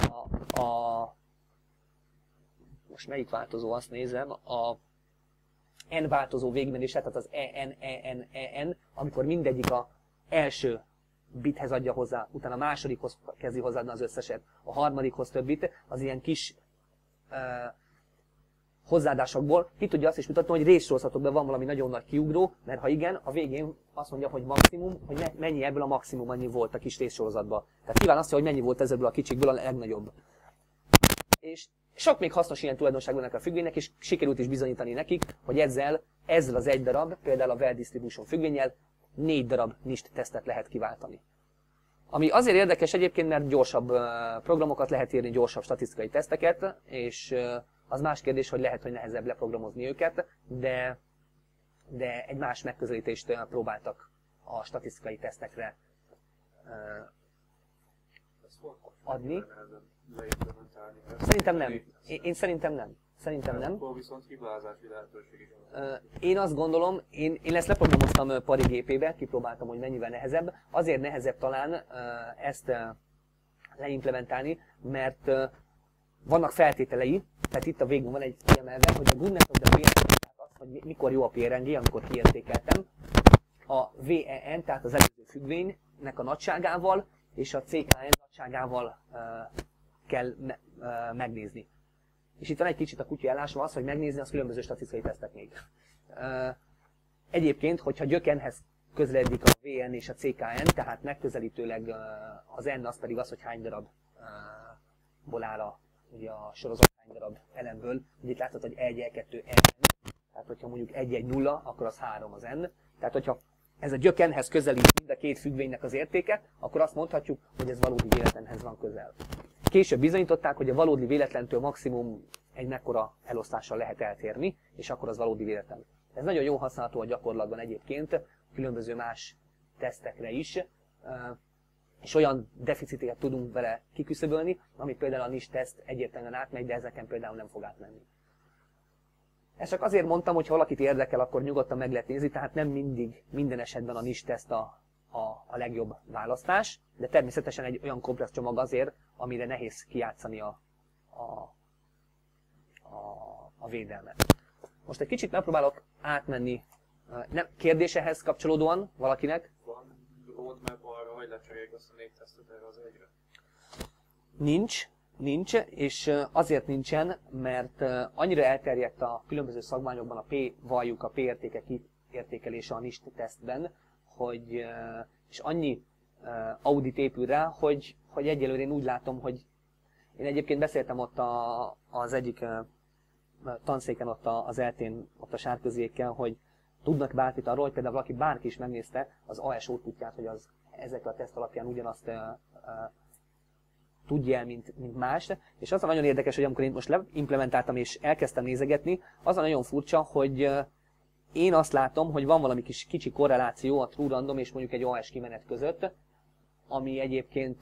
most melyik változó, azt nézem, a n változó végigmenése, tehát az en, amikor mindegyik a első bithez adja hozzá, utána a másodikhoz kezdi hozzáadni az összeset, a harmadikhoz több bit, az ilyen kis hozzáadásokból ki tudja azt is mutatni, hogy részsorozatokban van valami nagyon nagy kiugró, mert ha igen, a végén azt mondja, hogy maximum, hogy mennyi ebből a maximum annyi volt a kis részsorozatban. Tehát kíván azt, hogy mennyi volt ebből a kicsikből a legnagyobb. És sok még hasznos ilyen tulajdonság vannak a függvénynek, és sikerült is bizonyítani nekik, hogy ezzel az egy darab, például a well distribution függvénnyel 4 darab NIST tesztet lehet kiváltani. Ami azért érdekes egyébként, mert gyorsabb programokat lehet írni, gyorsabb statisztikai teszteket, és az más kérdés, hogy lehet, hogy nehezebb leprogramozni őket, de egy más megközelítést próbáltak a statisztikai tesztekre adni. Szerintem nem. Én szerintem nem. Szerintem nem. Akkor viszont hibázási lehetőség is. Én azt gondolom, én ezt leprogramoztam Pari gépébe, kipróbáltam, hogy mennyivel nehezebb. Azért nehezebb talán ezt leimplementálni, mert vannak feltételei, tehát itt a végén van egy kiemelve, hogy a goodness of the PRNG, tehát az, hogy mikor jó a PRNG, amikor kiértékeltem, a VEN, tehát az előző függvénynek a nagyságával, és a CKN nagyságával kell megnézni. És itt van egy kicsit a kutya ellásva az, hogy megnézni az különböző statisztikai tesztek még. Egyébként, hogyha gyökenhez közeledik a VN és a CKN, tehát megközelítőleg az N az pedig az, hogy hány darabból áll ugye a sorozat, hány darab elemből. Ugye itt látod, hogy 1, 2, N. Tehát hogyha mondjuk 1, 1, 0, akkor az 3 az N. Tehát hogyha ez a gyökenhez közelít mind a két függvénynek az értéke, akkor azt mondhatjuk, hogy ez valódi véletlenhez van közel. Később bizonyították, hogy a valódi véletlentől maximum egy mekkora elosztással lehet eltérni, és akkor az valódi véletlen. Ez nagyon jó használható a gyakorlatban egyébként, különböző más tesztekre is, és olyan deficiteket tudunk vele kiküszöbölni, amit például a NIST teszt egyértelműen átmegy, de ezeken például nem fog átmenni. Ezt csak azért mondtam, hogy ha valakit érdekel, akkor nyugodtan meg lehet nézni, tehát nem mindig, minden esetben a NIST teszt a legjobb választás, de természetesen egy olyan komplex csomag azért, amire nehéz kijátszani a védelmet. Most egy kicsit megpróbálok átmenni kérdésehez kapcsolódóan valakinek. Van roadmap arra, hogy lecseréljük azt a 4 tesztet erre az egyre? Nincs, és azért nincsen, mert annyira elterjedt a különböző szakmányokban a P értékek értékelése a NIST tesztben, hogy, és annyi audit épül rá, hogy egyelőre én úgy látom, hogy én egyébként beszéltem ott az egyik tanszéken ott az eltén, ott a sárközékkel, hogy tudnak bárkit arról, hogy például valaki bárki is megnézte az AS outputját, hogy az ezekkel a teszt alapján ugyanazt tudja el, mint más. És az a nagyon érdekes, hogy amikor én most leimplementáltam és elkezdtem nézegetni, az a nagyon furcsa, hogy én azt látom, hogy van valami kicsi korreláció a true random és mondjuk egy AS kimenet között, ami egyébként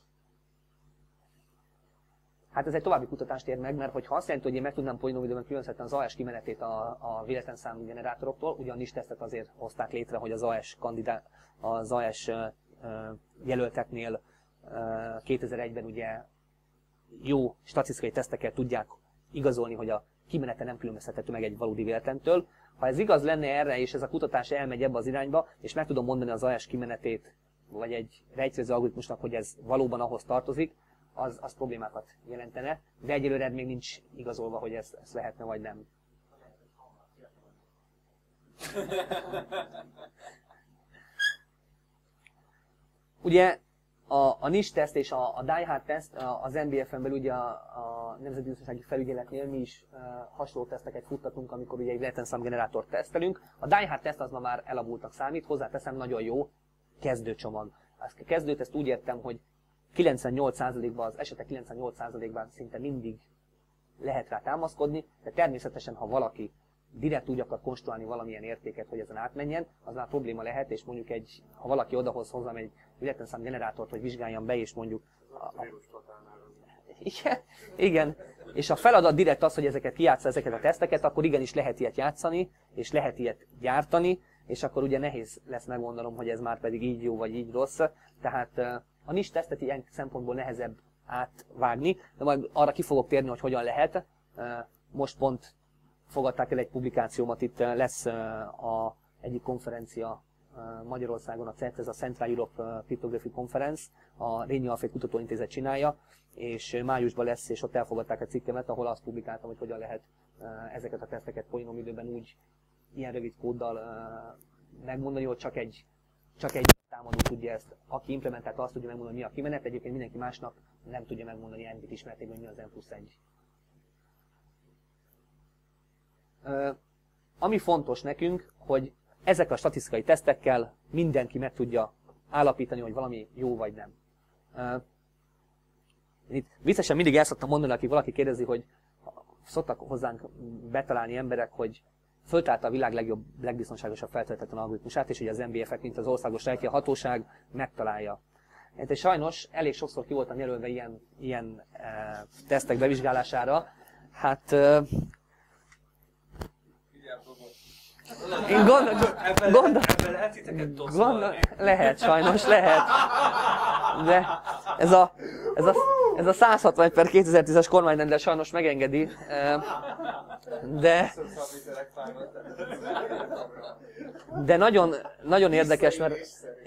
hát ez egy további kutatást ér meg, mert hogyha azt jelenti, hogy én meg tudnám polinomiidőben különböztetni az AS kimenetét a véletlenszámú generátoroktól, ugyan NIST tesztet azért hozták létre, hogy az AS jelölteknél 2001-ben ugye jó statisztikai tesztekkel tudják igazolni, hogy a kimenete nem különböztethető meg egy valódi véletlentől. Ha ez igaz lenne erre, és ez a kutatás elmegy ebbe az irányba, és meg tudom mondani az AS kimenetét, vagy egy rejtszerző algoritmusnak, hogy ez valóban ahhoz tartozik, az problémákat jelentene, de egyelőre még nincs igazolva, hogy ez lehetne, vagy nem. Ugye a NIST teszt és a Die Hard teszt az NBF-en belül ugye a Nemzeti Biztonsági Felügyeletnél mi is hasonló teszteket futtatunk, amikor ugye egy véletlenszámgenerátort tesztelünk. A Die Hard teszt az ma már elavultnak számít, hozzáteszem, nagyon jó kezdőcsomag. A kezdőteszt úgy értem, hogy 98%-ban, az esetek 98%-ban szinte mindig lehet rá támaszkodni, de természetesen, ha valaki direkt úgy akar konstruálni valamilyen értéket, hogy ezen átmenjen, az már probléma lehet, és mondjuk ha valaki odahoz hozzám egy véletlenszámgenerátort, hogy vizsgáljam be, és mondjuk... Igen, és a feladat direkt az, hogy ezeket kijátsza, ezeket a teszteket, akkor igenis lehet ilyet játszani, és lehet ilyet gyártani, és akkor ugye nehéz lesz megmondanom, hogy ez már pedig így jó, vagy így rossz. Tehát a NIST tesztet ilyen szempontból nehezebb átvágni, de majd arra ki fogok térni, hogy hogyan lehet. Most pont fogadták el egy publikációmat, itt lesz egyik konferencia Magyarországon, a CERT, ez a Central Europe Cryptography Conference, a Rényi Alföld Kutatóintézet csinálja, és májusban lesz, és ott elfogadták a cikkemet, ahol azt publikáltam, hogy hogyan lehet ezeket a teszteket polinomidőben úgy ilyen rövid kóddal megmondani, hogy csak egy támadó tudja ezt. Aki implementálta, azt tudja megmondani, mi a kimenet, egyébként mindenki másnak nem tudja megmondani n-bit ismertében, mi az n+1. Ami fontos nekünk, hogy ezek a statisztikai tesztekkel mindenki meg tudja állapítani, hogy valami jó vagy nem. Itt viccesen mindig el szoktam mondani, aki valaki kérdezi, hogy szoktak hozzánk betalálni emberek, hogy föltálta a világ legbiztonságosabb feltöltetlen algoritmusát, és hogy az NBF-ek, mint az országos hatóság megtalálja. És sajnos elég sokszor ki voltam jelölve ilyen tesztek bevizsgálására. Hát én lehet, sajnos lehet. De ez a 161/2010-es kormányrendelet sajnos megengedi. De nagyon érdekes, mert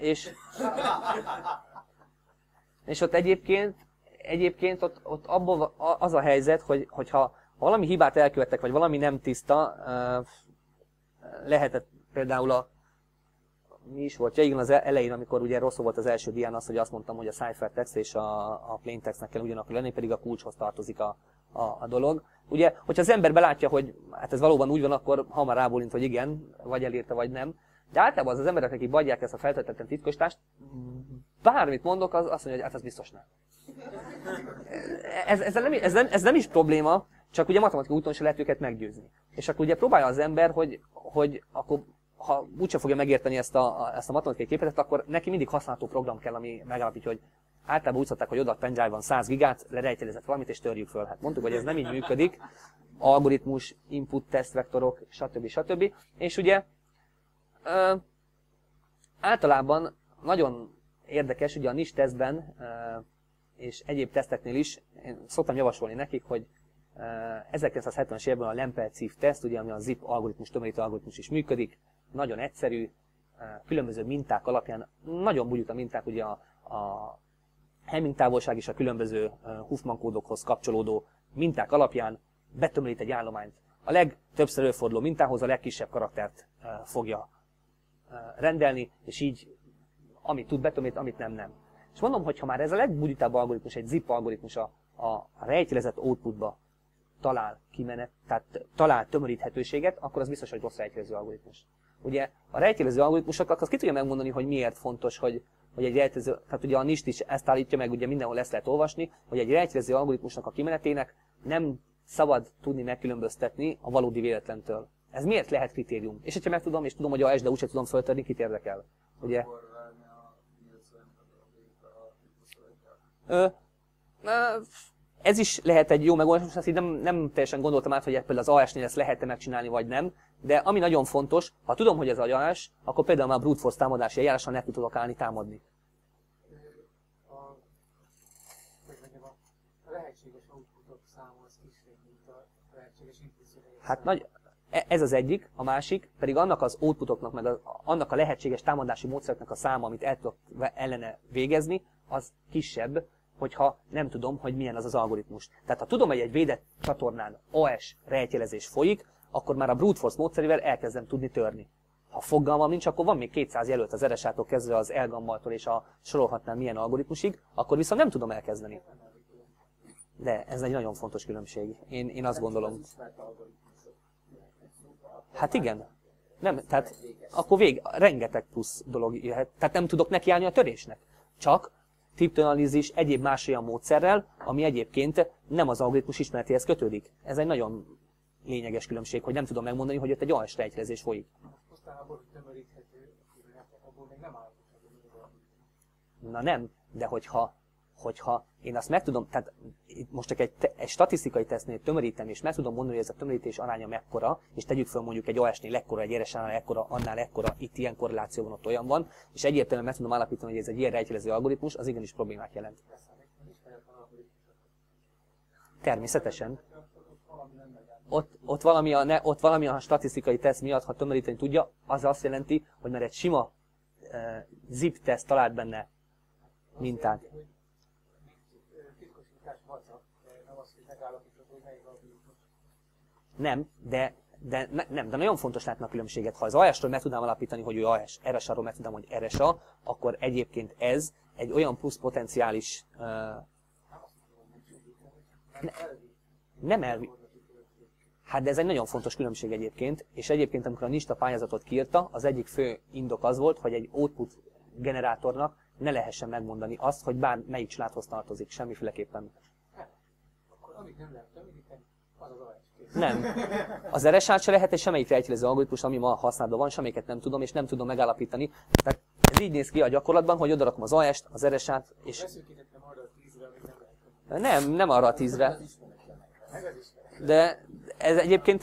és ott egyébként ott abban az a helyzet, hogy ha valami hibát elkövettek, vagy valami nem tiszta, lehetett például mi is volt? Ja, igen, az elején, amikor ugye rosszul volt az első dián az, hogy azt mondtam, hogy a ciphertext és a plaintextnek kell ugyanakkor lenni, pedig a kulcshoz tartozik a dolog. Ugye, hogyha az ember belátja, hogy hát ez valóban úgy van, akkor hamar rábólint, hogy igen, vagy elírta, vagy nem. De általában az emberek, akik adják ezt a feltöltetlen titkosítást, bármit mondok, azt mondja, hogy hát ez biztos nem. Ez nem is probléma, csak ugye matematikai úton se lehet őket meggyőzni. És akkor ugye próbálja az ember, hogy akkor, ha úgyse fogja megérteni ezt a matematikai képletet, akkor neki mindig használható program kell, ami megállapítja, hogy általában úgy szokták, hogy oda a pendrive-ban 100 gigát, lerejtelezett valamit és törjük föl. Hát mondtuk, hogy ez nem így működik. Algoritmus, input, tesztvektorok, stb. És ugye általában nagyon érdekes, ugye a NIST tesztben és egyéb teszteknél is, én szoktam javasolni nekik, hogy 1970-es évben a Lempel-Ziv teszt, ugye, ami a zip algoritmus, tömörítő algoritmus is működik, nagyon egyszerű, különböző minták alapján, nagyon bugyuta minták, ugye a Hamming távolság és a különböző Huffman kódokhoz kapcsolódó minták alapján betömörít egy állományt. A legtöbbször előforduló mintához a legkisebb karaktert fogja rendelni, és így amit tud betömörít, amit nem. És mondom, hogy ha már ez a legbugyutább algoritmus, egy zip algoritmus a rejtjelezett outputba talál kimenet, tehát talál tömöríthetőséget, akkor az biztos, hogy rossz rejtjelező algoritmus. Ugye a rejtjelező algoritmusokat azt ki tudja megmondani, hogy miért fontos, hogy egy rejtjelező, tehát ugye a NIST is ezt állítja meg, ugye mindenhol ezt lehet olvasni, hogy egy rejtjelező algoritmusnak a kimenetének nem szabad tudni megkülönböztetni a valódi véletlentől. Ez miért lehet kritérium? És hogyha megtudom, és tudom, hogy a S, de úgyse tudom föltörni, kit érdekel. Ugye? Ez is lehet egy jó megoldás, most azt így nem teljesen gondoltam át, hogy például az AS-nél ezt lehet-e megcsinálni, vagy nem. De ami nagyon fontos, ha tudom, hogy ez az AS, akkor például már brute force támadási eljárással neki tudok állni támadni. A lehetséges outputok száma az kisebb, mint a lehetséges inputok. Hát ez az egyik, a másik pedig annak az outputoknak, meg annak a lehetséges támadási módszereknek a száma, amit el tudok ellene végezni, az kisebb, hogyha nem tudom, hogy milyen az az algoritmus. Tehát ha tudom, hogy egy védett csatornán AS rejtjelezés folyik, akkor már a brute force módszerével elkezdem tudni törni. Ha fogalmam nincs, akkor van még 200 jelölt az RSA-tól kezdve az elgammaltól és a sorolhatnám milyen algoritmusig, akkor viszont nem tudom elkezdeni. De ez egy nagyon fontos különbség. Én azt gondolom. Hát igen. Nem, tehát akkor rengeteg plusz dolog jöhet. Tehát nem tudok nekiállni a törésnek. Csak kriptoanalízis egyéb más olyan módszerrel, ami egyébként nem az algoritmus ismeretéhez kötődik. Ez egy nagyon lényeges különbség, hogy nem tudom megmondani, hogy ott egy AS rejtjelezés folyik. Mostanában tömöríthető, abból még nem állapot. Na nem, de hogyha én azt meg tudom, tehát most csak egy statisztikai tesztnél tömörítem, és meg tudom mondani, hogy ez a tömörítés aránya mekkora, és tegyük fel mondjuk egy AS-nél ekkora, egy RSA-nál ekkora, annál ekkora, itt ilyen korreláció van, ott olyan van, és egyértelműen meg tudom állapítani, hogy ez egy ilyen rejtjelező algoritmus, az igenis problémát jelent. Természetesen. Ott valami a statisztikai teszt miatt, ha tömöríteni tudja, az azt jelenti, hogy már egy sima zip teszt talált benne mintát. Nem, de nagyon fontos látni a különbséget. Ha az AS-ről meg tudnám alapítani, hogy ő AS, RSA-ról meg tudnám, hogy RSA, akkor egyébként ez egy olyan plusz potenciális... nem elvi. Hát de ez egy nagyon fontos különbség egyébként, és egyébként amikor a NIST a pályázatot kiírta, az egyik fő indok az volt, hogy egy output generátornak ne lehessen megmondani azt, hogy melyik családhoz tartozik, semmiféleképpen. Akkor amit nem lehet tömöríteni, az az AS. Nem. Az RSA-t se lehet, és semmelyik rejtjelező algoritmus, ami ma használatban van, semmelyiket nem tudom, és nem tudom megállapítani. Tehát ez így néz ki a gyakorlatban, hogy odarakom az AS-t, az RSA-t, és... Beszélkítettem arra a 10-re, amit nem lehet. Nem arra a 10-re. De ez egyébként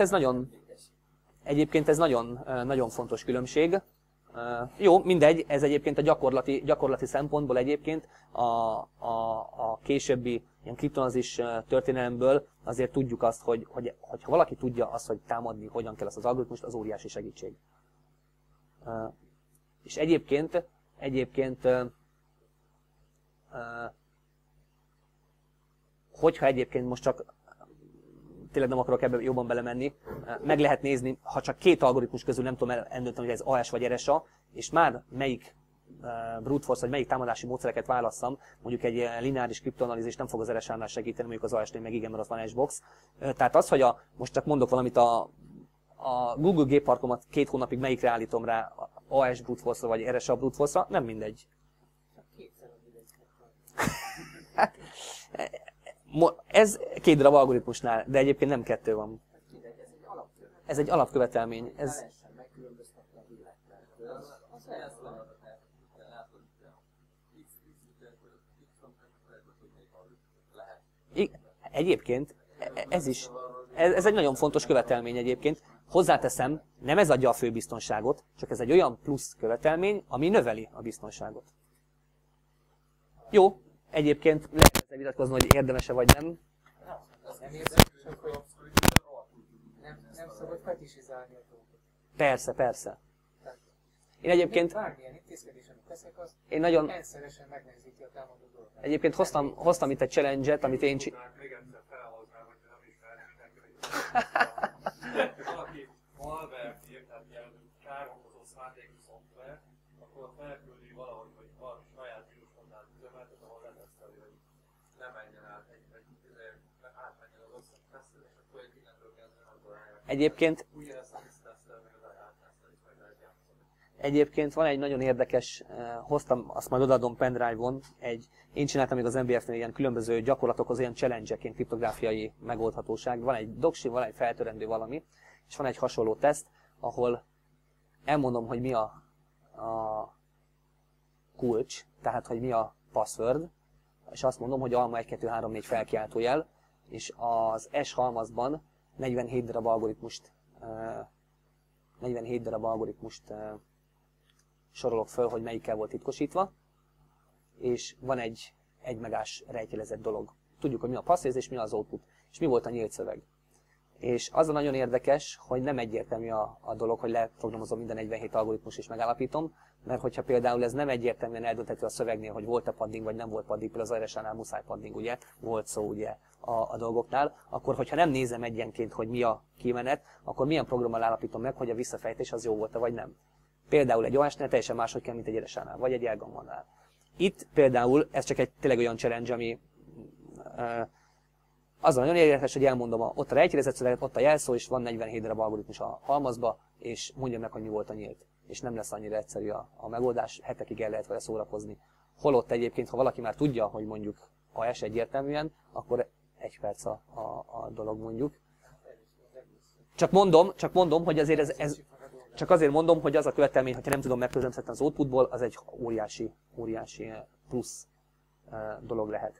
ez nagyon fontos különbség. Jó, mindegy, ez egyébként a gyakorlati szempontból egyébként a későbbi ilyen kriptonázis történelemből azért tudjuk azt, hogy ha valaki tudja azt, hogy támadni, hogyan kell azt az algoritmust, az óriási segítség. És egyébként hogyha egyébként most csak tényleg nem akarok ebbe jobban belemenni, meg lehet nézni, ha csak két algoritmus közül nem tudom eldönteni, hogy ez AS vagy RSA, és már melyik brute force, vagy melyik támadási módszereket válasszam, mondjuk egy lineáris kriptoanalízis nem fog az RSA-nál segíteni, mondjuk az AS-nél meg igen, mert az van S-box. Tehát az, hogy most csak mondok valamit, a Google gépparkomat 2 hónapig melyikre állítom rá, AS brute force-ra, vagy RSA brute force-ra, nem mindegy. Ez 2 darab algoritmusnál, de egyébként nem 2 van. Ez egy alapkövetelmény. Ez... Egyébként ez egy nagyon fontos követelmény egyébként. Hozzáteszem, nem ez adja a fő biztonságot, csak ez egy olyan plusz követelmény, ami növeli a biztonságot. Jó, egyébként lehet ezzel vitatkozni, hogy érdemese vagy nem. Nem szabad fetisizálni a dolgot. Persze. Én egyébként... Bármilyen intézkedés, amit teszek, az rendszeresen megnehezíti a támadó dolgot. Egyébként hoztam itt egy challenge-et, amit én csinálom. Még egyszer felhoznám, hogyha nem ismer mindenki. Valaki malware írt, tehát ilyen károkozó szándékú szoftver, akkor felküldi valahogy, hogy valami saját vírusmondát üzemeltet, ahol leteszteli, hogy ne menjen át átmenjen az összes tesztel, és akkor egy innentől kezdve nem találják. Egyébként Ugyanezt a tesztel, meg az áttesztel is meg lehet játszani. Egyébként van egy nagyon érdekes, hoztam, azt majd odaadom pendrive-on, én csináltam még az MBF-nél ilyen különböző gyakorlatokhoz, ilyen challenge-eként kriptográfiai megoldhatóság. Van egy doksi, van egy feltörendő valami, és van egy hasonló teszt, ahol elmondom, hogy mi a kulcs, tehát hogy mi a password, és azt mondom, hogy alma 1, 2, 3, 4 felkiáltójel, és az S halmazban 47 darab algoritmust sorolok föl, hogy melyikkel volt titkosítva, és van egy 1 megás rejtjelezett dolog. Tudjuk, hogy mi a passzéz és mi az output, és mi volt a nyílt szöveg. És az a nagyon érdekes, hogy nem egyértelmű a dolog, hogy leprogramozom minden 47 algoritmus és megállapítom, mert hogyha például ez nem egyértelműen eldönthető a szövegnél, hogy volt-e padding vagy nem volt padding, például az RSA-nál muszáj padding, ugye, volt szó ugye a dolgoknál, akkor hogyha nem nézem egyenként, hogy mi a kimenet, akkor milyen programmal állapítom meg, hogy a visszafejtés az jó volt-e vagy nem. Például egy OS-nél teljesen máshogy kell, mint egy RSA-nál, vagy egy Elgammannál. Itt például, ez csak egy tényleg olyan challenge, ami az a nagyon érdekes, hogy elmondom, ott a rejtjelezett szöveget, ott a jelszó, és van 47 darab algoritmus a halmazba, és mondjam meg, hogy mi volt a nyílt. És nem lesz annyira egyszerű a megoldás, hetekig el lehet vele szórakozni. Holott egyébként, ha valaki már tudja, hogy mondjuk AS egyértelműen, akkor 1 perc a dolog mondjuk. Csak mondom, hogy azért ez csak azért mondom, hogy az a követelmény, hogyha nem tudom megkülönböztetni az outputból, az egy óriási plusz dolog lehet.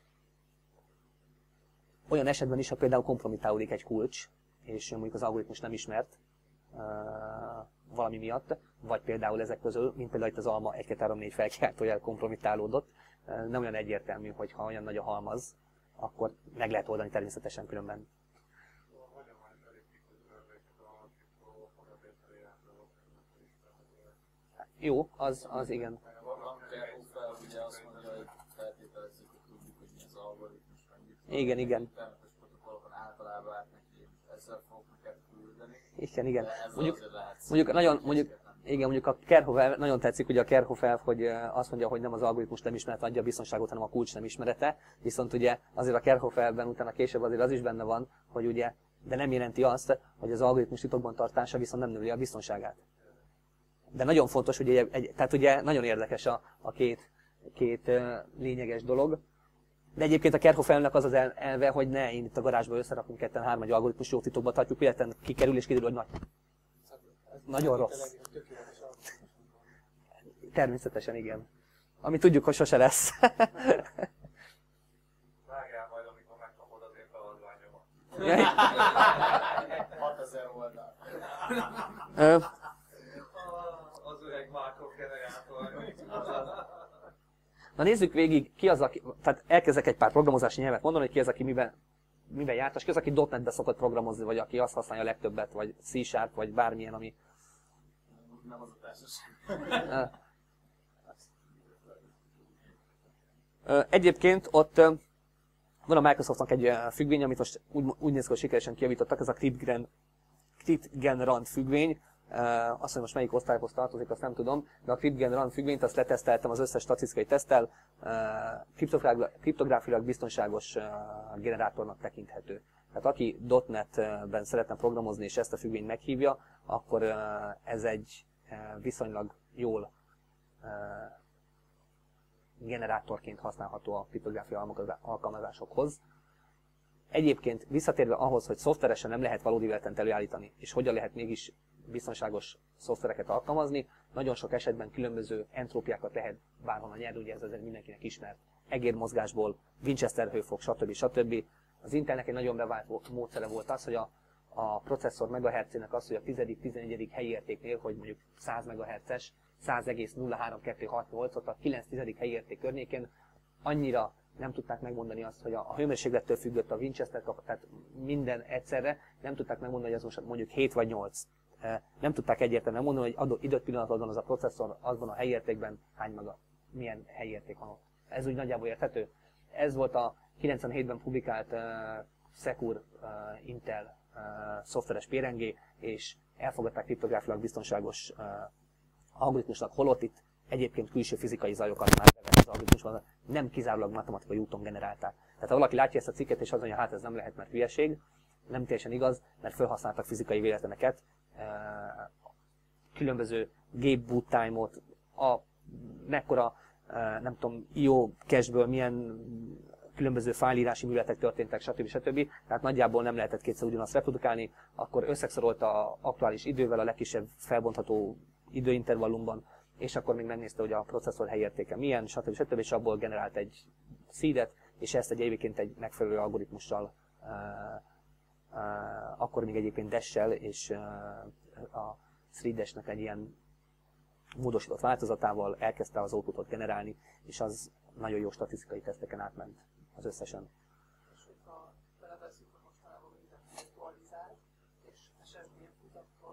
Olyan esetben is, ha például kompromitálódik egy kulcs, és mondjuk az algoritmus nem ismert valami miatt, vagy például ezek közül, mint például itt az alma 1, 2, 3, 4 felkiáltójel kompromitálódott, nem olyan egyértelmű, hogy ha olyan nagy a halmaz, akkor meg lehet oldani természetesen különben. Jó, az igen. Igen. Igen. Mondjuk a Kerhoff nagyon tetszik, ugye a Kerhoff elv, hogy azt mondja, hogy nem az algoritmus nem ismeret adja a biztonságot, hanem a kulcs nem ismerete. Viszont ugye azért a Kerhoff elvben utána később azért az is benne van, hogy ugye, de nem jelenti azt, hogy az algoritmus titokban tartása viszont nem növeli a biztonságát. De nagyon fontos, ugye, tehát ugye nagyon érdekes a két lényeges dolog. De egyébként a Kerhoff elvnek az az elve, hogy ne én itt a garázsba összerakunk 2-3 egy algoritmus, jó titokba tartjuk, illetve kikerül és kiderül, hogy nagyon rossz. Természetesen igen. Ami tudjuk, hogy sose lesz. Vágjál majd, amikor megkapod az én feladványomat. 6000 oldal. Az öreg mákrokgenerátor. Na nézzük végig, ki az, aki, tehát elkezdek egy pár programozási nyelvet mondani, hogy ki az, aki miben jártas, ki az, aki .NET-be szokott programozni, vagy aki azt használja a legtöbbet, vagy C#, vagy bármilyen, ami... Nem az a társaság. Egyébként ott van a Microsoftnak egy függvény, amit most úgy néz ki, hogy sikeresen kijavítottak, ez a CryptGen-Run függvény. Azt mondom, most melyik osztályhoz tartozik, azt nem tudom, de a CryptGen-Run függvényt azt leteszteltem az összes statisztikai teszttel, kriptográfiailag biztonságos generátornak tekinthető. Tehát aki .NET-ben szeretne programozni és ezt a függvényt meghívja, akkor ez viszonylag jól generátorként használható a kriptográfia alkalmazásokhoz. Egyébként visszatérve ahhoz, hogy szoftveresen nem lehet valódi életent előállítani, és hogyan lehet mégis biztonságos szoftvereket alkalmazni, nagyon sok esetben különböző entrópiákat lehet bárhonnan nyerni, ugye ez mindenkinek ismert egérmozgásból, Winchester hőfok, stb. Az Intelnek egy nagyon bevált módszere volt az, hogy a processzor megahertzének az, hogy a 10.-11. helyi értéknél, hogy mondjuk 100 MHz-es, 100,03268-ot a 9. helyi érték környékén annyira nem tudták megmondani azt, hogy a hőmérséklettől függött a Winchester tehát minden egyszerre, nem tudták megmondani, hogy az most mondjuk 7 vagy 8. Nem tudták egyértelműen mondani, hogy adott időt pillanatban az a processzor azban a helyi értékben milyen helyi érték van ott. Ez úgy nagyjából érthető. Ez volt a 97-ben publikált Secure Intel szoftveres PRNG, és elfogadták kriptográfilag biztonságos algoritmusnak, holott itt egyébként külső fizikai zajokat már bevett az algoritmusban, nem kizárólag matematikai úton generálták. Tehát ha valaki látja ezt a cikket és azt mondja, hát ez nem lehet, mert hülyeség, nem teljesen igaz, mert felhasználtak fizikai véletleneket, különböző gép boot time-ot, mekkora, nem tudom, IO cache-ből milyen különböző fájlírási műveletek történtek, stb. Tehát nagyjából nem lehetett kétszer ugyanazt reprodukálni, akkor összeszorolta az aktuális idővel a legkisebb felbontható időintervallumban, és akkor még megnézte, hogy a processzor helyértéke milyen, stb. És abból generált egy seedet, és ezt egyébként egy megfelelő algoritmussal, akkor még egyébként Dash-sel, és a 3Dash-nek egy ilyen módosított változatával elkezdte az outputot generálni, és az nagyon jó statisztikai teszteken átment az összesen. És hogyha beleveszünk, hogy mostanában minden aktualizál, és SSD-n fut, akkor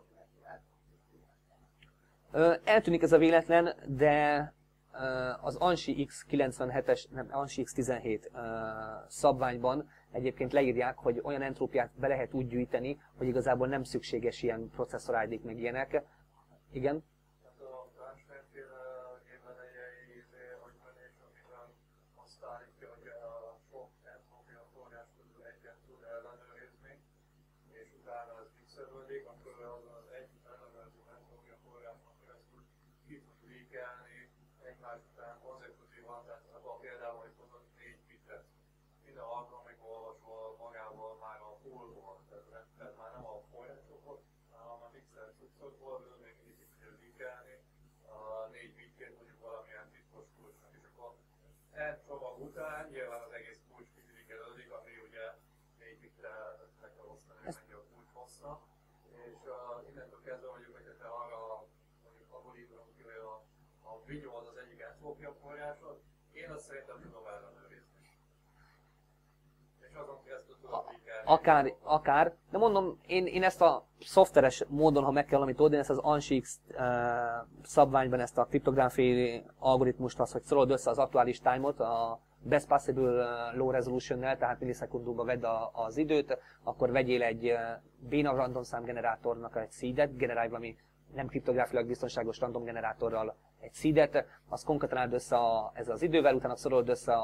eltűnik ez a véletlen, de az ANSI X97-es, nem, ANSI X17 szabványban egyébként leírják, hogy olyan entrópiát be lehet úgy gyűjteni, hogy igazából nem szükséges ilyen processzor ID-k meg ilyenek. Igen? Tehát a transferféle gépedelei, hogy menés, amiben azt állítja, hogy a sok entrópia forrás közül egyet tud ellenőrizni, és utána ez visszaöldik, akkor az egy ellenőrző entrópia forrásnak keresztül ki tud leakelni egymás után konzekutívan, tehát abban például, hogy hozott 4 bitet. Minden alkalomig olvasol magával már a poolból, tehát már nem a forrásokból, hanem a mixer cuccokból, még mindig ki tudja leakelni a 4 bitként mondjuk valamilyen titkos kulcsnak, és akkor egy csomag után nyilván az egész kulcs kizilikelődik, ami ugye 4 bittel meg kell osztani, hogy mennyi a kulcs hossza, és innentől kezdve mondjuk, hogy te arra mondjuk abból indulunk ki, hogy a vinyó az egyik entrópia forrásod, én azt szerintem tudom ellenőrizni. És azon keresztül tudom leakelni. Akár, de mondom, én ezt a szoftveres módon, ha meg kell valamit oldani, ezt az ANSI X szabványban ezt a kriptográfiai algoritmust, az, hogy szorold össze az aktuális time-ot, a best possible low resolution-nel, tehát millisekundumba vedd az időt, akkor vegyél egy béna random számgenerátornak egy seedet, generálj valami nem kriptográfiailag biztonságos random generátorral egy seedet, azt konkatenáld össze ezzel az idővel, utána szorold össze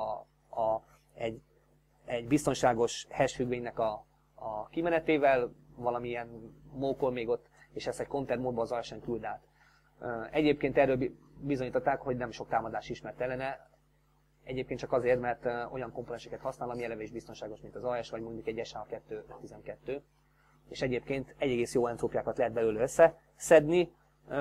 egy biztonságos hash függvénynek a kimenetével, valamilyen mókol még ott, és ezt egy counter módban az alsen küld át. Egyébként erről bizonyították, hogy nem sok támadás ismert ellene, egyébként csak azért, mert olyan komponenseket használ, ami eleve is biztonságos, mint az AES, vagy mondjuk egy SH212, és egyébként egy egész jó entrópiákat lehet belőle összeszedni,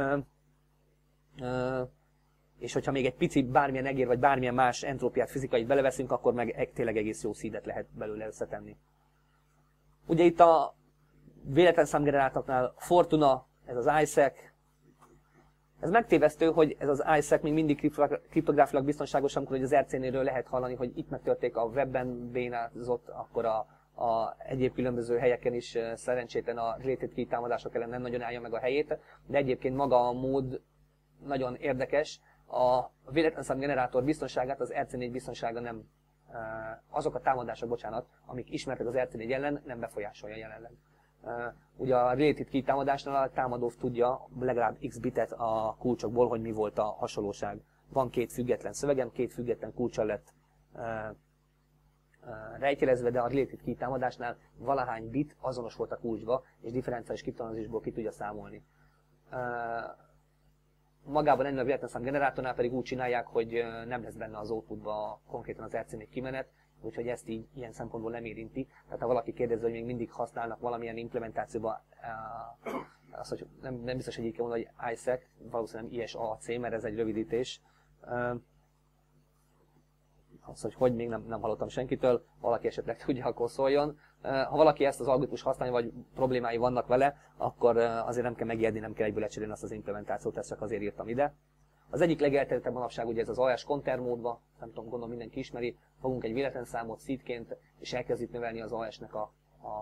és hogyha még egy pici bármilyen egér, vagy bármilyen más entrópiát, fizikait beleveszünk, akkor meg tényleg egész jó seedet lehet belőle összetenni. Ugye itt a véletlen számgenerátoroknál Fortuna, ez az ISAC. Ez megtévesztő, hogy ez az ISAC még mindig kriptográfilag biztonságos, amikor az RC-néről lehet hallani, hogy itt megtörték a webben bénázott, akkor a egyéb különböző helyeken is szerencsétlen a related key támadások ellen nem nagyon állja meg a helyét, de egyébként maga a mód nagyon érdekes. A véletlenszámgenerátor biztonságát az RC4 biztonsága nem, azok a támadások, bocsánat, amik ismertek az RC4 ellen, nem befolyásolja jelenleg. Ugye a related key támadásnál a támadó tudja legalább x bitet a kulcsokból, hogy mi volt a hasonlóság. Van 2 független szövegem, 2 független kulccsal lett rejtjelezve, de a related key támadásnál valahány bit azonos volt a kulcsba, és differenciális kriptonázisból ki tudja számolni. magában ennél a véletlenszám generátornál pedig úgy csinálják, hogy nem lesz benne az outputba konkrétan az RC4 kimenet, úgyhogy ezt így ilyen szempontból nem érinti. Tehát ha valaki kérdezi, hogy még mindig használnak valamilyen implementációban, az, hogy nem biztos, hogy így kell mondani, hogy ISAC, valószínűleg ISAC, mert ez egy rövidítés. Az, hogy még nem hallottam senkitől, valaki esetleg tudja, akkor szóljon. Ha valaki ezt az algoritmus használja, vagy problémái vannak vele, akkor azért nem kell megijedni, nem kell egyből lecserélni azt az implementációt, ezt csak azért írtam ide. Az egyik legelterjedtebb manapság ugye ez az AES counter módban, nem tudom, gondolom mindenki ismeri, fogunk egy véletlenszámot seedként, és elkezdjük növelni az AES-nek a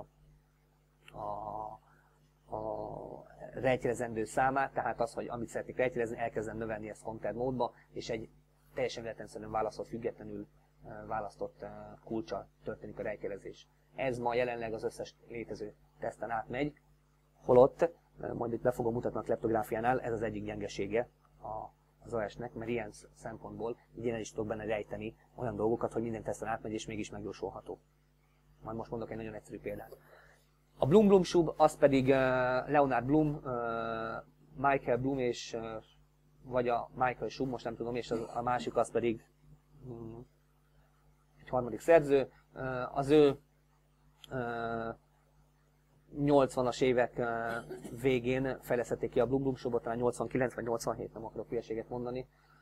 rejtjelezendő számát, tehát az, hogy amit szeretnék rejtjelezni, elkezdem növelni ezt counter módba, és egy teljesen véletlenszerűen választott, függetlenül választott kulccsal történik a rejtjelezés. Ez ma jelenleg az összes létező teszten átmegy, holott, majd itt be fogom mutatni a kleptográfiánál, ez az egyik gyengesége az AES-nek, mert ilyen szempontból így én el is tudok benne rejteni olyan dolgokat, hogy minden teszten átmegy, és mégis megjósolható. Majd most mondok egy nagyon egyszerű példát. A Bloom sub, az pedig Leonard Bloom, Michael Bloom és vagy a Michael Shub, most nem tudom, és a másik az pedig egy harmadik szerző. Az ő 80-as évek végén fejlesztették ki a Bloom Shubot, talán 89 vagy 87, nem akarok hülyeséget mondani,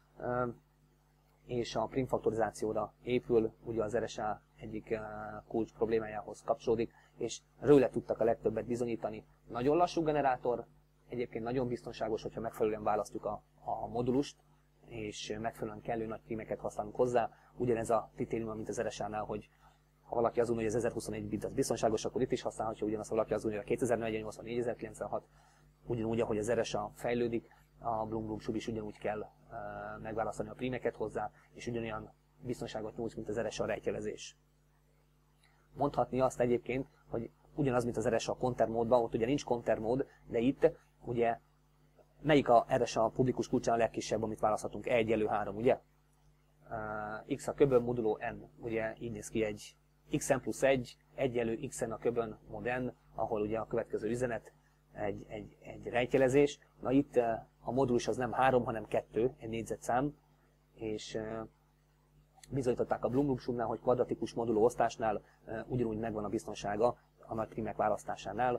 és a primfaktorizációra épül, ugye az RSA egyik kulcs problémájához kapcsolódik, és róla tudtak a legtöbbet bizonyítani. Nagyon lassú generátor, egyébként nagyon biztonságos, hogyha megfelelően választjuk a modulust, és megfelelően kellő nagy primeket használunk hozzá. Ugyanez a kritérium, mint az RSA-nál, hogy ha valaki azon, hogy az 1024 bit az biztonságos, akkor itt is használhatja, ugyanazt valaki azon, hogy a 2048 vagy 4096, ugyanúgy, ahogy az RSA fejlődik, a Bloom Shub is ugyanúgy kell megválasztani a primeket hozzá, és ugyanolyan biztonságot nyújt, mint az RSA rejtjelezés. Mondhatni azt egyébként, hogy ugyanaz, mint az RSA counter módban, ott ugye nincs counter mód, de itt ugye melyik a RSA publikus kulcsán a legkisebb, amit választhatunk? E1-3, ugye? X a köbön, modulo n, ugye így néz ki egy xn plusz 1, egyenlő xn a köbön mod n, ahol ugye a következő üzenet egy rejtjelezés. Na itt a modulus az nem 3, hanem 2, egy négyzetszám, és bizonyították a Bloom Shubnál, hogy kvadratikus moduló osztásnál ugyanúgy megvan a biztonsága a nagy primek választásánál.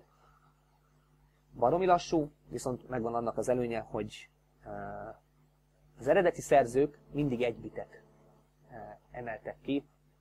Baromi lassú, viszont megvan annak az előnye, hogy az eredeti szerzők mindig egy bitet emeltek ki.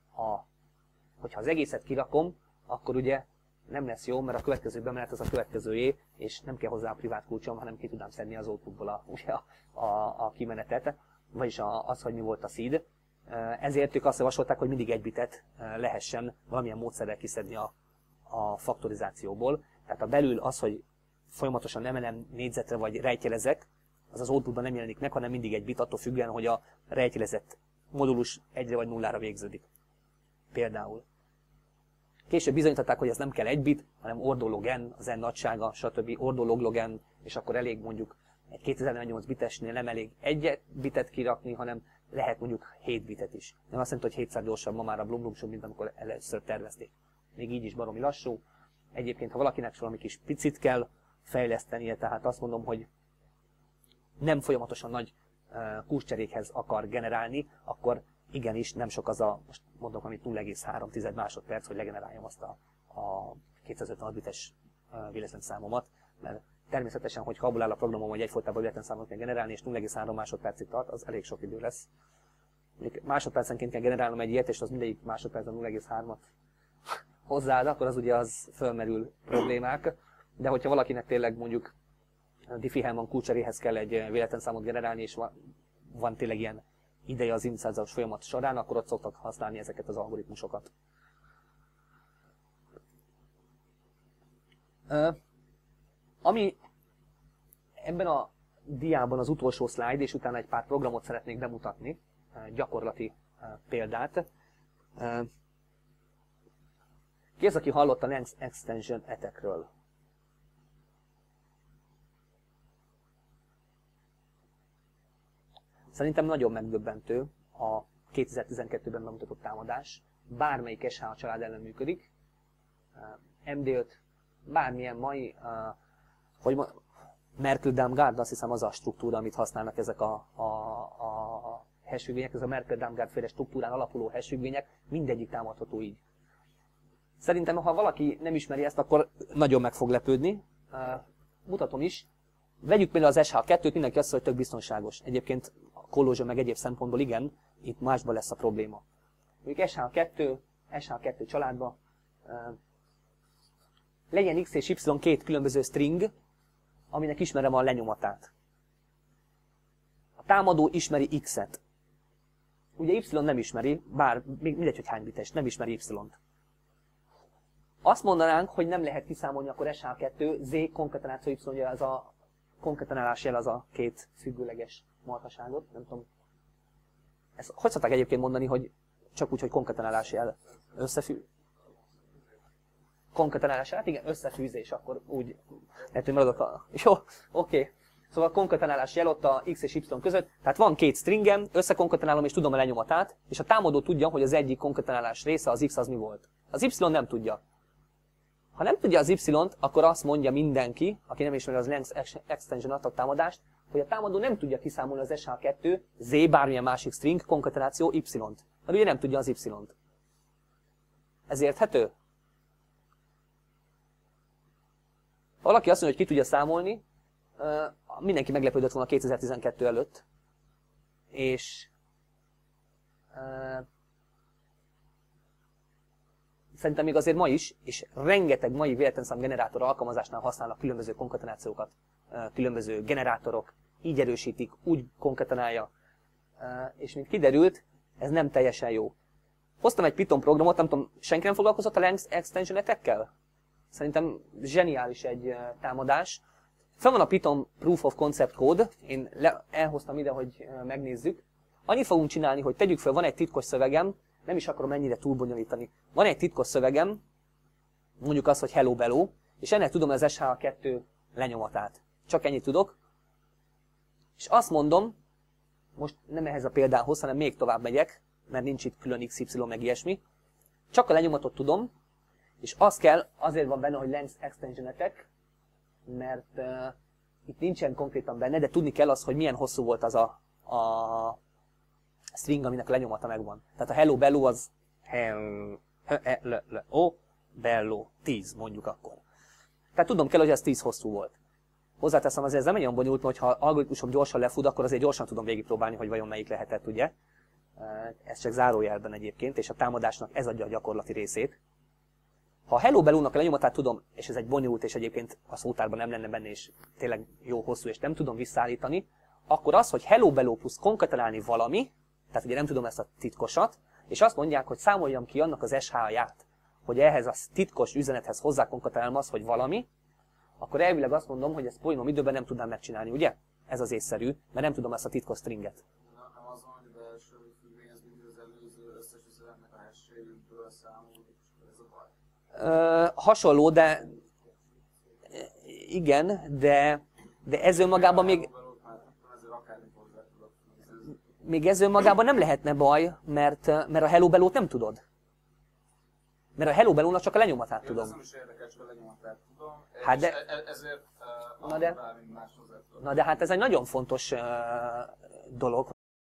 Hogyha az egészet kirakom, akkor ugye nem lesz jó, mert a következő bemenet az a következőjé, és nem kell hozzá a privát kulcsom, hanem ki tudnám szedni az outputból a kimenetet, vagyis az, hogy mi volt a seed. Ezért ők azt javasolták, hogy mindig egy bitet lehessen valamilyen módszerrel kiszedni a faktorizációból. Tehát a belül az, hogy folyamatosan emelem négyzetre vagy rejtjelezek, az az outputban nem jelenik meg, hanem mindig egy bit, attól függően, hogy a rejtjelezett modulus 1-re vagy 0-ra végződik. Például. Később bizonyították, hogy ez nem kell egy bit, hanem ordolog n, az n nagysága, stb. Ordolog n, és akkor elég mondjuk egy 2048 bitesnél nem elég egy bitet kirakni, hanem lehet mondjuk 7 bitet is. Nem azt jelenti, hogy 7-szer gyorsabb ma már a Bloom Shub, mint amikor először tervezték. Még így is baromi lassú. Egyébként, ha valakinek valami kis picit kell fejlesztenie, tehát azt mondom, hogy nem folyamatosan nagy kulcscserékhez akar generálni, akkor igenis nem sok az a, most mondom, amit 0,3 másodperc, hogy legeneráljam azt a 256 bites véletlenszámomat, mert természetesen, hogy abból áll a programom, hogy egyfolytában véletlenszámot kell generálni, és 0,3 másodpercig tart, az elég sok idő lesz. Másodpercenként kell generálnom egy ilyet, és az mindegyik másodpercen 0,3-at hozzáad, akkor az ugye az fölmerül problémák. De hogyha valakinek tényleg mondjuk Diffie-Hellman kulcseréhez kell egy véletlenszámot generálni, és van tényleg ilyen ideje az inicializációs folyamat során, akkor ott szoktak használni ezeket az algoritmusokat. Ami ebben a diában az utolsó slide, és utána egy pár programot szeretnék bemutatni, gyakorlati példát. Ki az, aki hallott a Lens Extension Attack-ről? Szerintem nagyon megdöbbentő a 2012-ben bemutatott támadás. Bármelyik SH család ellen működik. MD5, bármilyen mai, Merkle-Damgard, azt hiszem az a struktúra, amit használnak ezek a hash-függvények, ez a Merkle-Damgard féle struktúrán alapuló hash-függvények, mindegyik támadható így. Szerintem, ha valaki nem ismeri ezt, akkor nagyon meg fog lepődni. Mutatom is. Vegyük például az SH2-t, mindenki azt mondja, hogy tök biztonságos. Egyébként a collusion meg egyéb szempontból igen, itt másban lesz a probléma. Mondjuk SH2 családban legyen X és Y két különböző string, aminek ismerem a lenyomatát. A támadó ismeri X-et. Ugye Y nem ismeri, bár mindegy, hogy hány bites, nem ismeri Y-t. Azt mondanánk, hogy nem lehet kiszámolni akkor SH2, Z konkatenáció Y, ugye az a konkatenálás jel az a két függőleges marhaságot, nem tudom. Ezt hogy szokták egyébként mondani, hogy csak úgy, hogy konkatenálás jel konkatenálás jel, hát igen, összefűzés, akkor úgy lehet, hogy maradok a... Jó, oké. Szóval a konkatenálás jel ott a X és Y között, tehát van két stringem, összekonkatenálom és tudom a lenyomatát, és a támadó tudja, hogy az egyik konkatenálás része az X az mi volt. Az Y nem tudja. Ha nem tudja az Y-t, akkor azt mondja mindenki, aki nem ismeri az length extension attack támadást, hogy a támadó nem tudja kiszámolni az SH2, Z bármilyen másik string, konkatenáció Y-t. Mert ugye nem tudja az Y-t. Ez érthető? Ha valaki azt mondja, hogy ki tudja számolni, mindenki meglepődött volna 2012 előtt, és szerintem még azért ma is, és rengeteg mai véletlenszám generátor alkalmazásnál használnak különböző konkatenációkat, különböző generátorok, így erősítik, úgy konkatenálja, és mint kiderült, ez nem teljesen jó. Hoztam egy Python programot, nem tudom, senki nem foglalkozott a length extension attack-kel? Szerintem zseniális egy támadás. Fel van a Python Proof of Concept kód, én elhoztam ide, hogy megnézzük. Annyit fogunk csinálni, hogy tegyük fel, van egy titkos szövegem, nem is akarom ennyire túlbonyolítani. Van egy titkos szövegem, mondjuk azt, hogy hello bello, és ennek tudom az SH2 lenyomatát. Csak ennyit tudok. És azt mondom, most nem ehhez a példához, hanem még tovább megyek, mert nincs itt külön XY meg ilyesmi. Csak a lenyomatot tudom, és az kell, azért van benne, hogy length extension attack, mert itt nincsen konkrétan benne, de tudni kell az, hogy milyen hosszú volt az a string, aminek a lenyomata megvan. Tehát a hello bello az bello 10 mondjuk akkor. Tehát tudnom kell, hogy ez 10 hosszú volt. Hozzáteszem, azért ez nem olyan bonyolult, mert ha algoritmusom gyorsan lefut, akkor azért gyorsan tudom végigpróbálni, hogy vajon melyik lehetett, ugye? Ez csak zárójelben egyébként, és a támadásnak ez adja a gyakorlati részét. Ha a hello bello-nak a lenyomatát tudom, és ez egy bonyolult, és egyébként a szótárban nem lenne benne, és tényleg jó hosszú, és nem tudom visszaállítani, akkor az, hogy hello bello plusz konkatenálni valami, tehát ugye nem tudom ezt a titkosat, és azt mondják, hogy számoljam ki annak az SH-ját, hogy ehhez a titkos üzenethez hozzá konkatenálom az, hogy valami, akkor elvileg azt mondom, hogy ezt polinom időben nem tudnám megcsinálni, ugye? Ez az észszerű, mert nem tudom ezt a titkos stringet. Nem az van, hogy a belső függvény az mindig az előző összes üzenetnek a hash-ből számol, és ez a baj. Hasonló, de igen, de ez önmagában még ez önmagában nem lehetne baj, mert a hello bello-t nem tudod. Mert a hello bello-nak csak a lenyomatát tudom. Ez nem is érdekel, csak a lenyomatát tudom. Hát de, ezért na de hát ez egy nagyon fontos dolog.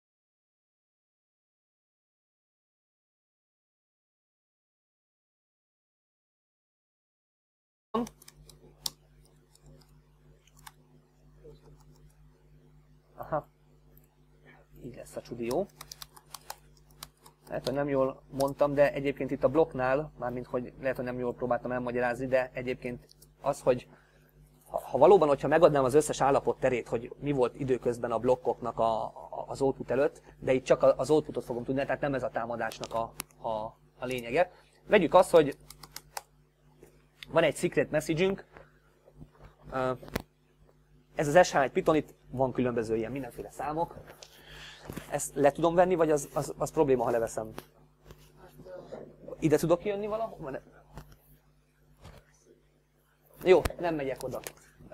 Aha. Így lesz a csudi, jó. Lehet, hogy nem jól mondtam, de egyébként itt a blokknál, mármint hogy lehet, hogy nem jól próbáltam elmagyarázni, de egyébként az, hogy ha valóban, hogyha megadnám az összes állapot terét, hogy mi volt időközben a blokkoknak az output előtt, de itt csak az outputot fogom tudni, tehát nem ez a támadásnak a lényege. Vegyük azt, hogy van egy secret message-ünk, ez az SH1 Python, itt van különböző ilyen mindenféle számok. Ezt le tudom venni, vagy az probléma, ha leveszem? Ide tudok jönni valahol? Jó, nem megyek oda.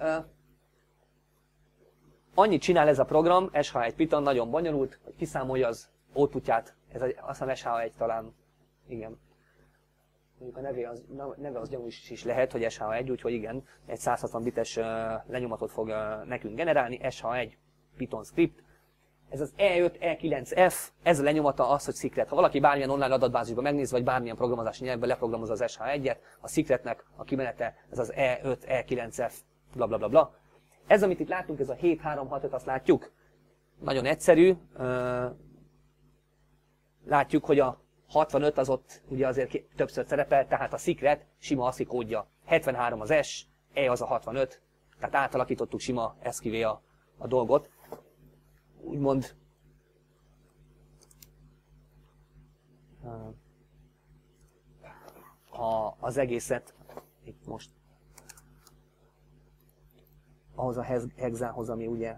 Annyit csinál ez a program, SH1 Python, nagyon bonyolult, hogy kiszámolja az outputját, ez azt hiszem SH1 talán, igen. mondjuk a neve az gyanús is lehet, hogy SH1, úgyhogy igen, egy 160 bites lenyomatot fog nekünk generálni, SH1 Python script. Ez az E5, E9F, ez a lenyomata az, hogy secret. Ha valaki bármilyen online adatbázisban megnéz, vagy bármilyen programozási nyelvben leprogramozza az SH1-et, a secretnek a kimenete, ez az E5, E9F, blablabla. Bla, bla, bla. Ez, amit itt látunk, ez a 7.3.6.5, azt látjuk. Nagyon egyszerű. Látjuk, hogy a 65 az ott ugye azért többször szerepel, tehát a secret sima ASCII kódja. 73 az S, E az a 65, tehát átalakítottuk sima ASCII-vé a dolgot. Úgymond az egészet itt most ahhoz a hexához, ami ugye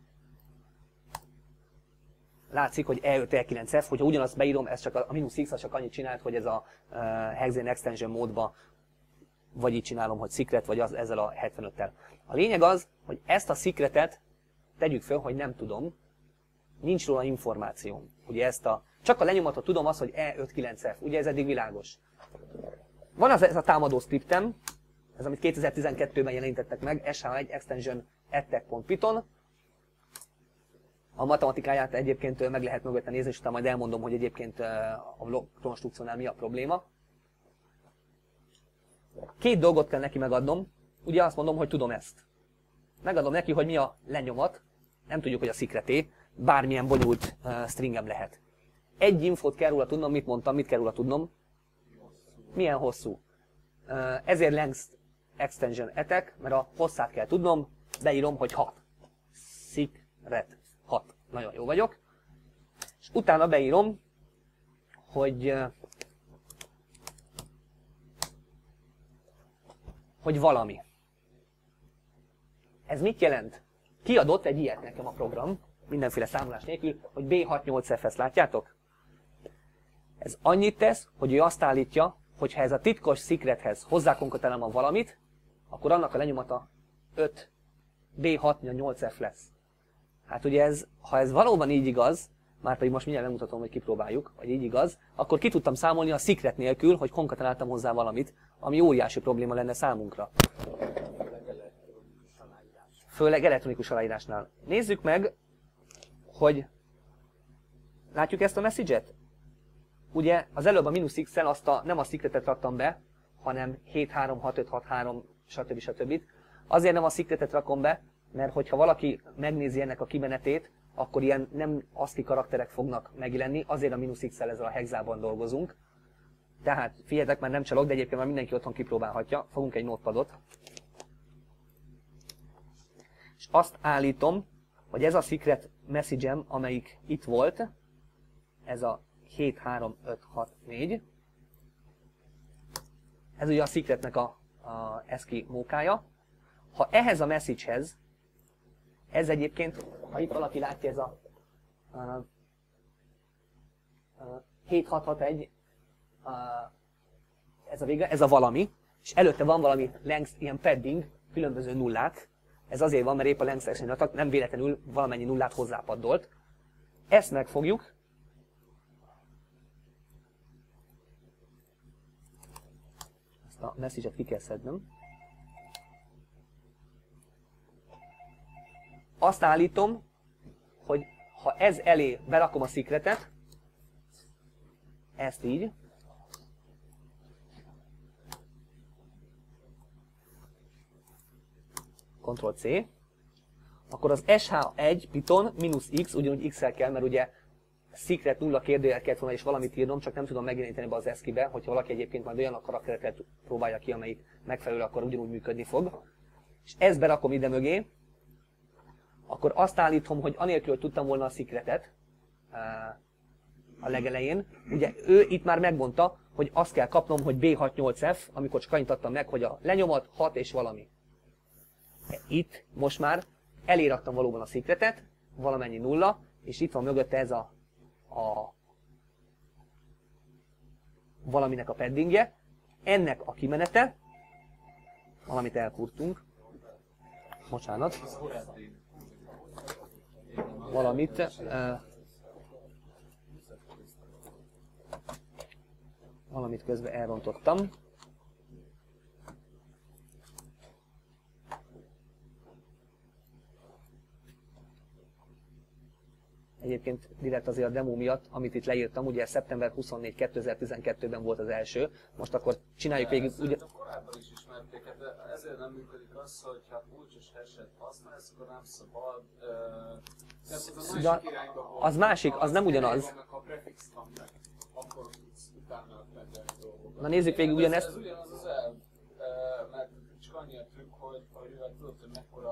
látszik, hogy E5, E9F, hogyha ugyanazt beírom, ez csak a -X az csak annyit csinált, hogy ez a Hexane Extension módba vagy így csinálom, hogy secret, vagy ezzel a 75-tel. A lényeg az, hogy ezt a secretet tegyük föl, hogy nem tudom, nincs róla információm. Ugye csak a lenyomatot tudom azt, hogy E59F, ugye ez eddig világos. Van ez a támadó scriptem, ez amit 2012-ben jelentettek meg, SH1 Extension attack.python. A matematikáját egyébként meg lehet mögötte nézni, és utána majd elmondom, hogy egyébként a konstrukciónál mi a probléma. Két dolgot kell neki megadnom, ugye azt mondom, hogy tudom ezt. Megadom neki, hogy mi a lenyomat, nem tudjuk, hogy a secreté, bármilyen bonyolult stringem lehet. Egy infót kell róla tudnom, mit mondtam, mit kell róla tudnom. Milyen hosszú. Ezért length extension attack, mert a hosszát kell tudnom, beírom, hogy 6. Secret 6. Nagyon jó vagyok. És utána beírom, hogy valami. Ez mit jelent? Kiadott egy ilyet nekem a program, mindenféle számolás nélkül, hogy B68F-ezt látjátok? Ez annyit tesz, hogy ő azt állítja, hogy ha ez a titkos secrethez hozzákonkatálom a valamit, akkor annak a lenyomata 5 B68F lesz. Hát ugye ha ez valóban így igaz, már pedig most mindjárt megmutatom, hogy kipróbáljuk, hogy így igaz, akkor ki tudtam számolni a secret nélkül, hogy konkatáltam hozzá valamit, ami óriási probléma lenne számunkra. Főleg elektronikus aláírásnál. Nézzük meg, hogy látjuk ezt a message-et? Ugye az előbb a -X-el nem a secretet raktam be, hanem 73656 stb. Azért nem a secretet rakom be, mert hogyha valaki megnézi ennek a kimenetét, akkor ilyen nem ASCII karakterek fognak megjelenni, azért a -X-el ezzel a hexában dolgozunk. Tehát figyeljetek, már nem csalok, de egyébként már mindenki otthon kipróbálhatja. Fogunk egy notepadot. És azt állítom, hogy ez a secret message-em, amelyik itt volt, ez a 73564, ez ugye a secretnek a ASCII mókája. Ha ehhez a messagehez, ez egyébként, ha itt valaki látja, ez a 7661, ez a vége, ez a valami, és előtte van valami length, ilyen padding, különböző nullák. Ez azért van, mert épp a length section nem véletlenül valamennyi nullát hozzápaddolt. Ezt megfogjuk, ezt a message-et ki kell szednem. Azt állítom, hogy ha ez elé berakom a secretet, ezt így, Ctrl-C, akkor az SH1 Python -X, ugyanúgy X-el kell, mert ugye secret nulla kérdőjel kellett volna és valamit írnom, csak nem tudom megjeleníteni be az ASCII-be, hogyha valaki egyébként majd olyan karaktereket próbálja ki, amelyik megfelelő, akkor ugyanúgy működni fog. És ezt berakom ide mögé, akkor azt állítom, hogy anélkül, hogy tudtam volna a secretet a legelején, ugye ő itt már megmondta, hogy azt kell kapnom, hogy B68F, amikor csak annyit adtam meg, hogy a lenyomat 6 és valami. Itt most már eléraktam valóban a secretet, valamennyi nulla, és itt van mögötte ez a valaminek a paddingje. Ennek a kimenete, valamit elkurtunk, bocsánat, valamit közben elrontottam. Egyébként direkt azért a demo miatt, amit itt leírtam, ugye szeptember 24 2012-ben volt az első, most akkor csináljuk végig. Ugye... korábban is ismerték, de ezért nem működik az, hogy ha kulcsos hashet használsz, akkor nem szabad. Az másik, az nem ugyanaz. Ha prefix van meg, akkor tudsz utána rendelni dolgokat. Na nézzük végig ugyanezt. Ez ugyanaz az elv, mert csak annyi a trükk, hogy mivel tudod, hogy mekkora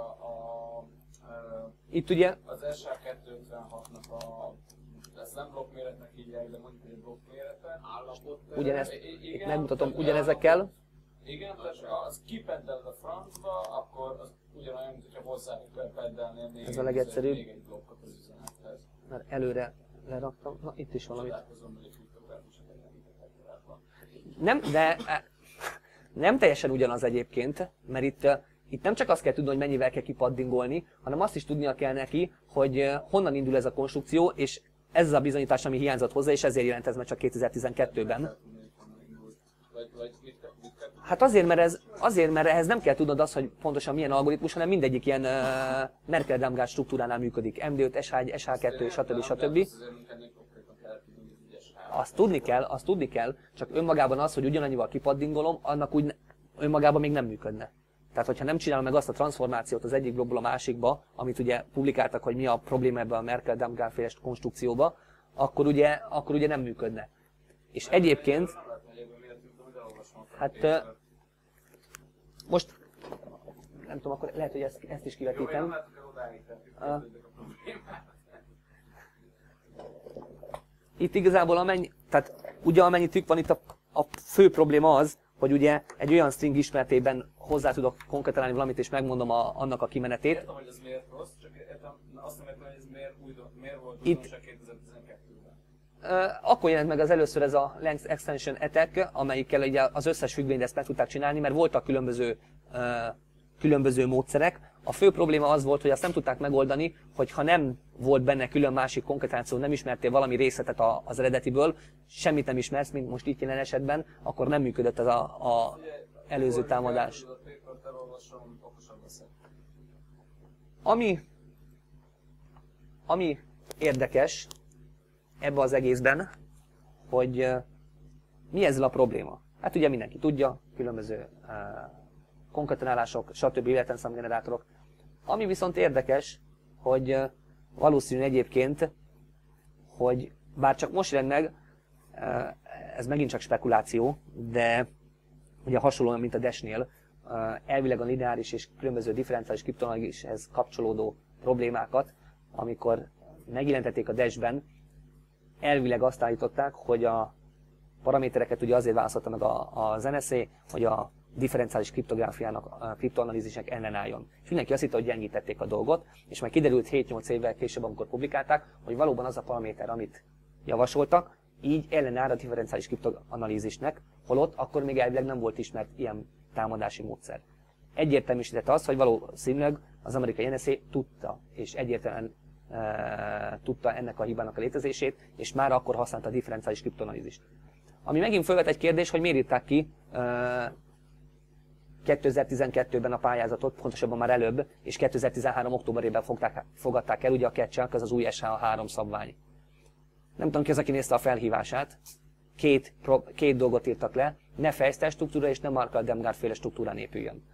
itt ugye az SA256-nak ezt nem blokkméretnek hívják, de mondjuk, hogy blokkmérete, állapot. Ugyanezt, itt megmutatom ugyanezekkel. Igen, tehát az kipeddeled a francba, akkor az ugyanolyan, mint hogyha hozzá kell peddelnél még ez a legegyszerűbb. Még egy blokkot az üzenethez. Mert előre leraktam, na itt is valamit. Nem, de nem teljesen ugyanaz egyébként, mert itt nem csak azt kell tudni, hogy mennyivel kell kipaddingolni, hanem azt is tudnia kell neki, hogy honnan indul ez a konstrukció, és ez a bizonyítás, ami hiányzott hozzá, és ezért jelent ez meg csak 2012-ben. Hát azért, mert ehhez nem kell tudnod azt, hogy pontosan milyen algoritmus, hanem mindegyik ilyen Merkel-Damgard struktúránál működik. MD5, SH1, SH2, stb. Azt tudni kell, csak önmagában az, hogy ugyanannyival kipaddingolom, annak úgy önmagában még nem működne. Tehát, hogyha nem csinálom meg azt a transformációt az egyik blokkból a másikba, amit ugye publikáltak, hogy mi a probléma ebben a Merkel-Damgard féle konstrukcióba, akkor ugye nem működne. És egyébként, hát most, nem tudom, akkor lehet, hogy ezt is kivetítem. Itt igazából tehát ugye amennyi trükk van, itt a fő probléma az, hogy ugye egy olyan string ismeretében hozzá tudok konkrétálni valamit, és megmondom annak a kimenetét. Értem, hogy ez miért rossz, csak azt nem értem, hogy ez miért volt újdonság 2012-ben. Akkor jelent meg az először ez a Length Extension Attack, amelyikkel ugye az összes függvényt ezt meg tudták csinálni, mert voltak különböző módszerek. A fő probléma az volt, hogy azt nem tudták megoldani, hogy ha nem volt benne külön másik konkrétáció, nem ismertél valami részletet az eredetiből, semmit nem ismersz, mint most itt jelen esetben, akkor nem működött ez az előző támadás. Ami érdekes ebben az egészben, hogy mi ezzel a probléma. Hát ugye mindenki tudja, különböző konkatenálások, stb. Életlenszámgenerátorok. Ami viszont érdekes, hogy valószínű egyébként, hogy bár csak most jelent meg, ez megint csak spekuláció, de ugye hasonlóan, mint a Dash-nél, elvileg a lineáris és különböző differenciális kriptonalízishez kapcsolódó problémákat, amikor megjelentették a Dash-ben, elvileg azt állították, hogy a paramétereket ugye azért választotta meg az NSA, hogy a differenciális kriptográfiának, a kriptoanalízisnek ellenálljon. És mindenki azt hitte, hogy gyengítették a dolgot, és majd kiderült 7-8 évvel később, amikor publikálták, hogy valóban az a paraméter, amit javasoltak, így ellenáll a differenciális kriptoanalízisnek, holott akkor még elvileg nem volt ismert ilyen támadási módszer. Egyértelműsítette azt, hogy valószínűleg az amerikai NSA tudta, és egyértelműen tudta ennek a hibának a létezését, és már akkor használta a differenciális kriptoanalízist. Ami megint felvet egy kérdés, hogy miért írták ki 2012-ben a pályázatot, pontosabban már előbb, és 2013. októberében fogadták el, ugye a Catch-Chunk, az új SH3 szabvány. Nem tudom ki az, aki nézte a felhívását. Két dolgot írtak le, ne Feistel struktúra és ne Merkel-Damgard féle struktúrán épüljön.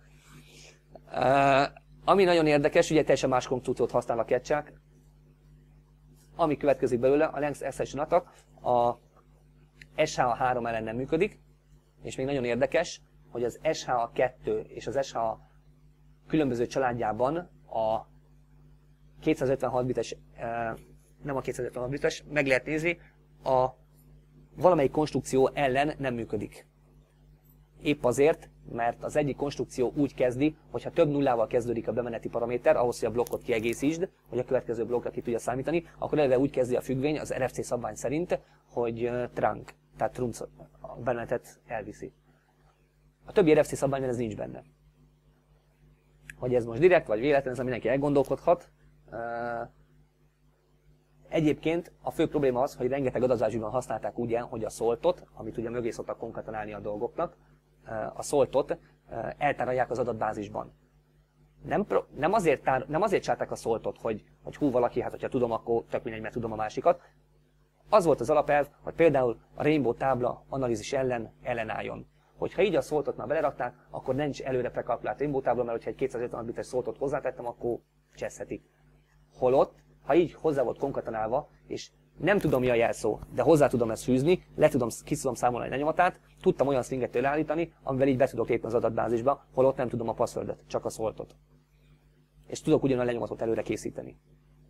Ami nagyon érdekes, ugye teljesen más konstrukciót használ a Catch-Chunk. Ami következik belőle, a Length Extension Attack, a SH3 ellen nem működik, és még nagyon érdekes, hogy az SH2 és az SH különböző családjában a 256 bites, nem a 256 bites, meg lehet nézni, a valamelyik konstrukció ellen nem működik. Épp azért, mert az egyik konstrukció úgy kezdi, hogy ha több nullával kezdődik a bemeneti paraméter, ahhoz, hogy a blokkot kiegészítsd, hogy a következő blokkra ki tudja számítani, akkor eleve úgy kezdi a függvény az RFC szabvány szerint, hogy trunk, tehát trunc a bemenetet elviszi. A többi RFC szabványban ez nincs benne. Hogy ez most direkt vagy véletlen, ezen mindenki elgondolkodhat. Egyébként a fő probléma az, hogy rengeteg adatbázisban használták úgy, hogy a szoltot, amit ugye mögé szoktak konkatenálni a dolgoknak, a szoltot eltárolják az adatbázisban. Nem azért csinálták a szoltot, hogy hú valaki, hát hogyha tudom, akkor tök mindegy, mert tudom a másikat. Az volt az alapelv, hogy például a Rainbow tábla analízis ellen ellenálljon. Hogyha így a szoltot már belerakták, akkor nincs előre prekalkulált Rainbow tábla, mert hogyha egy 256 bites szoltot hozzátettem, akkor cseszhetik. Holott, ha így hozzá volt konkatenálva, és nem tudom mi a jelszó, de hozzá tudom ezt fűzni, ki tudom számolni a lenyomatát, tudtam olyan stringet tőle állítani, amivel így be tudok lépni az adatbázisba, holott nem tudom a passwordot, csak a szoltot. És tudok ugyan a lenyomatot előre készíteni.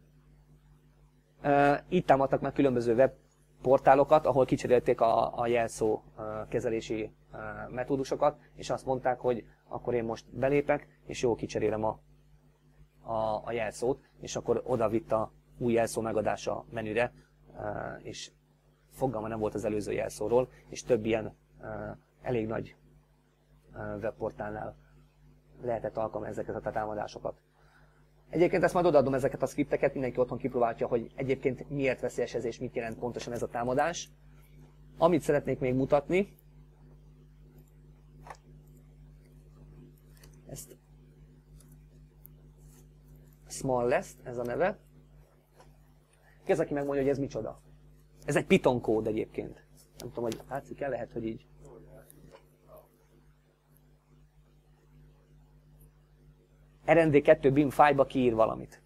Így támadtak meg különböző webportálokat, ahol kicserélték a jelszó kezelési metódusokat, és azt mondták, hogy akkor én most belépek, és jól kicserélem a jelszót, és akkor oda vitt a új jelszó megadása menüre, és fogalma nem volt az előző jelszóról, és több ilyen elég nagy webportálnál lehetett alkalmazni ezeket a támadásokat. Egyébként ezt majd odaadom ezeket a skripteket, mindenki otthon kipróbálja, hogy egyébként miért veszélyes ez és mit jelent pontosan ez a támadás. Amit szeretnék még mutatni, ezt Smallest, ez a neve. Ki az, aki megmondja, hogy ez micsoda? Ez egy Python kód egyébként. Nem tudom, hogy látszik el, lehet, hogy így. RND2 bin fájlba kiír valamit.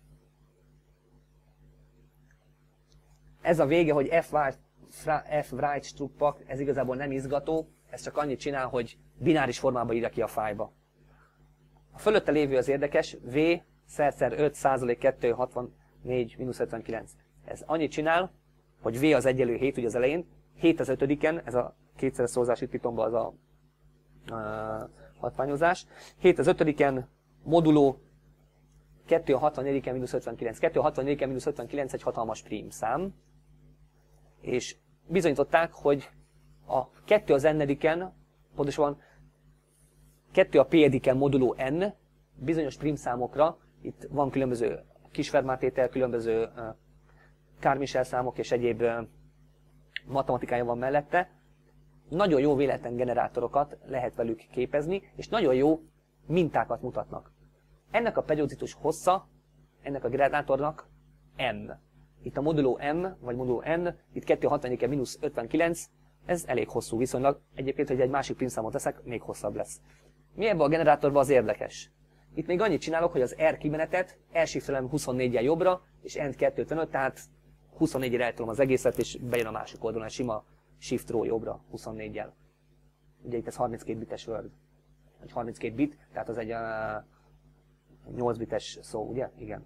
Ez a vége, hogy fwrite struppak, ez igazából nem izgató, ez csak annyit csinál, hogy bináris formában írja ki a fájlba. A fölötte lévő az érdekes, v szerszer 5%2 64 -59. Ez annyit csinál, hogy v az egyenlő 7 ugye az elején, 7 az 5-en, ez a kétszeres szózás itt Pythonban az a hatványozás, 7 az 5-en, moduló 2 a 64-en -59. 2 a 64-en -59 egy hatalmas prímszám, és bizonyították, hogy a 2 az n-en, pontosabban 2 a p-en moduló n, bizonyos prímszámokra, itt van különböző kisfermátétel, különböző Carmichael számok és egyéb matematikája van mellette, nagyon jó véletlen generátorokat lehet velük képezni, és nagyon jó mintákat mutatnak. Ennek a periódikus hossza, ennek a generátornak m. Itt a moduló m, vagy moduló n, itt 264-en -59, ez elég hosszú viszonylag. Egyébként, hogy egy másik prímszámot teszek, még hosszabb lesz. Mi ebben a generátorban az érdekes? Itt még annyit csinálok, hogy az R kimenetet elshiftelem 24-jel jobbra, és end 255, tehát 24-re eltolom az egészet, és bejön a másik oldalon egy sima shift row jobbra 24-jel. Ugye itt ez 32 bites word, vagy 32 bit, tehát az egy 8 bites szó, ugye? Igen.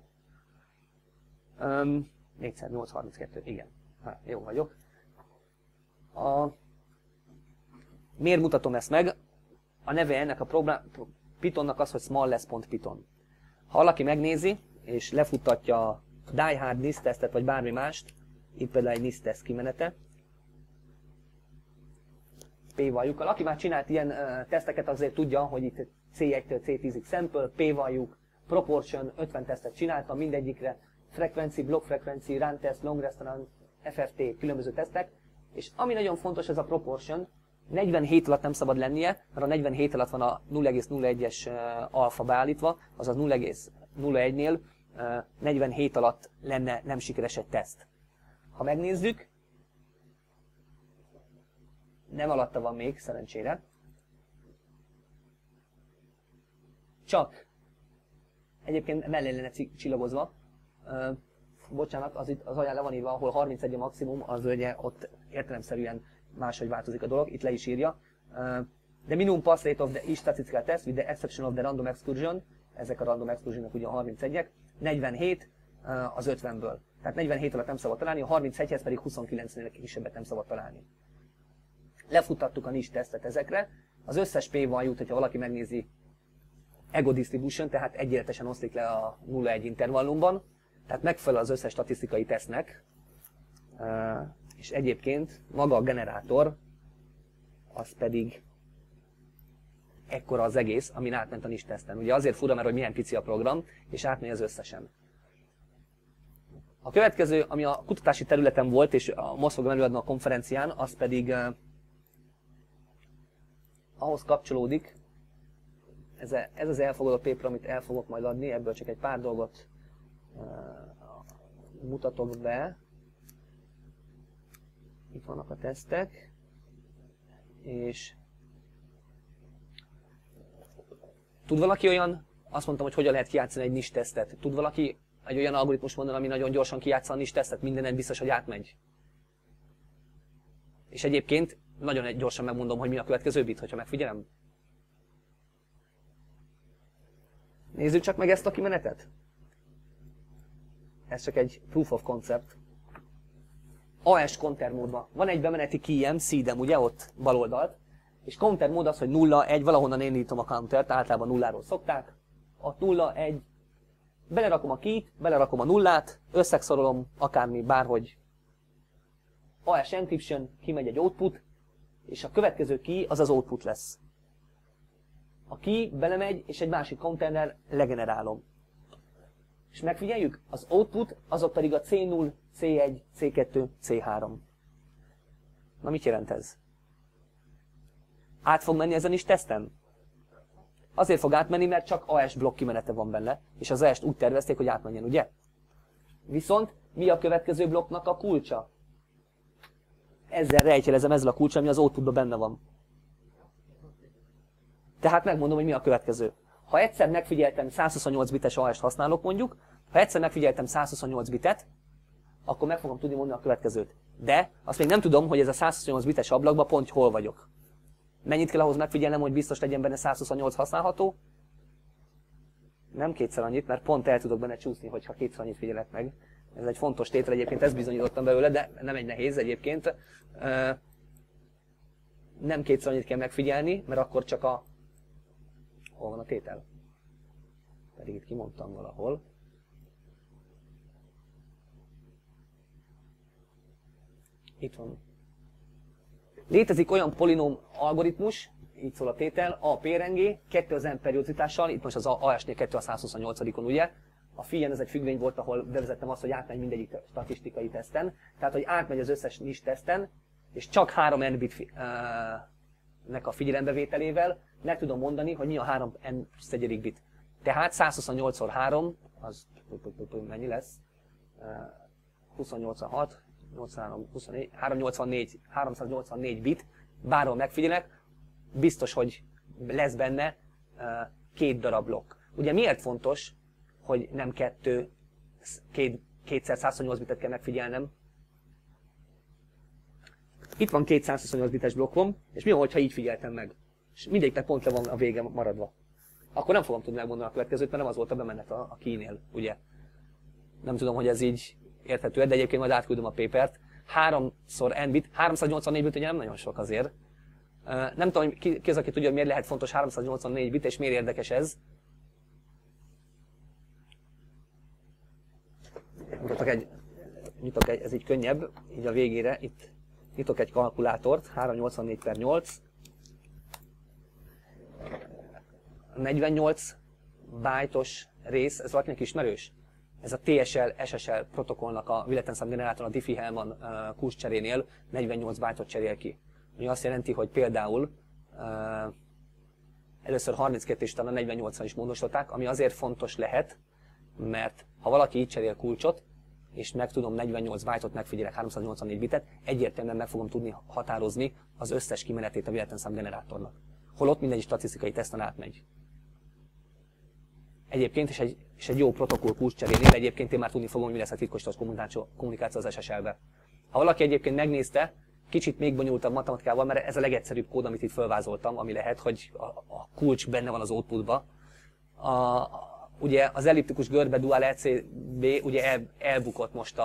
4x8, 32, igen. Jó vagyok. Miért mutatom ezt meg? A neve ennek a Pythonnak az, hogy smallest.python. Ha valaki megnézi, és lefuttatja a diehard NIST tesztet, vagy bármi mást, itt például egy NIST teszt kimenete, p-valjukkal. Aki már csinált ilyen teszteket, azért tudja, hogy itt C1-től C10-ig sample, p-valjuk, proportion, 50 tesztet csináltam mindegyikre, frequency, block frequency, run test, long restaurant, FFT, különböző tesztek, és ami nagyon fontos, ez a proportion, 47 alatt nem szabad lennie, mert a 47 alatt van a 0,01-es alfa beállítva, azaz 0,01-nél 47 alatt lenne nem sikeres egy teszt. Ha megnézzük, nem alatta van még, szerencsére. Csak, egyébként mellé lenne csillagozva, bocsánat, az alján le van írva, ahol 31 a maximum, az ugye ott értelemszerűen máshogy változik a dolog, itt le is írja. The minimum pass rate of the each statistical test with the exception of the random exclusion, ezek a random exclusionok ugye a 31-ek, 47 az 50-ből. Tehát 47 alatt nem szabad találni, a 31-hez pedig 29-nél kisebbet nem szabad találni. Lefuttattuk a niche tesztet ezekre, az összes P-val jut, hogyha valaki megnézi ego distribution, tehát egyenletesen oszlik le a 0-1 intervallumban, tehát megfelel az összes statisztikai tesztnek, és egyébként maga a generátor, az pedig ekkora az egész, amin átment a niche teszten. Ugye azért fura, mert hogy milyen pici a program, és átmegy az összesen. A következő, ami a kutatási területen volt, és most fogom előadni a konferencián, az pedig ahhoz kapcsolódik, ez az elfogadott paper, amit el fogok majd adni, ebből csak egy pár dolgot mutatok be. Itt vannak a tesztek, és tud valaki olyan, azt mondtam, hogy hogyan lehet kijátszani egy NIS tesztet. Tud valaki egy olyan algoritmus mondani, ami nagyon gyorsan kijátsza a NIS tesztet, mindenet biztos, hogy átmegy? És egyébként nagyon gyorsan megmondom, hogy mi a következő bit, hogyha megfigyelem. Nézzük csak meg ezt a kimenetet. Ez csak egy proof of concept. AS counter módban. Van egy bemeneti keyem, seedem, ugye ott bal oldalt. És counter mód az, hogy 0, 1, valahonnan én indítom a countert, általában nulláról szokták. Ott 0, 1, belerakom a keyt, belerakom a nullát, összegszorolom akármi, bárhogy. AS encryption, kimegy egy output, és a következő key az az output lesz. A key belemegy, és egy másik counterrel legenerálom. És megfigyeljük, az output, azok pedig a C0, C1, C2, C3. Na mit jelent ez? Át fog menni ezen is teszten? Azért fog átmenni, mert csak AS blokk kimenete van benne, és az AS-t úgy tervezték, hogy átmenjen, ugye? Viszont mi a következő blokknak a kulcsa? Ezzel rejtjelezem, ezzel a kulcsa, ami az outputban benne van. Tehát megmondom, hogy mi a következő. Ha egyszer megfigyeltem 128 bites AS-t használok mondjuk, ha egyszer megfigyeltem 128 bitet, akkor meg fogom tudni mondani a következőt. De azt még nem tudom, hogy ez a 128 bites ablakban pont hol vagyok. Mennyit kell ahhoz megfigyelnem, hogy biztos legyen benne 128 használható? Nem kétszer annyit, mert pont el tudok benne csúszni, hogyha kétszer annyit figyelek meg. Ez egy fontos tétel egyébként, ezt bizonyítottam belőle, de nem egy nehéz egyébként. Nem kétszer annyit kell megfigyelni, mert akkor csak a... Hol van a tétel? Pedig itt kimondtam valahol. Itt van. Létezik olyan polinóm algoritmus, így szól a tétel, A PRNG, 2 az M perióditással, itt most az AS-nél 2 a 128-on, ugye? A FIEN ez egy függvény volt, ahol bevezettem azt, hogy átmegy mindegyik statisztikai teszten. Tehát, hogy átmegy az összes NIS teszten, és csak 3 N-bitnek a figyelembevételével meg tudom mondani, hogy mi a 3 N+1 bit. Tehát 128x3, az mennyi lesz? 28x6, 83, 24, 384 bit, bárhol megfigyelek, biztos, hogy lesz benne 2 darab blokk. Ugye miért fontos, hogy nem kétszer 128 bitet kell megfigyelnem? Itt van 228 bites blokkom, és mi van, hogyha így figyeltem meg? És mindegyiknek pont le van a vége maradva. Akkor nem fogom tudni megmondani a következőt, mert nem az volt a bemenet a keynél, ugye? Nem tudom, hogy ez így érthető, de egyébként majd átküldöm a papert. 3x n bit, 384 bit ugye nem nagyon sok azért. Nem tudom, hogy ki az, aki tudja, hogy miért lehet fontos 384 bit, és miért érdekes ez. Nyitok egy, ez így könnyebb, így a végére, itt nyitok egy kalkulátort, 384/8. 48 bájtos rész, ez valakinek ismerős? Ez a TSL, SSL protokollnak a villetlenszámgenerátor a Diffie-Hellman kurzcserénél 48 bájtot cserél ki. Ami azt jelenti, hogy például először 32 és utána 48-an is módosították, ami azért fontos lehet, mert ha valaki így cserél kulcsot, és meg tudom 48 bájtot, megfigyelek 384 bitet, egyértelműen meg fogom tudni határozni az összes kimenetét a villetlenszámgenerátornak. Holott mindegy statisztikai teszten átmegy. Egyébként és egy jó protokoll kurzcserénél egyébként én már tudni fogom, hogy mi lesz a titkosított kommunikáció az SSL-be. Ha valaki egyébként megnézte, kicsit még bonyolultabb matematikával, mert ez a legegyszerűbb kód, amit itt felvázoltam, ami lehet, hogy a kulcs benne van az outputba. Ugye az elliptikus görbe dual LCB ugye elbukott most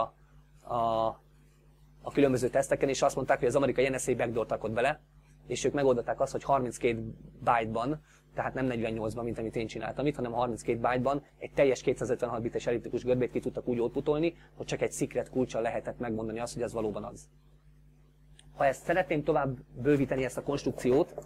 a különböző teszteken, és azt mondták, hogy az amerikai NSA backdoor-t rakott bele, és ők megoldották azt, hogy 32 byte-ban, tehát nem 48-ban, mint amit én csináltam itt, hanem 32 byte-ban egy teljes 256 bites elliptikus görbét ki tudtak úgy outputolni, hogy csak egy secret kulccsal lehetett megmondani azt, hogy ez valóban az. Ha ezt szeretném tovább bővíteni, ezt a konstrukciót,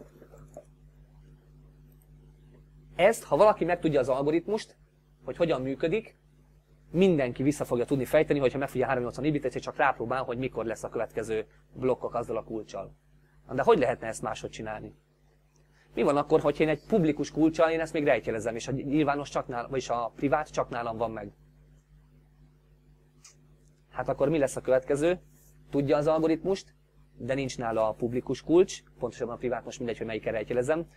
ezt, ha valaki megtudja az algoritmust, hogy hogyan működik, mindenki vissza fogja tudni fejteni, hogyha megfigyel 380 bitet, és csak rápróbál, hogy mikor lesz a következő blokkok azzal a kulccsal. De hogy lehetne ezt máshogy csinálni? Mi van akkor, hogyha én egy publikus kulccsal én ezt még rejtjelezem, és a nyilvános csak nálam, vagyis a privát csak nálam van meg? Hát akkor mi lesz a következő? Tudja az algoritmust, de nincs nála a publikus kulcs, pontosabban a privát, most mindegy, hogy melyiket rejtjelezem.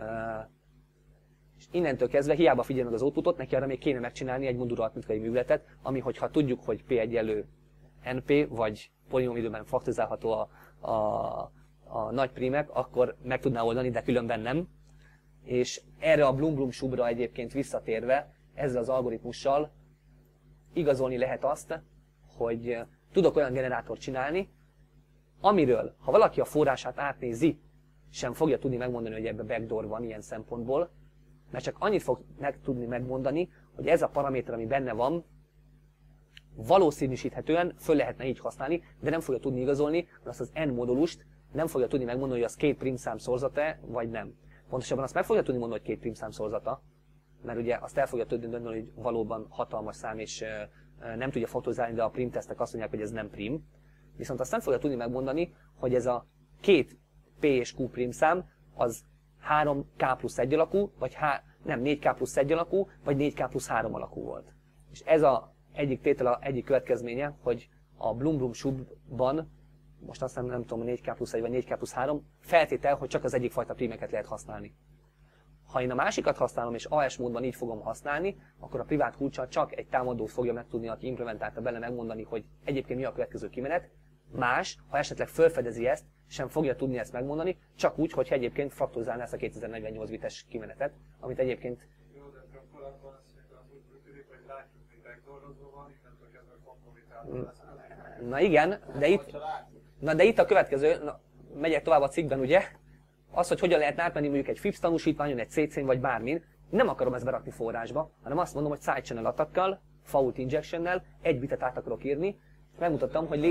És innentől kezdve hiába figyel meg az outputot, neki arra még kéne megcsinálni egy modulra aritmetikai műveletet, ami, hogyha tudjuk, hogy P egyenlő NP, vagy polinomidőben faktorizálható a nagy prímek, akkor meg tudná oldani, de különben nem. És erre a Blum-Blum-subra egyébként visszatérve, ezzel az algoritmussal igazolni lehet azt, hogy tudok olyan generátort csinálni, amiről, ha valaki a forrását átnézi, sem fogja tudni megmondani, hogy ebbe backdoor van ilyen szempontból, mert csak annyit fog tudni megmondani, hogy ez a paraméter, ami benne van, valószínűsíthetően föl lehetne így használni, de nem fogja tudni igazolni, mert azt az n modulust nem fogja tudni megmondani, hogy az két prímszám szorzata-e, vagy nem. Pontosabban azt meg fogja tudni mondani, hogy két prímszám szorzata, mert ugye azt el fogja tudni dönteni, hogy valóban hatalmas szám, és nem tudja faktorizálni, de a primtesztek azt mondják, hogy ez nem prim. Viszont azt nem fogja tudni megmondani, hogy ez a két P és Q prímszám az 3K plusz 1 alakú, vagy nem 4K plusz 1 alakú, vagy 4K plusz 3 alakú volt. És ez az egyik tétel, egyik következménye, hogy a Blum-Blum-subban, most azt nem tudom, 4K plusz 1 vagy 4K plusz 3, feltétel, hogy csak az egyik fajta prímeket lehet használni. Ha én a másikat használom, és AS módban így fogom használni, akkor a privát kulccsal csak egy támadó fogja megtudni, aki implementálta bele, megmondani, hogy egyébként mi a következő kimenet. Más, ha esetleg felfedezi ezt, sem fogja tudni ezt megmondani, csak úgy, hogy egyébként faktorizálná ezt a 2048 bites kimenetet, amit egyébként... Jó, de gyakorlatban az úgy működik, hogy látjuk, hogy backdoorozó van, innentől kezdve kompromitálva lesz. Na de itt a következő, megyek tovább a cikkben, ugye? Az, hogy hogyan lehet átmenni mondjuk egy FIPS tanúsítványon, egy CC-n vagy bármin, nem akarom ezt berakni forrásba, hanem azt mondom, hogy sidechannel attackkal, fault injectionnel egy bitet át akarok írni, és megmutattam, hogy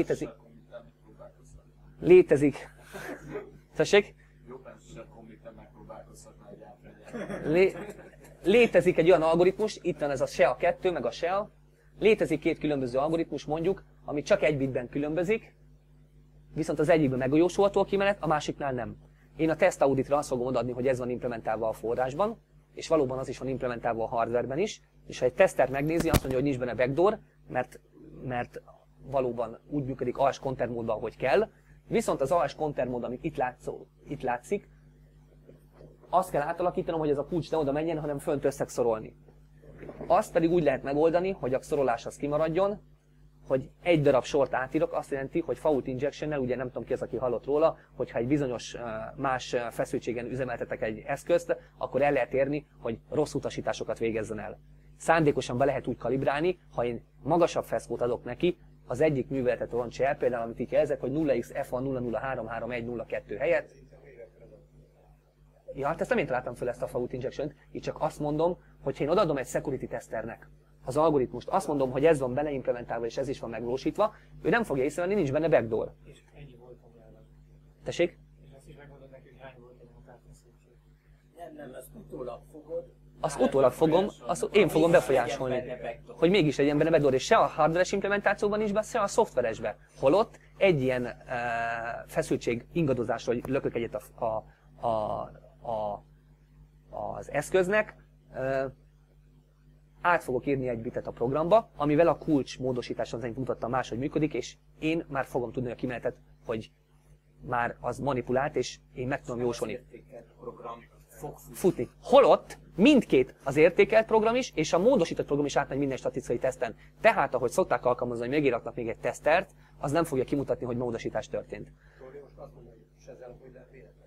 létezik. Tessék? Létezik egy olyan algoritmus, itt van ez a SHA-2 meg a SHA. Létezik két különböző algoritmus mondjuk, ami csak egy bitben különbözik, viszont az egyikben megjósolható a kimenet, a másiknál nem. Én a test auditra azt fogom odaadni, hogy ez van implementálva a forrásban, és valóban az is van implementálva a hardwareben is, és ha egy teszter megnézi, azt mondja, hogy nincs benne backdoor, mert valóban úgy működik AS counter módban, ahogy kell, viszont az AS counter mód, amit itt látszik, azt kell átalakítanom, hogy ez a kulcs ne oda menjen, hanem fönt összeszorolni. Azt pedig úgy lehet megoldani, hogy a szorolás az kimaradjon, hogy egy darab sort átírok, azt jelenti, hogy fault injectionnel, ugye nem tudom ki az, aki hallott róla, hogyha egy bizonyos más feszültségen üzemeltetek egy eszközt, akkor el lehet érni, hogy rossz utasításokat végezzen el. Szándékosan be lehet úgy kalibrálni, ha én magasabb feszkót adok neki, az egyik műveletet rontsa el, például amit így jelzek, hogy 0xF1 0033102 helyett. Ja, hát ezt nem én találtam föl ezt a fault injection-t, így csak azt mondom, hogy ha én odaadom egy security testernek az algoritmust, azt mondom, hogy ez van beleimplementálva és ez is van megvalósítva, ő nem fogja észrevenni, nincs benne backdoor. És ennyi volt a nyelven. Tessék? És ezt is megmondod neki, hogy hány volt a munkátfeszültség. Nem, ezt utólag fogod. Azt utólag fogom, azt én fogom befolyásolni, hogy mégis legyen benne backdoor, és se a hardveres implementációban nincs be, se a szoftveresben. Holott egy ilyen feszültség ingadozásra, hogy lökök egyet az eszköznek, át fogok írni egy bitet a programba, amivel a kulcs módosításon szerint mutattam máshogy működik, és én már fogom tudni a kimenetet, hogy már az manipulált, és én meg tudom jósolni. Futni. Holott mindkét az értékelt program is, és a módosított program is átmegy minden statisztikai teszten. Tehát, ahogy szokták alkalmazni, hogy mögé raknak még egy tesztert, az nem fogja kimutatni, hogy módosítás történt. Tóri most azt mondja, hogy és ezzel hogy lehet véletlen.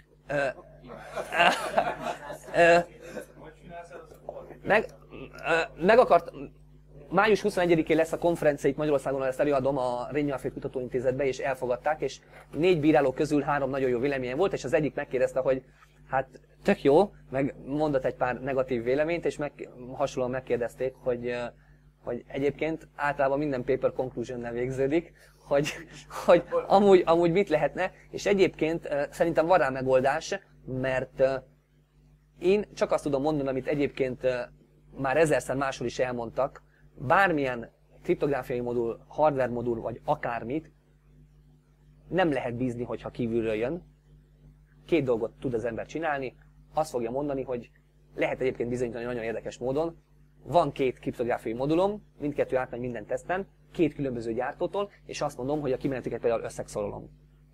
Május 21-én lesz a konferencia, itt Magyarországon ezt előadom a Rényalföld Kutatóintézetbe, és elfogadták, és 4 bíráló közül 3 nagyon jó véleménye volt, és az egyik megkérdezte, hogy hát tök jó, meg mondott egy pár negatív véleményt, és hasonlóan megkérdezték, hogy egyébként általában minden paper conclusion-nel végződik, hogy amúgy mit lehetne, és egyébként szerintem van rá megoldás, mert én csak azt tudom mondani, amit egyébként már ezerszer máshol is elmondtak, bármilyen kriptográfiai modul, hardware modul, vagy akármit, nem lehet bízni, hogyha kívülről jön. Két dolgot tud az ember csinálni, azt fogja mondani, hogy lehet egyébként bizonyítani nagyon érdekes módon. Van két kriptográfiai modulom, mindkettő átmegy minden teszten, két különböző gyártótól, és azt mondom, hogy a kimenetüket például összexorolom.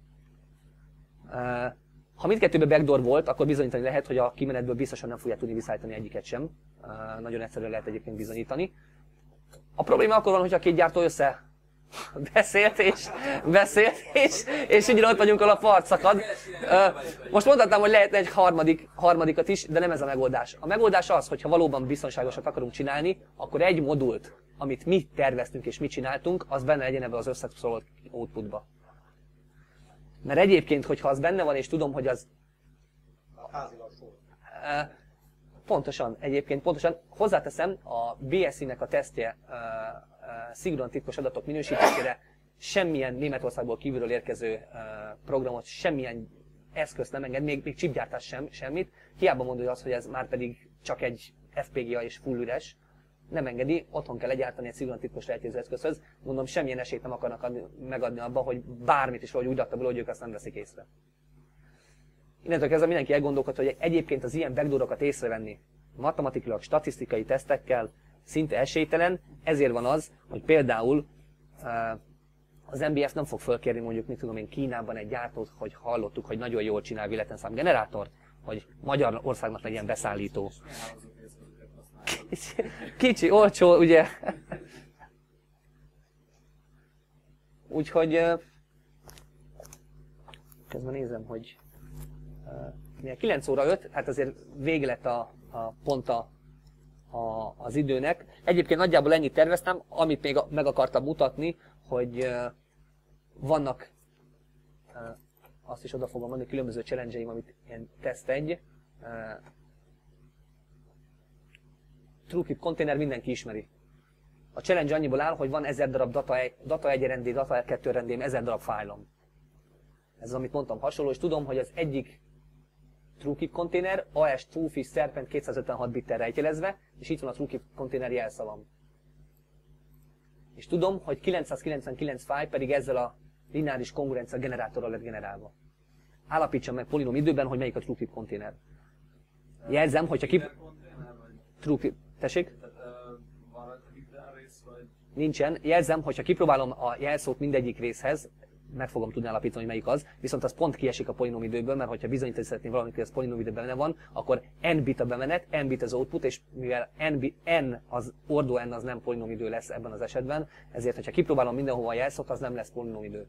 Ha mindkettőben backdoor volt, akkor bizonyítani lehet, hogy a kimenetből biztosan nem fogja tudni visszaállítani egyiket sem. Nagyon egyszerűen lehet egyébként bizonyítani. A probléma akkor van, hogyha a két gyártó beszélt, és ugyan ott vagyunk, ahol a part szakad. Most mondhatnám, hogy lehetne egy harmadikat is, de nem ez a megoldás. A megoldás az, hogy ha valóban biztonságosat akarunk csinálni, akkor egy modult, amit mi terveztünk és mi csináltunk, az benne legyen ebbe az összexorolt outputba. Mert egyébként, hogyha az benne van, és tudom, hogy az... Pontosan, hozzáteszem, a BSI-nek a tesztje szigorúan titkos adatok minősítésére semmilyen Németországból kívülről érkező programot, semmilyen eszközt nem enged, még chipgyártás semmit. Hiába mondja azt, hogy ez már pedig csak egy FPGA és full üres, nem engedi, otthon kell legyártani egy szigorúan titkos rejtőző eszközhöz. Mondom, semmilyen esélyt nem akarnak megadni abba, hogy bármit is valahogy úgy adta belőle, hogy ők azt nem veszik észre. Innentől kezdve mindenki elgondolkodhat, hogy egyébként az ilyen backdoorokat észrevenni matematikailag, statisztikai tesztekkel szinte esélytelen, ezért van az, hogy például az NBF nem fog fölkérni mondjuk, mit tudom én, Kínában egy gyártót, hogy hallottuk, hogy nagyon jól csinál véletlenszámgenerátort, hogy Magyarországnak legyen beszállító. Kicsi, olcsó, ugye? Úgyhogy közben nézem, hogy 9 óra 5, hát azért vége lett pont az időnek. Egyébként nagyjából ennyit terveztem, amit még meg akartam mutatni, hogy vannak, azt is oda fogom mondani, különböző challenge-eim, amit ilyen teszt egy. TrueCrypt konténer mindenki ismeri. A challenge annyiból áll, hogy van 1000 darab data 1 RND, data 2 RND, 1000 darab fájlom. Ez az, amit mondtam, hasonló, és tudom, hogy az egyik TrueCrypt konténer AES Truefish Serpent 256 bittel rejtjelezve, és itt van a TrueCrypt konténer jelszavam. És tudom, hogy 999 fájl pedig ezzel a lineáris kongruencia generátorral lett generálva. Állapítsam meg polinom időben, hogy melyik a TrueCrypt konténer. Jelzem, hogyha TrueCrypt, tessék? Nincsen. Jelzem, hogyha kipróbálom a jelszót mindegyik részhez, meg fogom tudni állapítani, hogy melyik az, viszont az pont kiesik a polinom időből, mert hogyha bizonyítani szeretném valamit, hogy ez polinom időben benne van, akkor n bit a bemenet, n bit az output, és mivel n az ordó n az nem polinom idő lesz ebben az esetben, ezért, hogyha kipróbálom mindenhova a jelszót, az nem lesz polinom idő.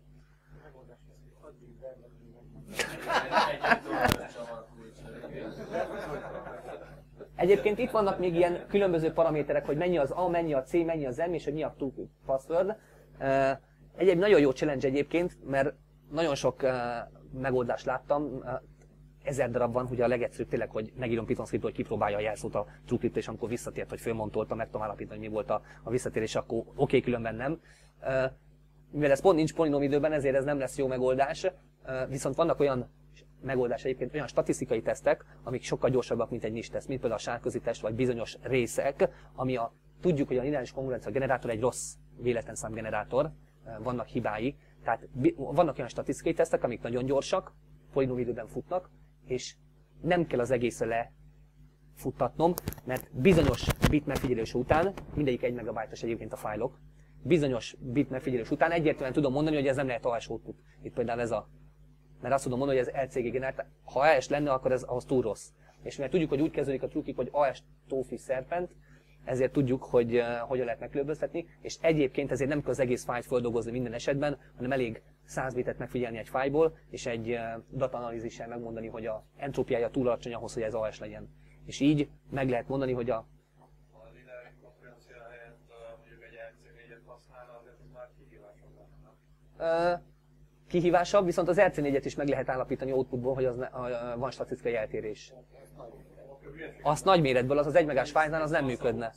Egyébként itt vannak még ilyen különböző paraméterek, hogy mennyi az A, mennyi a C, mennyi az M, és hogy mi a password. Egy nagyon jó challenge egyébként, mert nagyon sok megoldást láttam. 1000 darab van, ugye a legegyszerűbb tényleg, hogy megírom Python scriptből, hogy kipróbálja a jelszót a TrueCrypt, és amikor visszatért, hogy fölmontolta, meg tudom állapítani, hogy mi volt a visszatérés, akkor oké, különben nem. Mivel ez pont nincs polinom időben, ezért ez nem lesz jó megoldás. Viszont vannak olyan megoldás egyébként, olyan statisztikai tesztek, amik sokkal gyorsabbak, mint egy NIST teszt, mint például a sárközi teszt, vagy bizonyos részek, ami tudjuk, hogy a lineáris kongruencia generátor egy rossz véletlenszámgenerátor, vannak hibái, tehát vannak olyan statisztikai tesztek, amik nagyon gyorsak, polinom időben futnak, és nem kell az egészre lefuttatnom, mert bizonyos bit megfigyelés után, mindegyik 1 megabájtos egyébként a fájlok, bizonyos bit megfigyelés után egyértelműen tudom mondani, hogy ez nem lehet AES output. Itt például ez mert azt tudom mondani, hogy ez LCG generált, ha AES lenne, akkor ez ahhoz túl rossz. És mivel tudjuk, hogy úgy kezdődik a TrueCrypt, hogy AES Truefish Serpent, ezért tudjuk, hogy hogyan lehet megkülönböztetni, és egyébként ezért nem kell az egész fájlt földolgozni minden esetben, hanem elég 100 bitet megfigyelni egy fájlból, és egy data-analízissel megmondani, hogy a entrópiája túl alacsony ahhoz, hogy ez AES legyen. És így meg lehet mondani, hogy a lineáris konkurencia helyett mondjuk egy RC4-et használna, azért ez már kihívásabb lenne. Kihívásabb, viszont az RC4-et is meg lehet állapítani outputból, hogy van statisztikai eltérés. Azt nagy méretből, az 1 megás fájlnál az nem működne.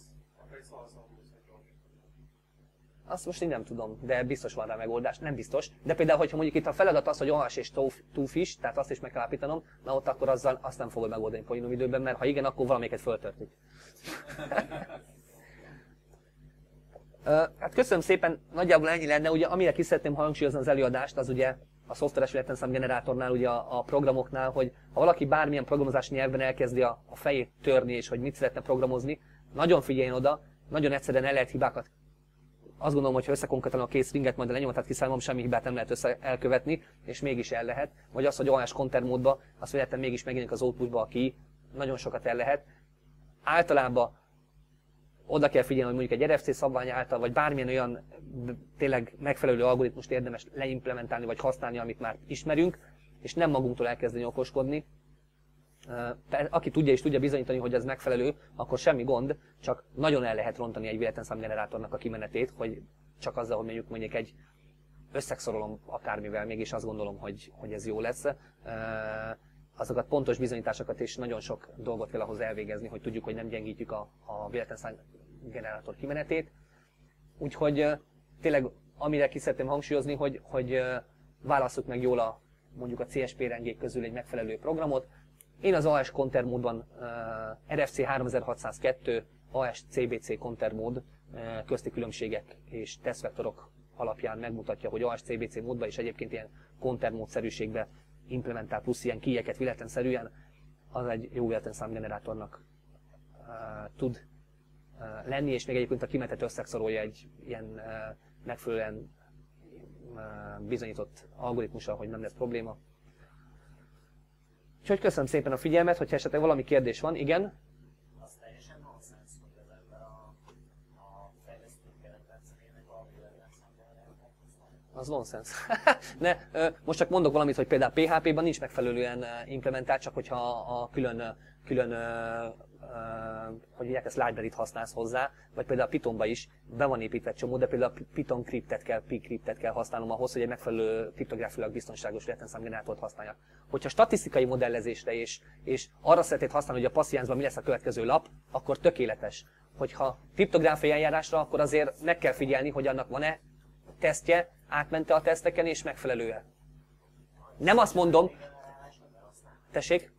Azt most én nem tudom, de biztos van rá megoldás, nem biztos. De például, hogyha mondjuk itt a feladat az, hogy AES és Truefish, tehát azt is meg kell állapítanom, na ott akkor azzal azt nem fogod megoldani polinom időben, mert ha igen, akkor valamelyiket föltörtik. Hát köszönöm szépen, nagyjából ennyi lenne. Ugye, amire ki szeretném hangsúlyozni az előadást, az ugye a szoftveres életrendszám-generátornál, ugye a programoknál, hogy ha valaki bármilyen programozási nyelvben elkezdi a fejét törni, és hogy mit szeretne programozni, nagyon figyeljen oda, nagyon egyszerűen el lehet hibákat. Azt gondolom, hogy ha összekonkatálom a két stringet, majd a lenyomatát kiszámolom, semmi hibát nem lehet elkövetni, és mégis el lehet. Vagy az, hogy OS counter módba, azt hogy mégis megjelenik az outputba a key, nagyon sokat el lehet. Általában oda kell figyelni, hogy mondjuk egy RFC szabvány által, vagy bármilyen olyan tényleg megfelelő algoritmust érdemes leimplementálni, vagy használni, amit már ismerünk, és nem magunktól elkezdeni okoskodni. Aki tudja és tudja bizonyítani, hogy ez megfelelő, akkor semmi gond, csak nagyon el lehet rontani egy véletlenszámgenerátornak a kimenetét, hogy csak azzal, hogy mondjuk egy összegszorolom akármivel, mégis azt gondolom, hogy ez jó lesz. Azokat pontos bizonyításokat és nagyon sok dolgot kell ahhoz elvégezni, hogy tudjuk, hogy nem gyengítjük a véletlenszámgenerátor kimenetét. Úgyhogy tényleg amire ki szeretném hangsúlyozni, hogy válasszuk meg jól mondjuk a CSP rengék közül egy megfelelő programot. Én az AS counter módban RFC 3602, AS CBC counter mód közti különbségek és tesztvektorok alapján megmutatja, hogy AS CBC módban is egyébként ilyen counter módszerűségben implementál plusz ilyen keyeket véletlenszerűen, az egy jó véletlenszámgenerátornak tud lenni, és még egyébként a kimenetet összegszorolja egy ilyen megfelelően bizonyított algoritmussal, hogy nem lesz probléma. Úgyhogy köszönöm szépen a figyelmet, hogyha esetleg valami kérdés van, igen? Az teljesen nonsens, hogy az ember a fejlesztők keretrendszerének a véletlenszámgenerátorát használja. Az nonsens. Most csak mondok valamit, hogy például PHP-ban nincs megfelelően implementált, csak hogyha a külön hogy mondják, ezt library-t használsz hozzá, vagy például a Pythonba is be van építve egy csomó, de például a Python p-cryptet kell használnom ahhoz, hogy egy megfelelő kriptográfiailag biztonságos véletlenszámgenerátort használjak. Hogyha statisztikai modellezésre és arra szeretnéd használni, hogy a passziánzban mi lesz a következő lap, akkor tökéletes. Hogyha kriptográfiai eljárásra, akkor azért meg kell figyelni, hogy annak van-e tesztje, átmente a teszteken és megfelelő-e. Nem azt mondom, tessék?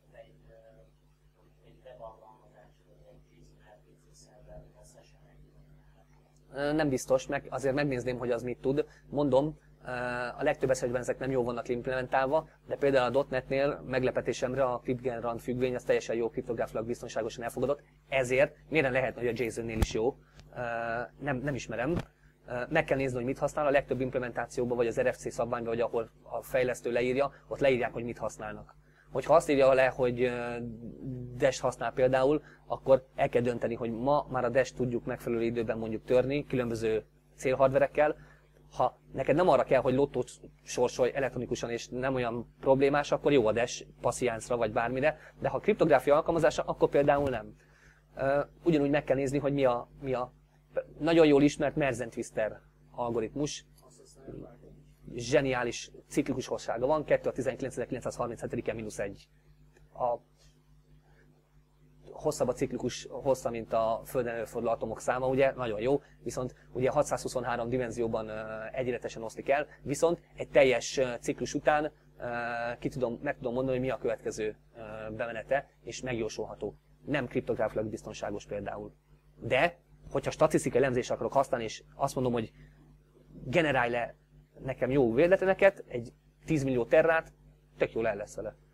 Nem biztos, azért megnézném, hogy az mit tud. Mondom, a legtöbb esetben ezek nem jól vannak implementálva, de például a .NET-nél meglepetésemre a CryptGen függvény az teljesen jó kriptográfiailag biztonságosan elfogadott. Ezért miért lehetne, hogy a JSON-nél is jó? Nem ismerem. Meg kell nézni, hogy mit használ. A legtöbb implementációban, vagy az RFC szabványban, vagy ahol a fejlesztő leírja, ott leírják, hogy mit használnak. Hogyha azt írja le, hogy Dash használ például, akkor el kell dönteni, hogy ma már a Dash tudjuk megfelelő időben mondjuk törni, különböző célhardverekkel. Ha neked nem arra kell, hogy lottót sorsolj elektronikusan és nem olyan problémás, akkor jó a Dash passziánszra vagy bármire, de ha kriptográfia alkalmazása, akkor például nem. Ugyanúgy meg kell nézni, hogy mi a nagyon jól ismert Mersenne-Twister algoritmus. Zseniális ciklikus hosszsága van, 2 a 19.937-en -1. A hosszabb a ciklikus hossza, mint a Földön előforduló atomok száma, ugye, nagyon jó, viszont ugye 623 dimenzióban egyenletesen oszlik el, viszont egy teljes ciklus után meg tudom mondani, hogy mi a következő bemenete, és megjósolható. Nem kriptográfiailag biztonságos például. De, hogyha statisztikai elemzést akarok használni, és azt mondom, hogy generálj le nekem jó véletleneket, egy 10 millió terrát, tök jól el lesz vele.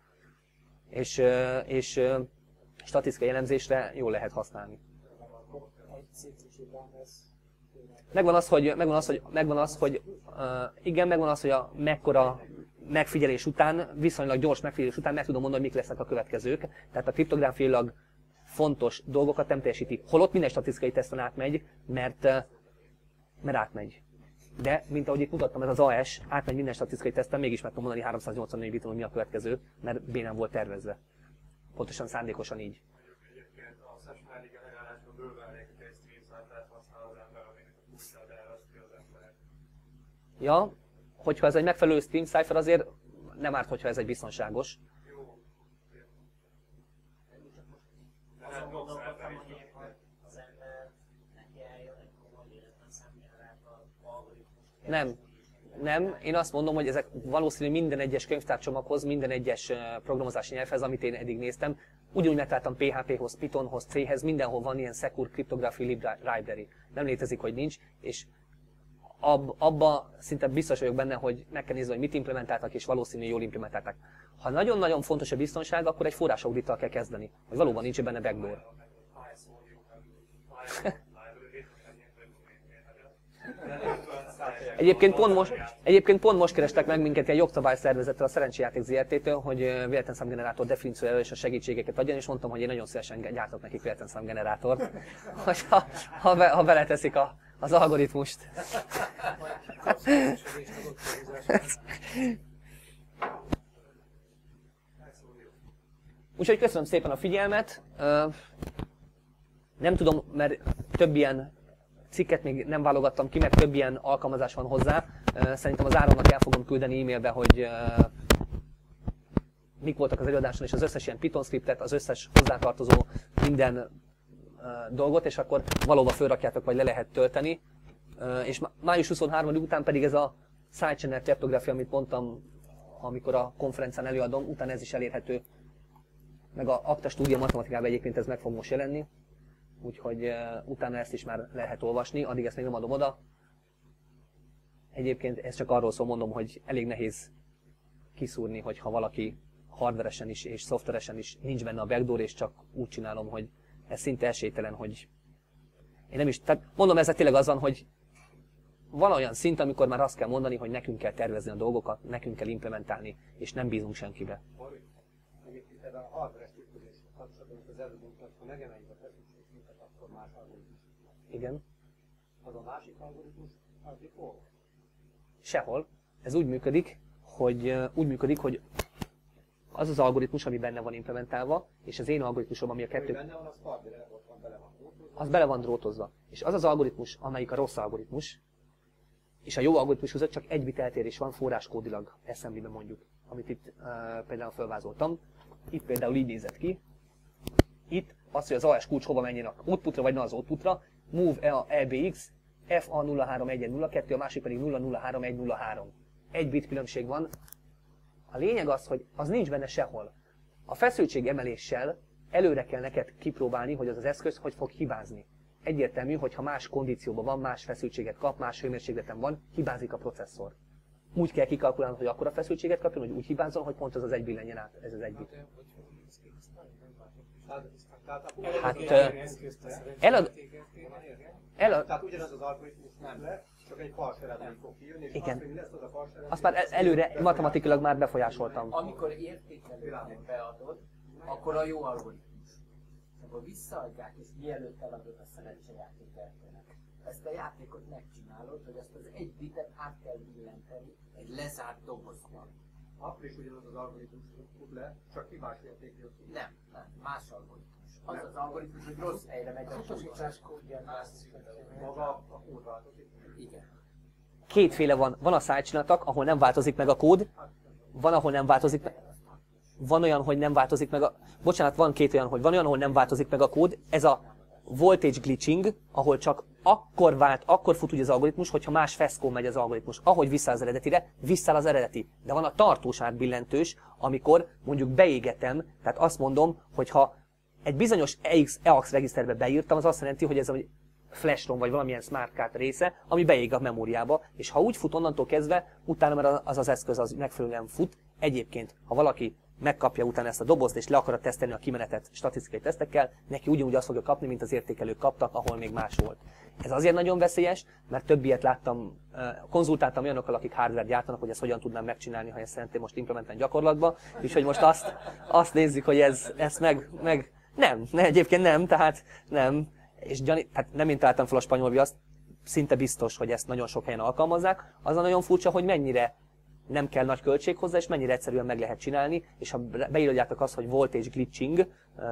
És statisztikai elemzésre jól lehet használni. Megvan az, hogy a mekkora megfigyelés után, viszonylag gyors megfigyelés után meg tudom mondani, hogy mik lesznek a következők. Tehát a kriptográfiailag fontos dolgokat nem teljesíti. Holott minden statisztikai teszten átmegy, mert átmegy. De, mint ahogy itt mutattam, ez az AS átmegy minden statisztikai teszten, mégis meg tudom mondani 384 biton, hogy mi a következő, mert B nem volt tervezve. Pontosan szándékosan így. Egyébként a sessionári generálásban bőven elég, hogy egy stream cypher használ az ember, aminek a kulcsát elveszti az ember. Ja, hogyha ez egy megfelelő stream cipher, azért nem árt, hogyha ez egy biztonságos. Jó. Azon gondolkodtam, hogy az ember neki eljön egy komoly véletlenszámgenerátor algoritmus. Nem, én azt mondom, hogy ezek valószínű minden egyes könyvtárcsomaghoz, minden egyes programozási nyelvhez, amit én eddig néztem, ugyanúgy megtaláltam PHP-hoz, Pythonhoz, C-hez, mindenhol van ilyen Secure Cryptography Library. Nem létezik, hogy nincs, és abba szinte biztos vagyok benne, hogy meg kell nézni, hogy mit implementáltak, és valószínűleg jól implementálták. Ha nagyon-nagyon fontos a biztonság, akkor egy forrásaudittal kell kezdeni, hogy valóban nincs benne backdoor. Egyébként pont most kerestek meg minket ilyen jogszabályszervezettel, a Szerencsejáték ZRT-től, hogy véletlenszámgenerátor definíciója és a segítségeket adjon, és mondtam, hogy én nagyon szívesen gyártok nekik véletlenszámgenerátort, ha beleteszik az algoritmust. Úgyhogy köszönöm szépen a figyelmet. Nem tudom, mert több ilyen cikket még nem válogattam ki, mert több ilyen alkalmazás van hozzá. Szerintem az Áronnak el fogom küldeni e-mailbe, hogy mik voltak az előadáson, és az összes ilyen Python scriptet, az összes hozzátartozó minden dolgot, és akkor valóban fölrakjátok, vagy le lehet tölteni. És május 23 után pedig ez a Sidechannel kriptográfia, amit mondtam, amikor a konferencián előadom, utána ez is elérhető. Meg a Akta Studia matematikában egyébként ez meg fog most jelenni. Úgyhogy utána ezt is már lehet olvasni, addig ezt még nem adom oda. Egyébként ez csak arról szól, mondom, hogy elég nehéz kiszúrni, hogyha valaki hardveresen is és szoftveresen is nincs benne a backdoor, és csak úgy csinálom, hogy ez szinte esélytelen, hogy én nem is, tehát mondom, ez tényleg az van, hogy van olyan szint, amikor már azt kell mondani, hogy nekünk kell tervezni a dolgokat, nekünk kell implementálni, és nem bízunk senkibe. Egyébként ebben a hardveres tükrözés kapcsolatban, amit az előbb mondtam, ha megemeljük a feszültségszintet, akkor más algoritmus. Igen. Az a másik algoritmus, az hol? Sehol. Ez úgy működik, hogy az az algoritmus, ami benne van implementálva, és az én algoritmusom, ami a kettő... Benne van, az hardware, ott van, bele van drótozva. Az bele van drótozva. És az az algoritmus, amelyik a rossz algoritmus, és a jó algoritmus között csak egy bit eltérés van forráskódilag, assemblyben mondjuk, amit itt például felvázoltam. Itt például így nézett ki. Itt az, hogy az AS kulcs hova menjen az outputra, vagy ne az outputra, move EBX, FA03102, a másik pedig 003103. Egy bit különbség van. A lényeg az, hogy az nincs benne sehol. A feszültség emeléssel előre kell neked kipróbálni, hogy az az eszköz hogy fog hibázni. Egyértelmű, hogy ha más kondícióban van, más feszültséget kap, más hőmérsékleten van, hibázik a processzor. Úgy kell kikalkulálni, hogy akkora feszültséget kapjon, hogy úgy hibázzon, hogy pont az az egy billenjen át, ez az egy bit. Tehát ugyanaz az algoritmus nem lesz, csak egy fals eredmény fog kijönni, és igen. azt, hogy mi lesz az a fals eredmény... Azt már előre matematikailag már befolyásoltam. Amikor értékelőnek beadod, akkor a jó algoritmus. Akkor visszaadják, és mielőtt eladod a szerencsejátékelőnek. Ezt a játékot megcsinálod, hogy azt az egy bitet át kell billenteni egy lezárt dobozban. Akkor is ugyanaz az algoritmus fut le, csak hibás értékről. Nem, más algoritmus. Az az algoritmus, hogy rossz helyre megy a utasítás kódján maga a kód változik. Igen. Kétféle van. Van a sidechannel, ahol nem változik meg a kód, van, ahol nem változik meg. Van olyan, hogy nem változik meg a... Bocsánat, van két olyan, hogy van olyan, ahol nem változik meg a kód. Ez a voltage glitching, ahol csak akkor fut úgy az algoritmus, hogyha más feszkón megy az algoritmus. Ahogy vissza az eredetire, vissza az eredeti. De van a tartós átbillentős, amikor mondjuk beégetem, tehát azt mondom, hogy ha egy bizonyos EAX regiszterbe beírtam, az azt jelenti, hogy ez a flash-rom vagy valamilyen smart card része, ami beég a memóriába, és ha úgy fut onnantól kezdve, utána már az eszköz az megfelelően fut. Egyébként, ha valaki megkapja utána ezt a dobozt, és le akarja tesztelni a kimenetet statisztikai tesztekkel, neki ugyanúgy azt fogja kapni, mint az értékelők kaptak, ahol még más volt. Ez azért nagyon veszélyes, mert több ilyet láttam, konzultáltam olyanokkal, akik hardware gyártanak, hogy ezt hogyan tudnám megcsinálni, ha ezt szeretném most implementálni gyakorlatba, és hogy most azt nézzük, hogy ezt meg nem, egyébként nem, tehát nem. És tehát nem én találtam fel a spanyol viaszt, szinte biztos, hogy ezt nagyon sok helyen alkalmazzák. Az a nagyon furcsa, hogy mennyire nem kell nagy költség hozzá, és mennyire egyszerűen meg lehet csinálni, és ha beírjátok azt, hogy voltage glitching,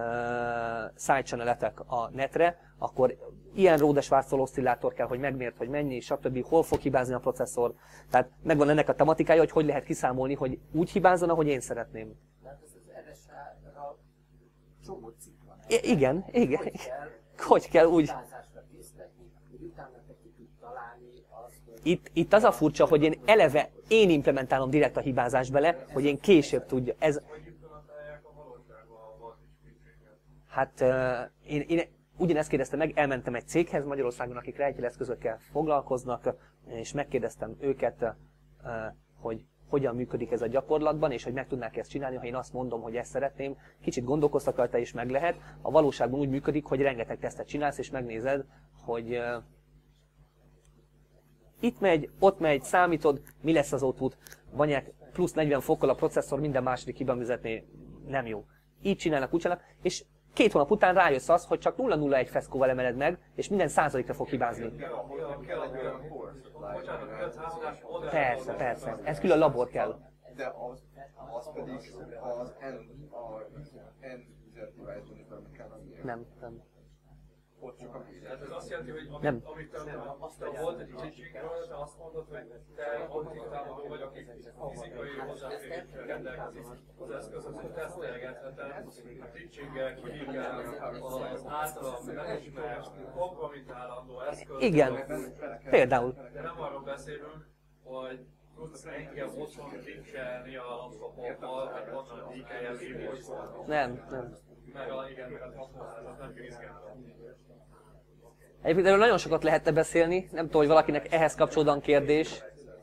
sidechannel-etek a netre, akkor ilyen Rhodes-Schwarzschild oszcillátor kell, hogy megmért, hogy mennyi, stb. Hol fog hibázni a processzor. Tehát megvan ennek a tematikája, hogy lehet kiszámolni, hogy úgy hibázzon, ahogy én szeretném. Tehát ez az RSA-ra csomó cikk van. Igen. Hogy kell úgy... Hibázásra készíteni, hogy utána te ki tud találni azt, hogy... Itt az a furcsa, hogy én implementálom direkt a hibázást bele, hogy én később tudja. Hogy implementálják a valóságban a voltage pitchinget? Hát én ugyanezt kérdeztem meg, elmentem egy céghez Magyarországon, akik rejtjeleszközökkel foglalkoznak, és megkérdeztem őket, hogy hogyan működik ez a gyakorlatban, és hogy meg tudnák ezt csinálni, ha én azt mondom, hogy ezt szeretném. Kicsit gondolkoztak rajta, és meg lehet. A valóságban úgy működik, hogy rengeteg tesztet csinálsz, és megnézed, hogy itt megy, ott megy, számítod, mi lesz az output, vanyák plusz 40 fokkal a processzor minden második hibaműzetnél nem jó. Így csinálnak, úgy csinálnak, és 2 hónap után rájössz az, hogy csak 0,01 feszkóval emeled meg, és minden százalékra fog hibázni. Persze, persze. Ez külön labor kell. De az pedig az N device-on kell lennie. Nem. Ott csak a Tehát ez azt jelenti, hogy Nem. amit te volt egy pitchingről, te azt mondod, hogy te optik támadó vagy, aki fizikai hozzáféréssel rendelkezik az eszközhöz, hogy tesztelgetheted a pitchingek, hogy az általam megismert, kompromittálandó eszköz. Igen, például. De nem arról beszélünk, hogy tudsz engem otthon pitchelni a laptopokkal, hogy onnan díkeljen hogy Nem. meg a használhat, nem vizsgálom. Egyébként erről nagyon sokat lehetne beszélni, nem tudom, hogy valakinek ehhez kapcsolódóan kérdés.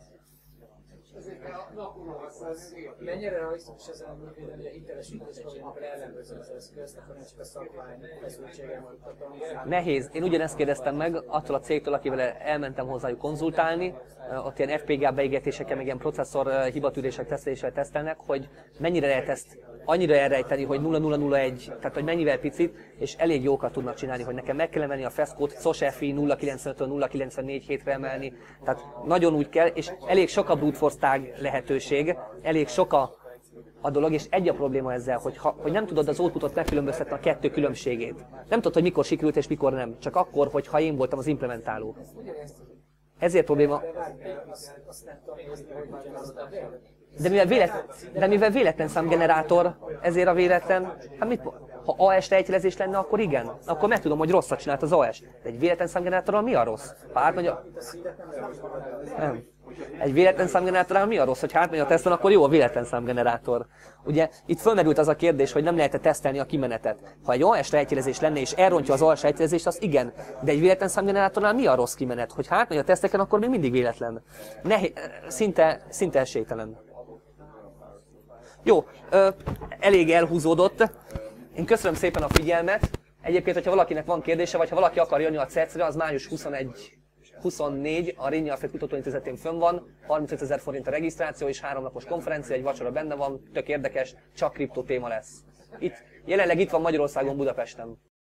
Mennyire realisztikus ezen a működni, hogy a hitelesítésben, amikor ellenőrzöm az eszközt, akkor nem csak a szabvány feszültségem mutatom. Nehéz. Én ugyanezt kérdeztem meg attól a cégtől, akivel elmentem hozzájuk konzultálni, ott ilyen FPGA beégetésekkel, meg ilyen processzor hibatűrések teszteléssel tesztelnek, hogy mennyire lehet ezt annyira elrejteni, hogy 0,001, tehát hogy mennyivel picit, és elég jókat tudnak csinálni, hogy nekem meg kell emelni a feszkót, SOS-FI 0,95-től 0,94-7-re emelni, tehát nagyon úgy kell, és elég sok a brute force tag lehetőség, elég sok a dolog, és egy a probléma ezzel, hogy nem tudod az outputot megkülönböztetni a kettő különbségét. Nem tudod, hogy mikor sikerült és mikor nem, csak akkor, hogyha én voltam az implementáló. Ezért probléma. De mivel véletlen számgenerátor, ezért a véletlen, hát mit, ha AS rejtjelezés lenne, akkor igen, akkor meg tudom, hogy rosszat csinált az AS. De egy véletlen számgenerátorral mi a rossz? Ha átmegy a... Nem. Egy véletlen számgenerátorral mi a rossz? Hogy ha átmegy a teszten, akkor jó a véletlen számgenerátor. Ugye itt fölmerült az a kérdés, hogy nem lehet tesztelni a kimenetet. Ha egy AS rejtjelezés lenne és elrontja az AS rejtjelezést, az igen. De egy véletlen számgenerátornál mi a rossz kimenet? Hogy ha átmegy a teszteken, akkor még mindig véletlen. Szinte esélytelen. Jó, elég elhúzódott. Én köszönöm szépen a figyelmet. Egyébként, hogyha valakinek van kérdése, vagy ha valaki akar jönni a CERC-re, az május 24 a Rényi Alfred Kutatóintézetén fönn van, 35 000 forint a regisztráció, és 3 napos konferencia, egy vacsora benne van, tök érdekes, csak kriptó téma lesz. Jelenleg itt van Magyarországon, Budapesten.